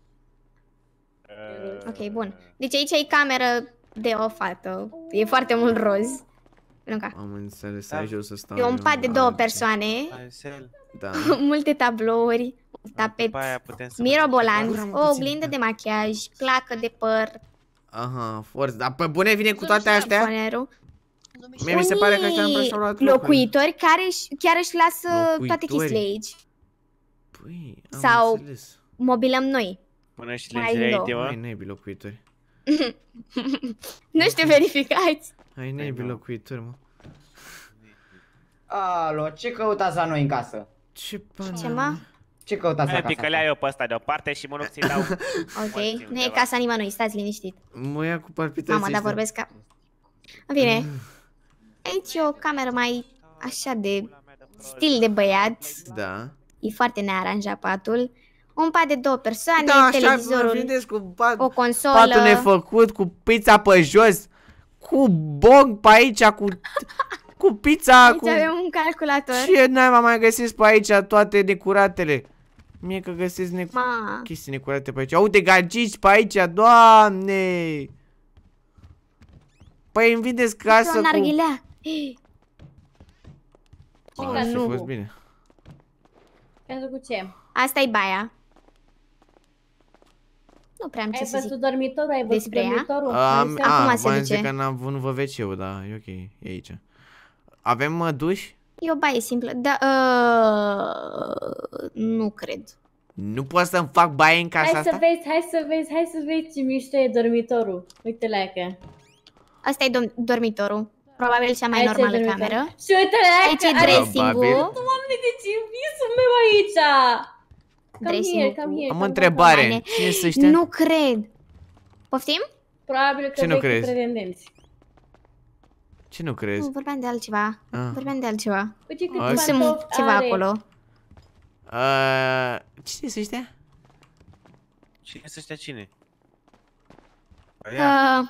[SPEAKER 2] Ok, bun. Deci aici e cameră de o fată. E foarte mult roz. Lângă.
[SPEAKER 1] Am înțeles, ai jos să stau.
[SPEAKER 2] E un
[SPEAKER 1] eu,
[SPEAKER 2] pat de două
[SPEAKER 1] alții.
[SPEAKER 2] persoane,
[SPEAKER 1] Da.
[SPEAKER 2] multe tablouri, un tapet
[SPEAKER 6] După aia putem să
[SPEAKER 2] mirobolant,
[SPEAKER 1] Vreau
[SPEAKER 2] o
[SPEAKER 1] puțin,
[SPEAKER 2] oglindă de machiaj, placă de păr,
[SPEAKER 1] Aha, forță. Dar pe bune vine cu toate astea?
[SPEAKER 2] fonerul.
[SPEAKER 1] Mie mi se pare că ăștia nu prea și-au luat locurile.
[SPEAKER 2] locuitori care își- chiar își lasă toate
[SPEAKER 1] Locuitori?
[SPEAKER 2] chestiile aici.
[SPEAKER 1] Păi, am
[SPEAKER 2] Sau-
[SPEAKER 1] înțeles.
[SPEAKER 2] Mobilăm noi.
[SPEAKER 6] Până și
[SPEAKER 2] Mai
[SPEAKER 6] lingerie
[SPEAKER 2] nou.
[SPEAKER 6] de
[SPEAKER 1] Ai
[SPEAKER 6] mă.
[SPEAKER 1] naibii locuitori.
[SPEAKER 2] Nu știu, verificați.
[SPEAKER 1] Ai naibii locuitori, mă.
[SPEAKER 11] Alo, ce căutați la noi în casă?
[SPEAKER 1] Ce pana?
[SPEAKER 2] Ce mă?
[SPEAKER 11] Ce căutați la
[SPEAKER 6] Hai,
[SPEAKER 11] casa
[SPEAKER 6] picălea
[SPEAKER 11] asta?
[SPEAKER 6] eu pe ăsta deoparte și mă rog să-i dau.
[SPEAKER 2] Ok, nu e casa nimănui, stați liniștit.
[SPEAKER 1] Mă ia cu palpitații
[SPEAKER 2] Mama, dar
[SPEAKER 1] ăștia.
[SPEAKER 2] vorbesc ca... În fine, aici e o cameră mai așa de stil de băiat.
[SPEAKER 1] Da.
[SPEAKER 2] E foarte nearanjat patul. Un pat de două persoane,
[SPEAKER 1] Da, așa,
[SPEAKER 2] televizorul,
[SPEAKER 1] vedeți, cu pat,
[SPEAKER 2] o consolă.
[SPEAKER 1] patul nefăcut, cu pizza pe jos, cu bong pe aici, cu, cu pizza,
[SPEAKER 2] Aici
[SPEAKER 1] cu...
[SPEAKER 2] avem un calculator.
[SPEAKER 1] Ce n-ai mai găsesc pe aici toate necuratele? Mie că găsesc ne...
[SPEAKER 2] Ma.
[SPEAKER 1] chestii necurate pe aici. Uite, gagici pe aici, doamne! Păi îmi vindeți casă
[SPEAKER 2] O
[SPEAKER 1] cu...
[SPEAKER 2] narghilea.
[SPEAKER 3] Ce
[SPEAKER 1] Ah,
[SPEAKER 3] casă
[SPEAKER 1] și a fost
[SPEAKER 3] cu?
[SPEAKER 1] bine.
[SPEAKER 3] Casă cu ce?
[SPEAKER 2] Asta e baia. Nu prea am ce
[SPEAKER 3] Ai
[SPEAKER 2] să zic.
[SPEAKER 3] văzut dormitorul? Ai văzut
[SPEAKER 2] despre ea?
[SPEAKER 3] dormitorul?
[SPEAKER 1] Am,
[SPEAKER 3] Mai
[SPEAKER 2] Acum
[SPEAKER 1] a,
[SPEAKER 2] se
[SPEAKER 1] v-am
[SPEAKER 2] duce.
[SPEAKER 1] zis că n-am nu vă vezi eu, da, e ok, e aici. Avem uh, duș?
[SPEAKER 2] E o baie simplă. Da, uh, nu cred.
[SPEAKER 1] Nu pot să-mi fac baie în casa
[SPEAKER 3] Hai să
[SPEAKER 1] asta?
[SPEAKER 3] vezi, hai să vezi, hai să vezi ce mișto e dormitorul. Uite la că.
[SPEAKER 2] Asta e dom- dormitorul. Probabil cea mai
[SPEAKER 3] Aici e
[SPEAKER 2] normală
[SPEAKER 3] dormitorul.
[SPEAKER 2] cameră.
[SPEAKER 3] Și uite la
[SPEAKER 2] Aici e
[SPEAKER 3] că are...
[SPEAKER 2] dressing-ul.
[SPEAKER 3] Doamne, de ce e visul meu aici? Come here,
[SPEAKER 2] Dressing-ul
[SPEAKER 3] come here.
[SPEAKER 1] Am
[SPEAKER 3] come,
[SPEAKER 1] o întrebare.
[SPEAKER 2] Haine.
[SPEAKER 1] Cine să știa?
[SPEAKER 2] Nu cred. Poftim?
[SPEAKER 3] Probabil că
[SPEAKER 1] Ce nu
[SPEAKER 3] vechi
[SPEAKER 1] crezi?
[SPEAKER 3] pretendenți.
[SPEAKER 1] Ce nu crezi?
[SPEAKER 2] Nu, vorbeam de altceva.
[SPEAKER 1] Ah.
[SPEAKER 2] Vorbeam de altceva.
[SPEAKER 3] Uite cât
[SPEAKER 1] Ok.
[SPEAKER 2] Nu sunt
[SPEAKER 3] pantofi
[SPEAKER 2] ceva
[SPEAKER 3] are.
[SPEAKER 2] acolo.
[SPEAKER 1] Uh, cine să știa?
[SPEAKER 6] Cine să știa cine?
[SPEAKER 2] Uh,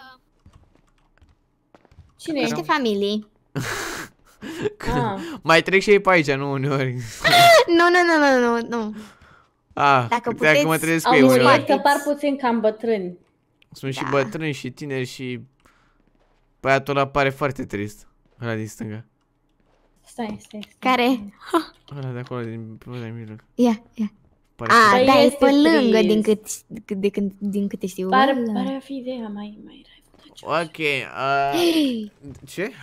[SPEAKER 3] Cine?
[SPEAKER 2] niște familii.
[SPEAKER 3] Ah.
[SPEAKER 1] Mai trec și ei pe aici, nu uneori.
[SPEAKER 2] Nu, nu, nu, nu, nu, nu.
[SPEAKER 1] Ah,
[SPEAKER 2] Dacă
[SPEAKER 1] credeam că mă
[SPEAKER 2] puteți,
[SPEAKER 1] trezesc
[SPEAKER 3] Au
[SPEAKER 1] cu ei
[SPEAKER 3] murit
[SPEAKER 1] uneori.
[SPEAKER 3] că par puțin cam bătrâni.
[SPEAKER 1] Sunt și
[SPEAKER 2] Da.
[SPEAKER 1] bătrâni și tineri și... Băiatul ăla pare foarte trist. Ăla din stânga.
[SPEAKER 3] Stai, stai, stai.
[SPEAKER 2] Care?
[SPEAKER 1] Ăla de acolo, din, ăla din mijloc.
[SPEAKER 2] Ia, ia.
[SPEAKER 1] Pare
[SPEAKER 2] A,
[SPEAKER 1] foarte-
[SPEAKER 3] Băi,
[SPEAKER 2] da, e
[SPEAKER 3] este
[SPEAKER 2] pe lângă
[SPEAKER 3] trist.
[SPEAKER 2] din, cât, de, de, când- din câte știu.
[SPEAKER 3] Pare,
[SPEAKER 2] Ăla.
[SPEAKER 3] pare a fi ideea mai, mai rai.
[SPEAKER 1] Ok, uh, ce?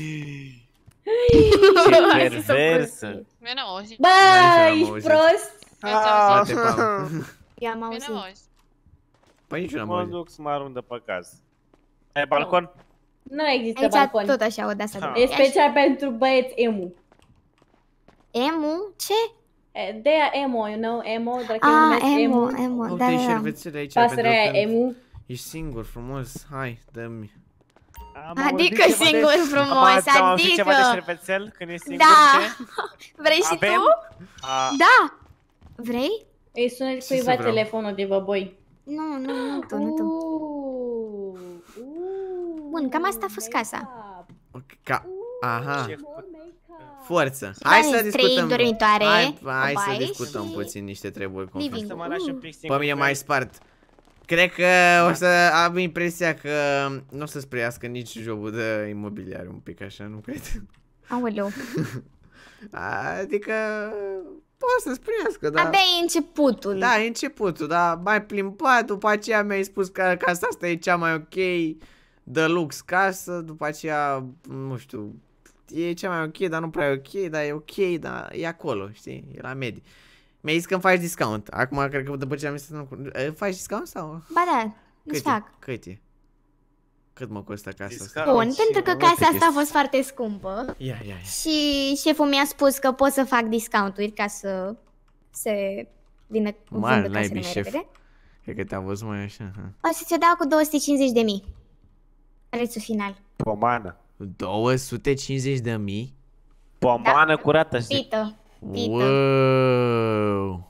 [SPEAKER 6] Ce perversă.
[SPEAKER 4] Eu n-am auzit.
[SPEAKER 3] Bă,
[SPEAKER 1] Mai
[SPEAKER 3] ești
[SPEAKER 1] am auzit.
[SPEAKER 3] prost?
[SPEAKER 1] Toate pam.
[SPEAKER 2] Eu am
[SPEAKER 4] Eu
[SPEAKER 2] auzit.
[SPEAKER 4] n-am auzit.
[SPEAKER 1] Păi nici eu n-am
[SPEAKER 6] Mă
[SPEAKER 1] auzit.
[SPEAKER 6] duc să mă arunc de pe casă. Ai balcon?
[SPEAKER 3] Nu există
[SPEAKER 2] Aici
[SPEAKER 3] balcon.
[SPEAKER 2] tot așa o de asta.
[SPEAKER 6] Ah.
[SPEAKER 2] de
[SPEAKER 3] E
[SPEAKER 2] machiaj.
[SPEAKER 3] special pentru băieți emu.
[SPEAKER 2] Emu? Ce?
[SPEAKER 3] E, De aia emo, you know, emo, dacă îi
[SPEAKER 2] Ah,
[SPEAKER 3] numesc
[SPEAKER 2] emu,
[SPEAKER 3] emu.
[SPEAKER 2] emu, da,
[SPEAKER 1] Uite,
[SPEAKER 2] da, da.
[SPEAKER 1] șervețele aici.
[SPEAKER 3] Pasărea aia
[SPEAKER 1] pentru că
[SPEAKER 3] emu.
[SPEAKER 1] Ești singur, frumos. Hai, dă-mi.
[SPEAKER 6] Am auzit
[SPEAKER 2] Adică
[SPEAKER 6] ceva de-
[SPEAKER 2] singur
[SPEAKER 6] Am
[SPEAKER 2] frumos,
[SPEAKER 6] auzit- am auzit ceva de
[SPEAKER 2] adică...
[SPEAKER 6] șervețel când e singur
[SPEAKER 2] Da!
[SPEAKER 6] ce?
[SPEAKER 2] Vrei și
[SPEAKER 6] Avem?
[SPEAKER 2] tu?
[SPEAKER 6] A,
[SPEAKER 2] Da! Vrei?
[SPEAKER 3] Îi sună
[SPEAKER 1] să
[SPEAKER 3] cuiva
[SPEAKER 1] vreau?
[SPEAKER 3] telefonul de băboi.
[SPEAKER 2] Nu, nu, nu tu, nu tu.
[SPEAKER 3] Uuuu, uuuu,
[SPEAKER 2] Bun, cam asta a fost casa.
[SPEAKER 3] make-up,
[SPEAKER 1] Ok, ca... Aha,
[SPEAKER 6] Ce-
[SPEAKER 3] more make-up.
[SPEAKER 1] forță. Hai să
[SPEAKER 2] Aveți trei
[SPEAKER 1] discutăm.
[SPEAKER 2] dormitoare,
[SPEAKER 1] Hai,
[SPEAKER 2] o
[SPEAKER 1] hai să
[SPEAKER 2] baie
[SPEAKER 1] discutăm
[SPEAKER 2] și
[SPEAKER 1] puțin niște treburi
[SPEAKER 2] living.
[SPEAKER 1] concrete.
[SPEAKER 6] Să mă lași un pic
[SPEAKER 1] Pe
[SPEAKER 6] singur.
[SPEAKER 1] mine
[SPEAKER 6] cu
[SPEAKER 1] mai
[SPEAKER 6] el.
[SPEAKER 1] spart. Cred că o să am impresia că nu o să-ți preiască nici jobul de imobiliar un pic așa, nu cred?
[SPEAKER 2] Aoleu.
[SPEAKER 1] Adică poți să-ți preiască, dar...
[SPEAKER 2] Abia e începutul.
[SPEAKER 1] Da, e începutul, dar mai plimbat, după aceea mi-ai spus că casa asta e cea mai ok, de lux casă, după aceea, nu știu, e cea mai ok, dar nu prea e ok, dar e ok, dar e acolo, știi, e la medie. Mi-ai zis că îmi faci discount, acum cred că după ce am zis, nu, faci discount sau?
[SPEAKER 2] Ba da, îți
[SPEAKER 1] Cât e?
[SPEAKER 2] fac.
[SPEAKER 1] Cât e? Cât mă costă casa asta?
[SPEAKER 6] Discount.
[SPEAKER 2] Bun,
[SPEAKER 6] Și
[SPEAKER 2] pentru că
[SPEAKER 1] multe
[SPEAKER 2] casa asta a
[SPEAKER 1] chestii.
[SPEAKER 2] fost foarte scumpă
[SPEAKER 1] Ia, ia, ia.
[SPEAKER 2] și șeful mi-a spus că pot să fac discounturi ca să se vină
[SPEAKER 1] Mă,
[SPEAKER 2] vândă
[SPEAKER 1] n-ai
[SPEAKER 2] casele mai
[SPEAKER 1] bișef.
[SPEAKER 2] repede.
[SPEAKER 1] Cred că te-am văzut mai așa. Ha.
[SPEAKER 2] O să ți-o dau cu două sute cincizeci de mii. Prețul final.
[SPEAKER 6] Pomană.
[SPEAKER 1] două sute cincizeci de mii?
[SPEAKER 6] Pomană curată, zic.
[SPEAKER 2] Pită. Pită.
[SPEAKER 1] Wow!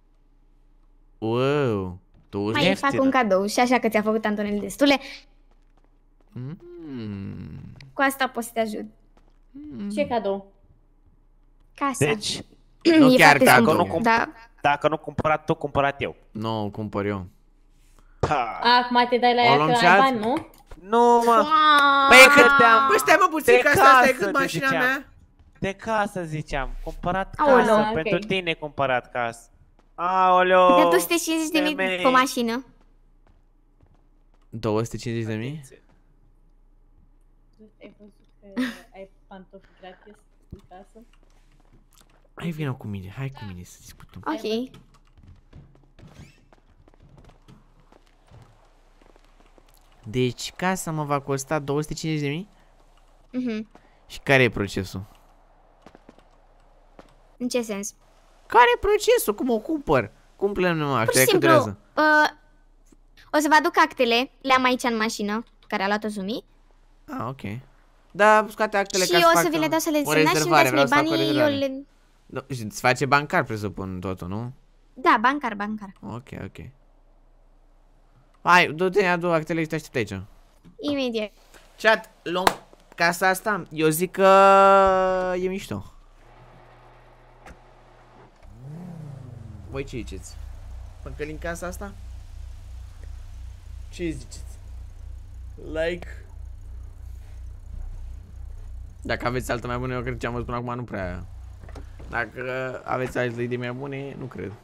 [SPEAKER 1] Wow! Tu
[SPEAKER 2] Mai îi fac
[SPEAKER 6] ieftină.
[SPEAKER 2] un cadou și așa că ți-a făcut Antonel destule.
[SPEAKER 1] Mm.
[SPEAKER 2] Cu asta pot să te ajut.
[SPEAKER 3] Ce cadou?
[SPEAKER 2] Casa.
[SPEAKER 6] Deci,
[SPEAKER 1] Nu
[SPEAKER 2] E
[SPEAKER 1] chiar
[SPEAKER 2] foarte
[SPEAKER 1] tatu.
[SPEAKER 2] simplu,
[SPEAKER 6] Nu cum-
[SPEAKER 2] da.
[SPEAKER 6] Dacă nu cumpărat tu, cumpărat eu.
[SPEAKER 1] Nu, cumpăr eu.
[SPEAKER 6] Ha.
[SPEAKER 3] Acum te dai la
[SPEAKER 1] O
[SPEAKER 3] ea
[SPEAKER 1] luăm
[SPEAKER 3] că
[SPEAKER 1] și
[SPEAKER 3] ai
[SPEAKER 1] alții?
[SPEAKER 3] bani, nu?
[SPEAKER 6] Nu, mă.
[SPEAKER 1] Păi e cât?
[SPEAKER 6] Credeam-
[SPEAKER 1] Păi stai mă puțin,
[SPEAKER 6] de
[SPEAKER 1] că asta, asta e
[SPEAKER 6] casă,
[SPEAKER 1] cât
[SPEAKER 6] de
[SPEAKER 1] mașina
[SPEAKER 6] ziceam.
[SPEAKER 1] mea.
[SPEAKER 6] De casă, ziceam. Cumpărat
[SPEAKER 2] Aoleu.
[SPEAKER 6] casă.
[SPEAKER 3] Ah, ok.
[SPEAKER 6] Pentru tine cumpărat casă. Aoleo.
[SPEAKER 2] De două sute cincizeci de mii
[SPEAKER 6] femei.
[SPEAKER 2] pe mașină.
[SPEAKER 1] două sute cincizeci de mii?
[SPEAKER 3] Ai văzut că ai pantofi gratis în casă?
[SPEAKER 1] Hai vină cu mine, hai cu mine să discutăm.
[SPEAKER 2] Ok.
[SPEAKER 1] Deci casa mă va costa două sute cincizeci de mii?
[SPEAKER 2] Mhm.
[SPEAKER 1] Și care e procesul?
[SPEAKER 2] În ce sens?
[SPEAKER 1] Care e procesul? Cum o cumpăr? Cum plănem mă?
[SPEAKER 2] Pur și
[SPEAKER 1] Cât
[SPEAKER 2] simplu,
[SPEAKER 1] durează?
[SPEAKER 2] uh, o să vă aduc actele, le-am aici în mașină, care a luat-o Zumi.
[SPEAKER 1] Ah, ok. Da, scoate actele
[SPEAKER 2] Și
[SPEAKER 1] ca să
[SPEAKER 2] o să
[SPEAKER 1] fac
[SPEAKER 2] vi le dau să le
[SPEAKER 1] o
[SPEAKER 2] semnați și îmi
[SPEAKER 1] rezervare,
[SPEAKER 2] dați
[SPEAKER 1] vreau
[SPEAKER 2] mie
[SPEAKER 1] să fac o
[SPEAKER 2] banii, eu
[SPEAKER 1] rezervare.
[SPEAKER 2] le...
[SPEAKER 1] Nu, și îți face bancar, presupun, totul, nu?
[SPEAKER 2] Da, bancar, bancar.
[SPEAKER 1] Ok, ok. Hai, du-te, adu actele și te aștept aici.
[SPEAKER 2] Imediat.
[SPEAKER 1] Chat, luăm casa asta? Eu zic că e mișto. Voi ce ziceți? Păcălim casa asta? Ce ziceți? Like? Dacă aveți altă mai bună, eu cred ce am văzut până acum nu prea. Dacă aveți alte idei mai bune, nu cred.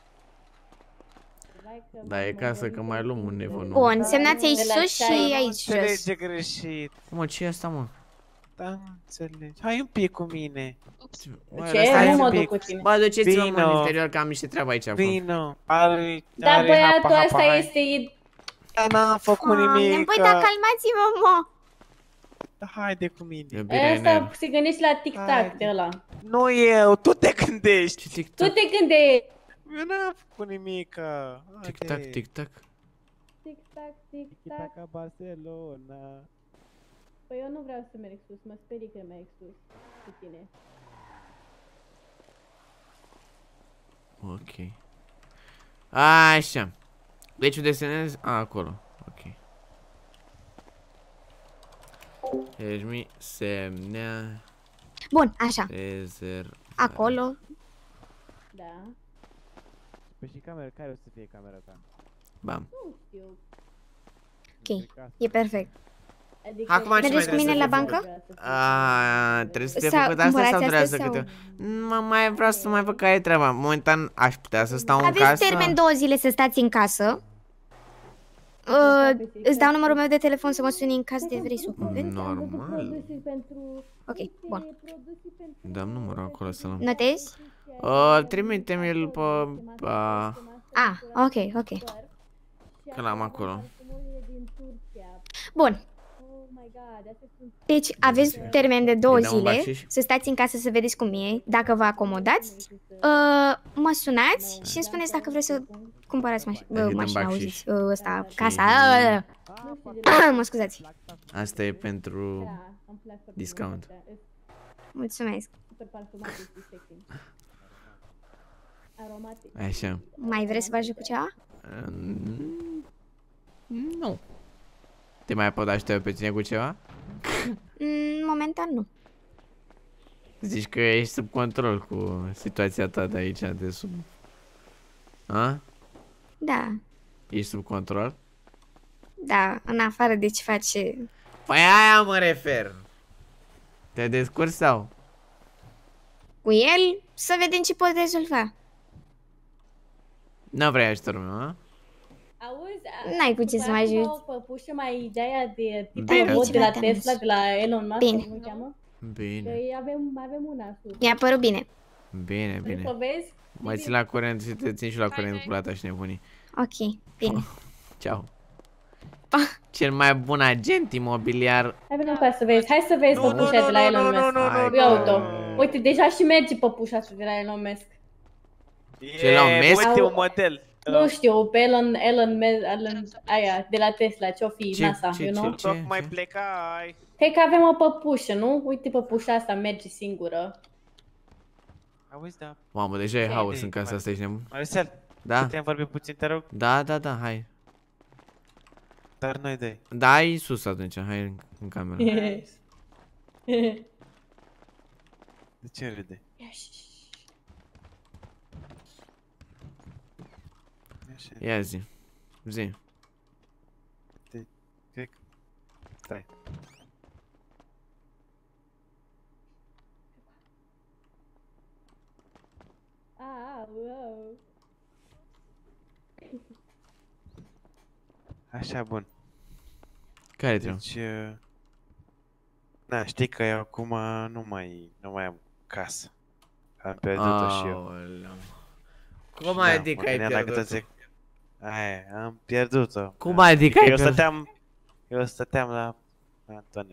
[SPEAKER 1] Dar e ca să că mai luăm un nevă nou.
[SPEAKER 2] Bun, semnați aici sus și aici jos.
[SPEAKER 6] Înțelege greșit.
[SPEAKER 1] Mă, ce e asta, mă?
[SPEAKER 6] Da, înțelegi. Hai un pic cu mine.
[SPEAKER 1] Bă,
[SPEAKER 3] Ce?
[SPEAKER 1] lăsați-
[SPEAKER 3] Nu mă duc cu tine.
[SPEAKER 1] Bă, duceți-vă mă în
[SPEAKER 6] Vino.
[SPEAKER 1] interior că am niște treabă aici acum.
[SPEAKER 6] Vino. Are,
[SPEAKER 3] Da,
[SPEAKER 6] are
[SPEAKER 3] băiatul
[SPEAKER 6] hapa,
[SPEAKER 3] ăsta
[SPEAKER 6] hapa, hai.
[SPEAKER 3] este...
[SPEAKER 6] Da, n-am făcut
[SPEAKER 2] Doamne,
[SPEAKER 6] nimic.
[SPEAKER 2] băi, dar calmați-vă, mă!
[SPEAKER 6] Haide cu mine.
[SPEAKER 1] Iubirea
[SPEAKER 3] Ăsta
[SPEAKER 1] în
[SPEAKER 3] se gândește la tic-tac de ăla.
[SPEAKER 6] Nu eu, tu te gândești.
[SPEAKER 1] Ce
[SPEAKER 3] Tu
[SPEAKER 1] tic-tac?
[SPEAKER 3] te gândești.
[SPEAKER 6] Eu n-am făcut nimic.
[SPEAKER 1] Tic-tac, tic-tac.
[SPEAKER 3] Tic-tac, tic-tac.
[SPEAKER 6] Tic-tac Barcelona.
[SPEAKER 3] Păi eu nu vreau să merg sus, mă sperii că merg sus cu tine.
[SPEAKER 1] Ok. Așa. Deci o desenez? A, acolo. Ok. Deci mi semnea
[SPEAKER 2] Bun, așa,
[SPEAKER 1] rezerv.
[SPEAKER 2] acolo.
[SPEAKER 3] Da.
[SPEAKER 6] Păi și camera, care o să fie camera ta?
[SPEAKER 1] Bam.
[SPEAKER 3] Nu știu.
[SPEAKER 2] Ok, e perfect.
[SPEAKER 3] Adică
[SPEAKER 1] Acum ce mai
[SPEAKER 2] Mergeți cu
[SPEAKER 1] trebuie
[SPEAKER 2] mine
[SPEAKER 1] să
[SPEAKER 2] la
[SPEAKER 1] fac?
[SPEAKER 2] bancă?
[SPEAKER 1] A, trebuie să fie
[SPEAKER 2] Sau
[SPEAKER 1] făcut asta sau
[SPEAKER 2] cumpărați
[SPEAKER 1] durează
[SPEAKER 2] astea
[SPEAKER 1] câte? Mă, mai vreau să mai văd care e treaba. Momentan aș putea să stau în
[SPEAKER 2] Aveți
[SPEAKER 1] casă.
[SPEAKER 2] termen două zile să stați în casă. Uh, îți dau numărul meu de telefon să mă suni în caz de vrei să o cumperi.
[SPEAKER 1] Normal.
[SPEAKER 2] Ok, bun.
[SPEAKER 1] Dăm numărul acolo să-l...
[SPEAKER 2] Notezi?
[SPEAKER 1] Uh, trimite-mi-l pe... pe...
[SPEAKER 2] Ah, ok, ok.
[SPEAKER 1] Că l-am acolo.
[SPEAKER 2] Bun. Deci aveți termen de două
[SPEAKER 1] Îi dau un
[SPEAKER 2] zile
[SPEAKER 1] bacșiș?
[SPEAKER 2] să stați în casă să vedeți cum e, dacă vă acomodați. Uh, mă sunați și îmi spuneți dacă vreți să cumpărați maș-
[SPEAKER 1] Îi
[SPEAKER 2] uh,
[SPEAKER 1] dăm
[SPEAKER 2] mașina,
[SPEAKER 1] bacșiș.
[SPEAKER 2] auziți, uh, ăsta, casa. Mă scuzați.
[SPEAKER 1] Asta e pentru discount.
[SPEAKER 2] Mulțumesc.
[SPEAKER 3] Aromatic.
[SPEAKER 1] Așa.
[SPEAKER 2] Mai vreți să vă ajut cu ceva?
[SPEAKER 1] Mm, Nu. Te mai pot ajuta pe tine cu ceva?
[SPEAKER 2] Mm, momentan nu.
[SPEAKER 1] Zici că ești sub control cu situația ta de aici, de sub... A?
[SPEAKER 2] Da,
[SPEAKER 1] Ești sub control?
[SPEAKER 2] da, în afară de ce face...
[SPEAKER 1] Păi aia mă refer. Te descurci sau?
[SPEAKER 2] cu el, să vedem ce pot rezolva.
[SPEAKER 1] Nu vrei ajutorul meu, a?
[SPEAKER 3] Auzi,
[SPEAKER 2] N-ai cu ce să mă ajut.
[SPEAKER 3] o păpușă mai ideea de
[SPEAKER 1] Bine.
[SPEAKER 3] tipul de la
[SPEAKER 2] Bine.
[SPEAKER 3] Tesla, de la Elon Musk,
[SPEAKER 2] Bine.
[SPEAKER 3] cum îl cheamă? Că
[SPEAKER 1] Bine,
[SPEAKER 3] avem, avem una sus.
[SPEAKER 2] Mi-a părut bine.
[SPEAKER 1] bine,
[SPEAKER 3] Vrei să o
[SPEAKER 1] bine.
[SPEAKER 3] vezi?
[SPEAKER 1] Mă țin la curent și te țin și la curent cu plata și nebunii.
[SPEAKER 2] Ok, bine.
[SPEAKER 1] Ceau. Cel mai bun agent imobiliar.
[SPEAKER 3] Hai venim ca să vezi, hai să vezi
[SPEAKER 6] Nu, nu,
[SPEAKER 3] păpușa
[SPEAKER 6] nu,
[SPEAKER 3] de la
[SPEAKER 6] nu,
[SPEAKER 3] Elon
[SPEAKER 6] nu,
[SPEAKER 3] Musk.
[SPEAKER 6] nu, nu,
[SPEAKER 1] nu,
[SPEAKER 3] Ia
[SPEAKER 1] nu.
[SPEAKER 3] uite-o. Uite, deja și merge păpușa asta de la Elon Musk.
[SPEAKER 1] Ce la un mes?
[SPEAKER 6] Uite un model.
[SPEAKER 3] Nu știu, pe Elon, Elon, Musk, Elon, aia, de la Tesla, ce-o fi,
[SPEAKER 1] Ce-
[SPEAKER 3] NASA,
[SPEAKER 1] ce-
[SPEAKER 3] you know?
[SPEAKER 1] ce-
[SPEAKER 6] Tocmai plecai.
[SPEAKER 3] Cred că avem o păpușă, nu? Uite, păpușa asta merge singură.
[SPEAKER 6] Auzi, da.
[SPEAKER 1] Mamă, deja e haos în casa asta, ești nebun?
[SPEAKER 6] Marcel,
[SPEAKER 1] Da?
[SPEAKER 6] putem vorbi puțin, te rog?
[SPEAKER 1] Da, da, da, hai.
[SPEAKER 6] Dar noi doi.
[SPEAKER 1] Da, ai sus atunci, hai în, în cameră.
[SPEAKER 6] De ce râde?
[SPEAKER 1] Ia zi. Zi.
[SPEAKER 6] Cred că... Stai.
[SPEAKER 3] Ah, wow.
[SPEAKER 6] Așa, bun.
[SPEAKER 1] Care trebuie?
[SPEAKER 6] Deci... uh, Da, știi că eu acum nu mai, nu mai am casă. Am pierdut-o și eu.
[SPEAKER 1] Aoleu.
[SPEAKER 6] Și
[SPEAKER 1] Cum
[SPEAKER 6] da,
[SPEAKER 1] adică
[SPEAKER 6] mă
[SPEAKER 1] ai
[SPEAKER 6] gândeam dacă
[SPEAKER 1] pierdut-o?
[SPEAKER 6] tot zic- Aia, am pierdut-o.
[SPEAKER 1] Cum
[SPEAKER 6] Da.
[SPEAKER 1] adică ai
[SPEAKER 6] eu
[SPEAKER 1] pierdut?
[SPEAKER 6] stăteam, eu stăteam la la Antonel.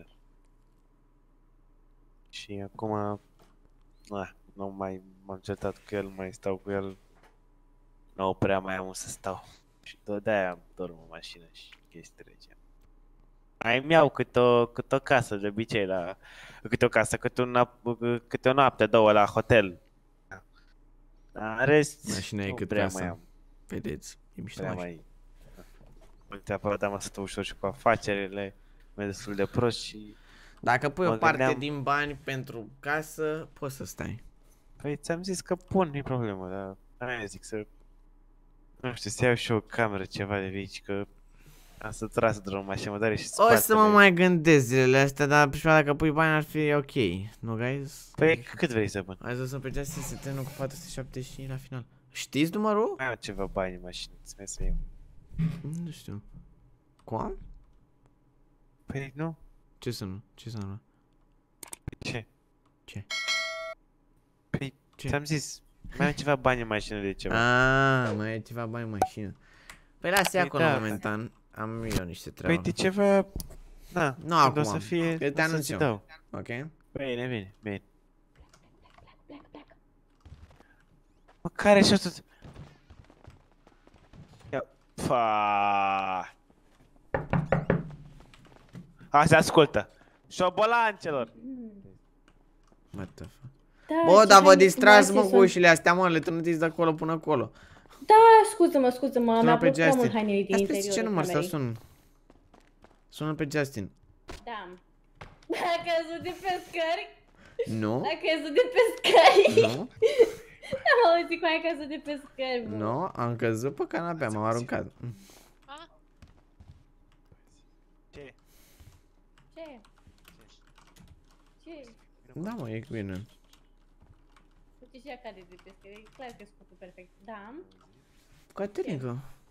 [SPEAKER 6] Și acum, na, nu mai m-am certat cu el, nu mai stau cu el. Nu prea mai am unde să stau. Și tot de-aia dorm în mașină și chestii de genul. Mai mi-au câte o, câte o casă de obicei la... Câte o casă, câte, una, câte o noapte, două la hotel. În rest,
[SPEAKER 1] Mașina e
[SPEAKER 6] nu
[SPEAKER 1] cât
[SPEAKER 6] prea
[SPEAKER 1] casa.
[SPEAKER 6] mai am.
[SPEAKER 1] Vedeți, e mișto
[SPEAKER 6] Prea
[SPEAKER 1] mașina.
[SPEAKER 6] mai... Uite, apărat am stat ușor și cu afacerile. Mi-e destul de prost și...
[SPEAKER 1] Dacă pui
[SPEAKER 6] mă
[SPEAKER 1] o parte
[SPEAKER 6] gândeam-
[SPEAKER 1] din bani pentru casă, poți să stai.
[SPEAKER 6] Păi ți-am zis că pun, nu-i problemă, dar... Aia zic să... Nu știu, să iau și o cameră, ceva de aici, că... Am să tras drum așa, mă doare și
[SPEAKER 1] O
[SPEAKER 6] spatele.
[SPEAKER 1] să mă mai gândesc zilele astea, dar prima dacă pui bani ar fi ok. Nu, guys?
[SPEAKER 6] Păi cât vrei să bani?
[SPEAKER 1] Hai să sunt pe Justin să te cu patru sute șaptezeci și cinci la final. Știți numărul?
[SPEAKER 6] Mai am ceva bani în mașină, îți mai să iau.
[SPEAKER 1] Nu știu. Cum?
[SPEAKER 6] Păi nu.
[SPEAKER 1] Ce să nu? Ce să nu?
[SPEAKER 6] Ce?
[SPEAKER 1] Ce?
[SPEAKER 6] Păi,
[SPEAKER 1] Ce?
[SPEAKER 6] ți-am zis, mai am ceva bani în mașină de ceva.
[SPEAKER 1] Ah, mai ai ceva bani în mașină. Păi lasă-i
[SPEAKER 6] Păi
[SPEAKER 1] acolo
[SPEAKER 6] da.
[SPEAKER 1] momentan. Am eu niște treabă.
[SPEAKER 6] Păi de ceva... Da,
[SPEAKER 1] Nu
[SPEAKER 6] când
[SPEAKER 1] acum.
[SPEAKER 6] o să fie,
[SPEAKER 1] Că te
[SPEAKER 6] o
[SPEAKER 1] anunț
[SPEAKER 6] să-ți
[SPEAKER 1] eu.
[SPEAKER 6] dau.
[SPEAKER 1] Ok?
[SPEAKER 6] Bine, bine, bine. Mă, care și tot... Ia... Fa. Asta ascultă. Șobolancelor.
[SPEAKER 1] What the fuck?
[SPEAKER 3] Da,
[SPEAKER 1] Bă,
[SPEAKER 3] ce
[SPEAKER 1] dar vă
[SPEAKER 3] haine
[SPEAKER 1] distrați, mă,
[SPEAKER 3] frumoase
[SPEAKER 1] cu
[SPEAKER 3] sunt.
[SPEAKER 1] ușile astea, mă, le trântiți de acolo până acolo.
[SPEAKER 3] Da, scuză-mă, scuză-mă,
[SPEAKER 1] Sună
[SPEAKER 3] mi-a
[SPEAKER 1] pe
[SPEAKER 3] plăcut prea mult
[SPEAKER 1] Justin.
[SPEAKER 3] hainele din
[SPEAKER 1] Hai, spune ce
[SPEAKER 3] interiorul
[SPEAKER 1] număr să
[SPEAKER 3] camerei.
[SPEAKER 1] sun. Sună pe Justin.
[SPEAKER 3] Da. A căzut de pe scări?
[SPEAKER 1] Nu?
[SPEAKER 3] A căzut de pe scări?
[SPEAKER 1] Nu?
[SPEAKER 3] Am auzit cum ai căzut de pe scări, bă.
[SPEAKER 1] Nu? Am căzut pe canapea, m-am aruncat.
[SPEAKER 6] Ce?
[SPEAKER 3] Ce? Ce?
[SPEAKER 1] Da, mă, e bine.
[SPEAKER 3] Uite și ea cade de pe scări, e clar că e scotul perfect. Da.
[SPEAKER 1] Caterinca.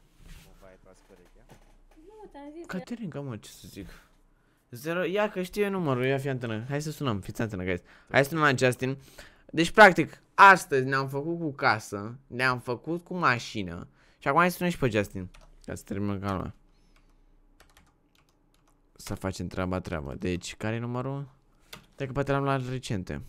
[SPEAKER 3] Nu, ți-am zis.
[SPEAKER 1] Caterinca, mă, ce să zic. Zero, ia că știe numărul, ia fi antenă. Hai să sunăm, fiți antenă, guys. Hai să sunăm la Justin. Deci, practic, astăzi ne-am făcut cu casă, ne-am făcut cu mașină. Și acum hai să sunăm și pe Justin. Ca să terminăm calma. Să facem treaba treaba. Deci, care e numărul? Dacă poate l-am luat recente.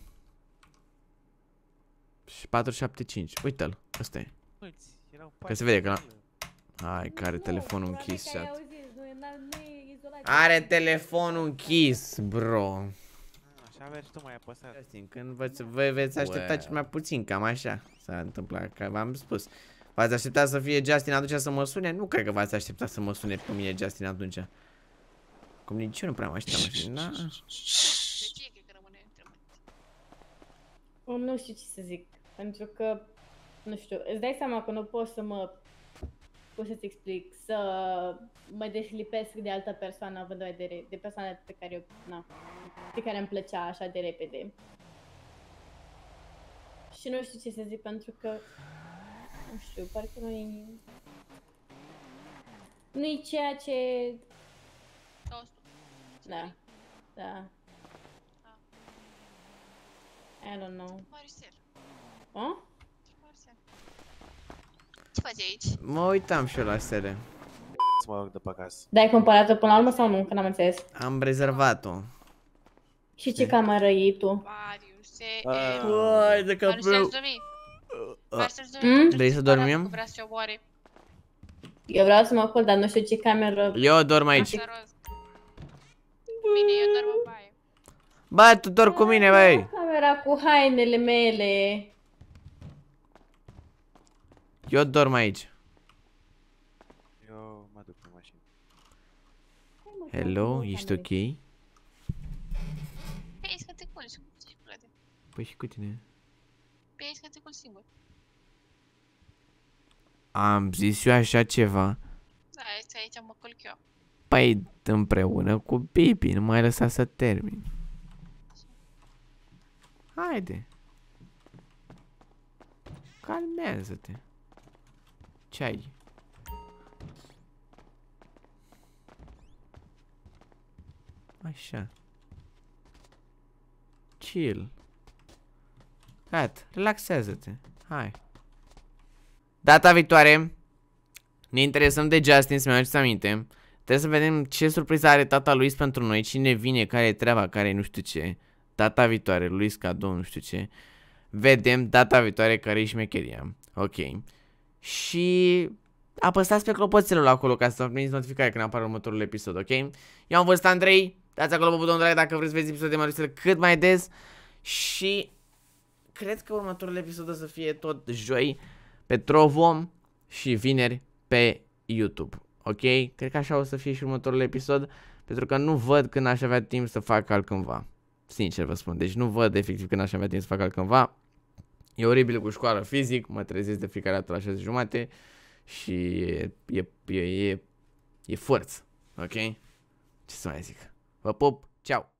[SPEAKER 1] Și patru șapte cinci. Uite-l, ăsta e. Că se vede că la... Hai, care telefonul închis, chat. Are telefonul închis, bro.
[SPEAKER 6] Așa mergi tu mai apăsat.
[SPEAKER 1] Justin, când veți, voi veți aștepta cel mai puțin, cam așa s-a întâmplat, că v-am spus. V-ați așteptat să fie Justin atunci să mă sune? Nu cred că v-ați așteptat să mă sune pe mine Justin atunci. Cum nici eu nu prea mă așteptam. Da.
[SPEAKER 3] Nu știu ce să zic, pentru că, nu știu, îți dai seama că nu pot să mă, cum să-ți explic, să mă deslipesc de altă persoană, având în vedere, de persoana pe care eu, na, pe care îmi plăcea așa de repede. Și nu știu ce să zic, pentru că, nu știu, parcă nu-i, nu-i ceea ce, da, da. I don't know.
[SPEAKER 4] Maricel.
[SPEAKER 3] Oh?
[SPEAKER 4] Ce faci aici?
[SPEAKER 1] Mă uitam și eu la serie.
[SPEAKER 6] Să mă rog de pe acasă.
[SPEAKER 3] Dar ai cumpărat-o până la urmă sau nu? Că n-am înțeles.
[SPEAKER 1] Am rezervat-o.
[SPEAKER 3] Și ce cameră iei tu?
[SPEAKER 1] Hai de capul.
[SPEAKER 3] Mm?
[SPEAKER 1] Vrei să dormim?
[SPEAKER 3] Eu vreau să mă culc, dar nu știu ce cameră...
[SPEAKER 1] Eu dorm aici.
[SPEAKER 4] Bine, eu dorm în baie.
[SPEAKER 1] Bă, tu dormi cu mine, băi.
[SPEAKER 3] Camera cu hainele mele.
[SPEAKER 1] Eu dorm aici.
[SPEAKER 6] Eu mă duc pe mașină.
[SPEAKER 1] Hello, ești ok?
[SPEAKER 4] Hei, să te culci, cum te frate?
[SPEAKER 1] Păi și cu tine?
[SPEAKER 4] Păi, să te culci singur.
[SPEAKER 1] Am zis eu așa ceva.
[SPEAKER 4] Da, este aici, mă culc eu.
[SPEAKER 1] Păi împreună cu Bibi, nu mai lăsa să termin. Haide. Calmează-te. Ce ai? Așa. Chill. Gata, relaxează-te. Hai. Data viitoare ne interesăm de Justin, să mi aduceți aminte. Trebuie să vedem ce surpriză are tata lui pentru noi, cine vine, care e treaba, care nu știu ce. Data viitoare, lui cadou, nu știu ce. Vedem data viitoare care e șmecheria. Ok. Și apăsați pe clopoțelul acolo ca să primiți notificare când apare următorul episod, ok? Eu am fost Andrei. Dați acolo pe butonul de like dacă vreți să vezi episodul de Mariusel cât mai des. Și cred că următorul episod o să fie tot joi pe Trovom și vineri pe YouTube. Ok? Cred că așa o să fie și următorul episod, pentru că nu văd când aș avea timp să fac altcândva. Sincer vă spun, deci nu văd efectiv când aș avea timp să fac altcândva. E oribil cu școală fizic, mă trezesc de fiecare dată la șase jumate și e, e, e, e, e forță. Ok? Ce să mai zic? Vă pup, ceau!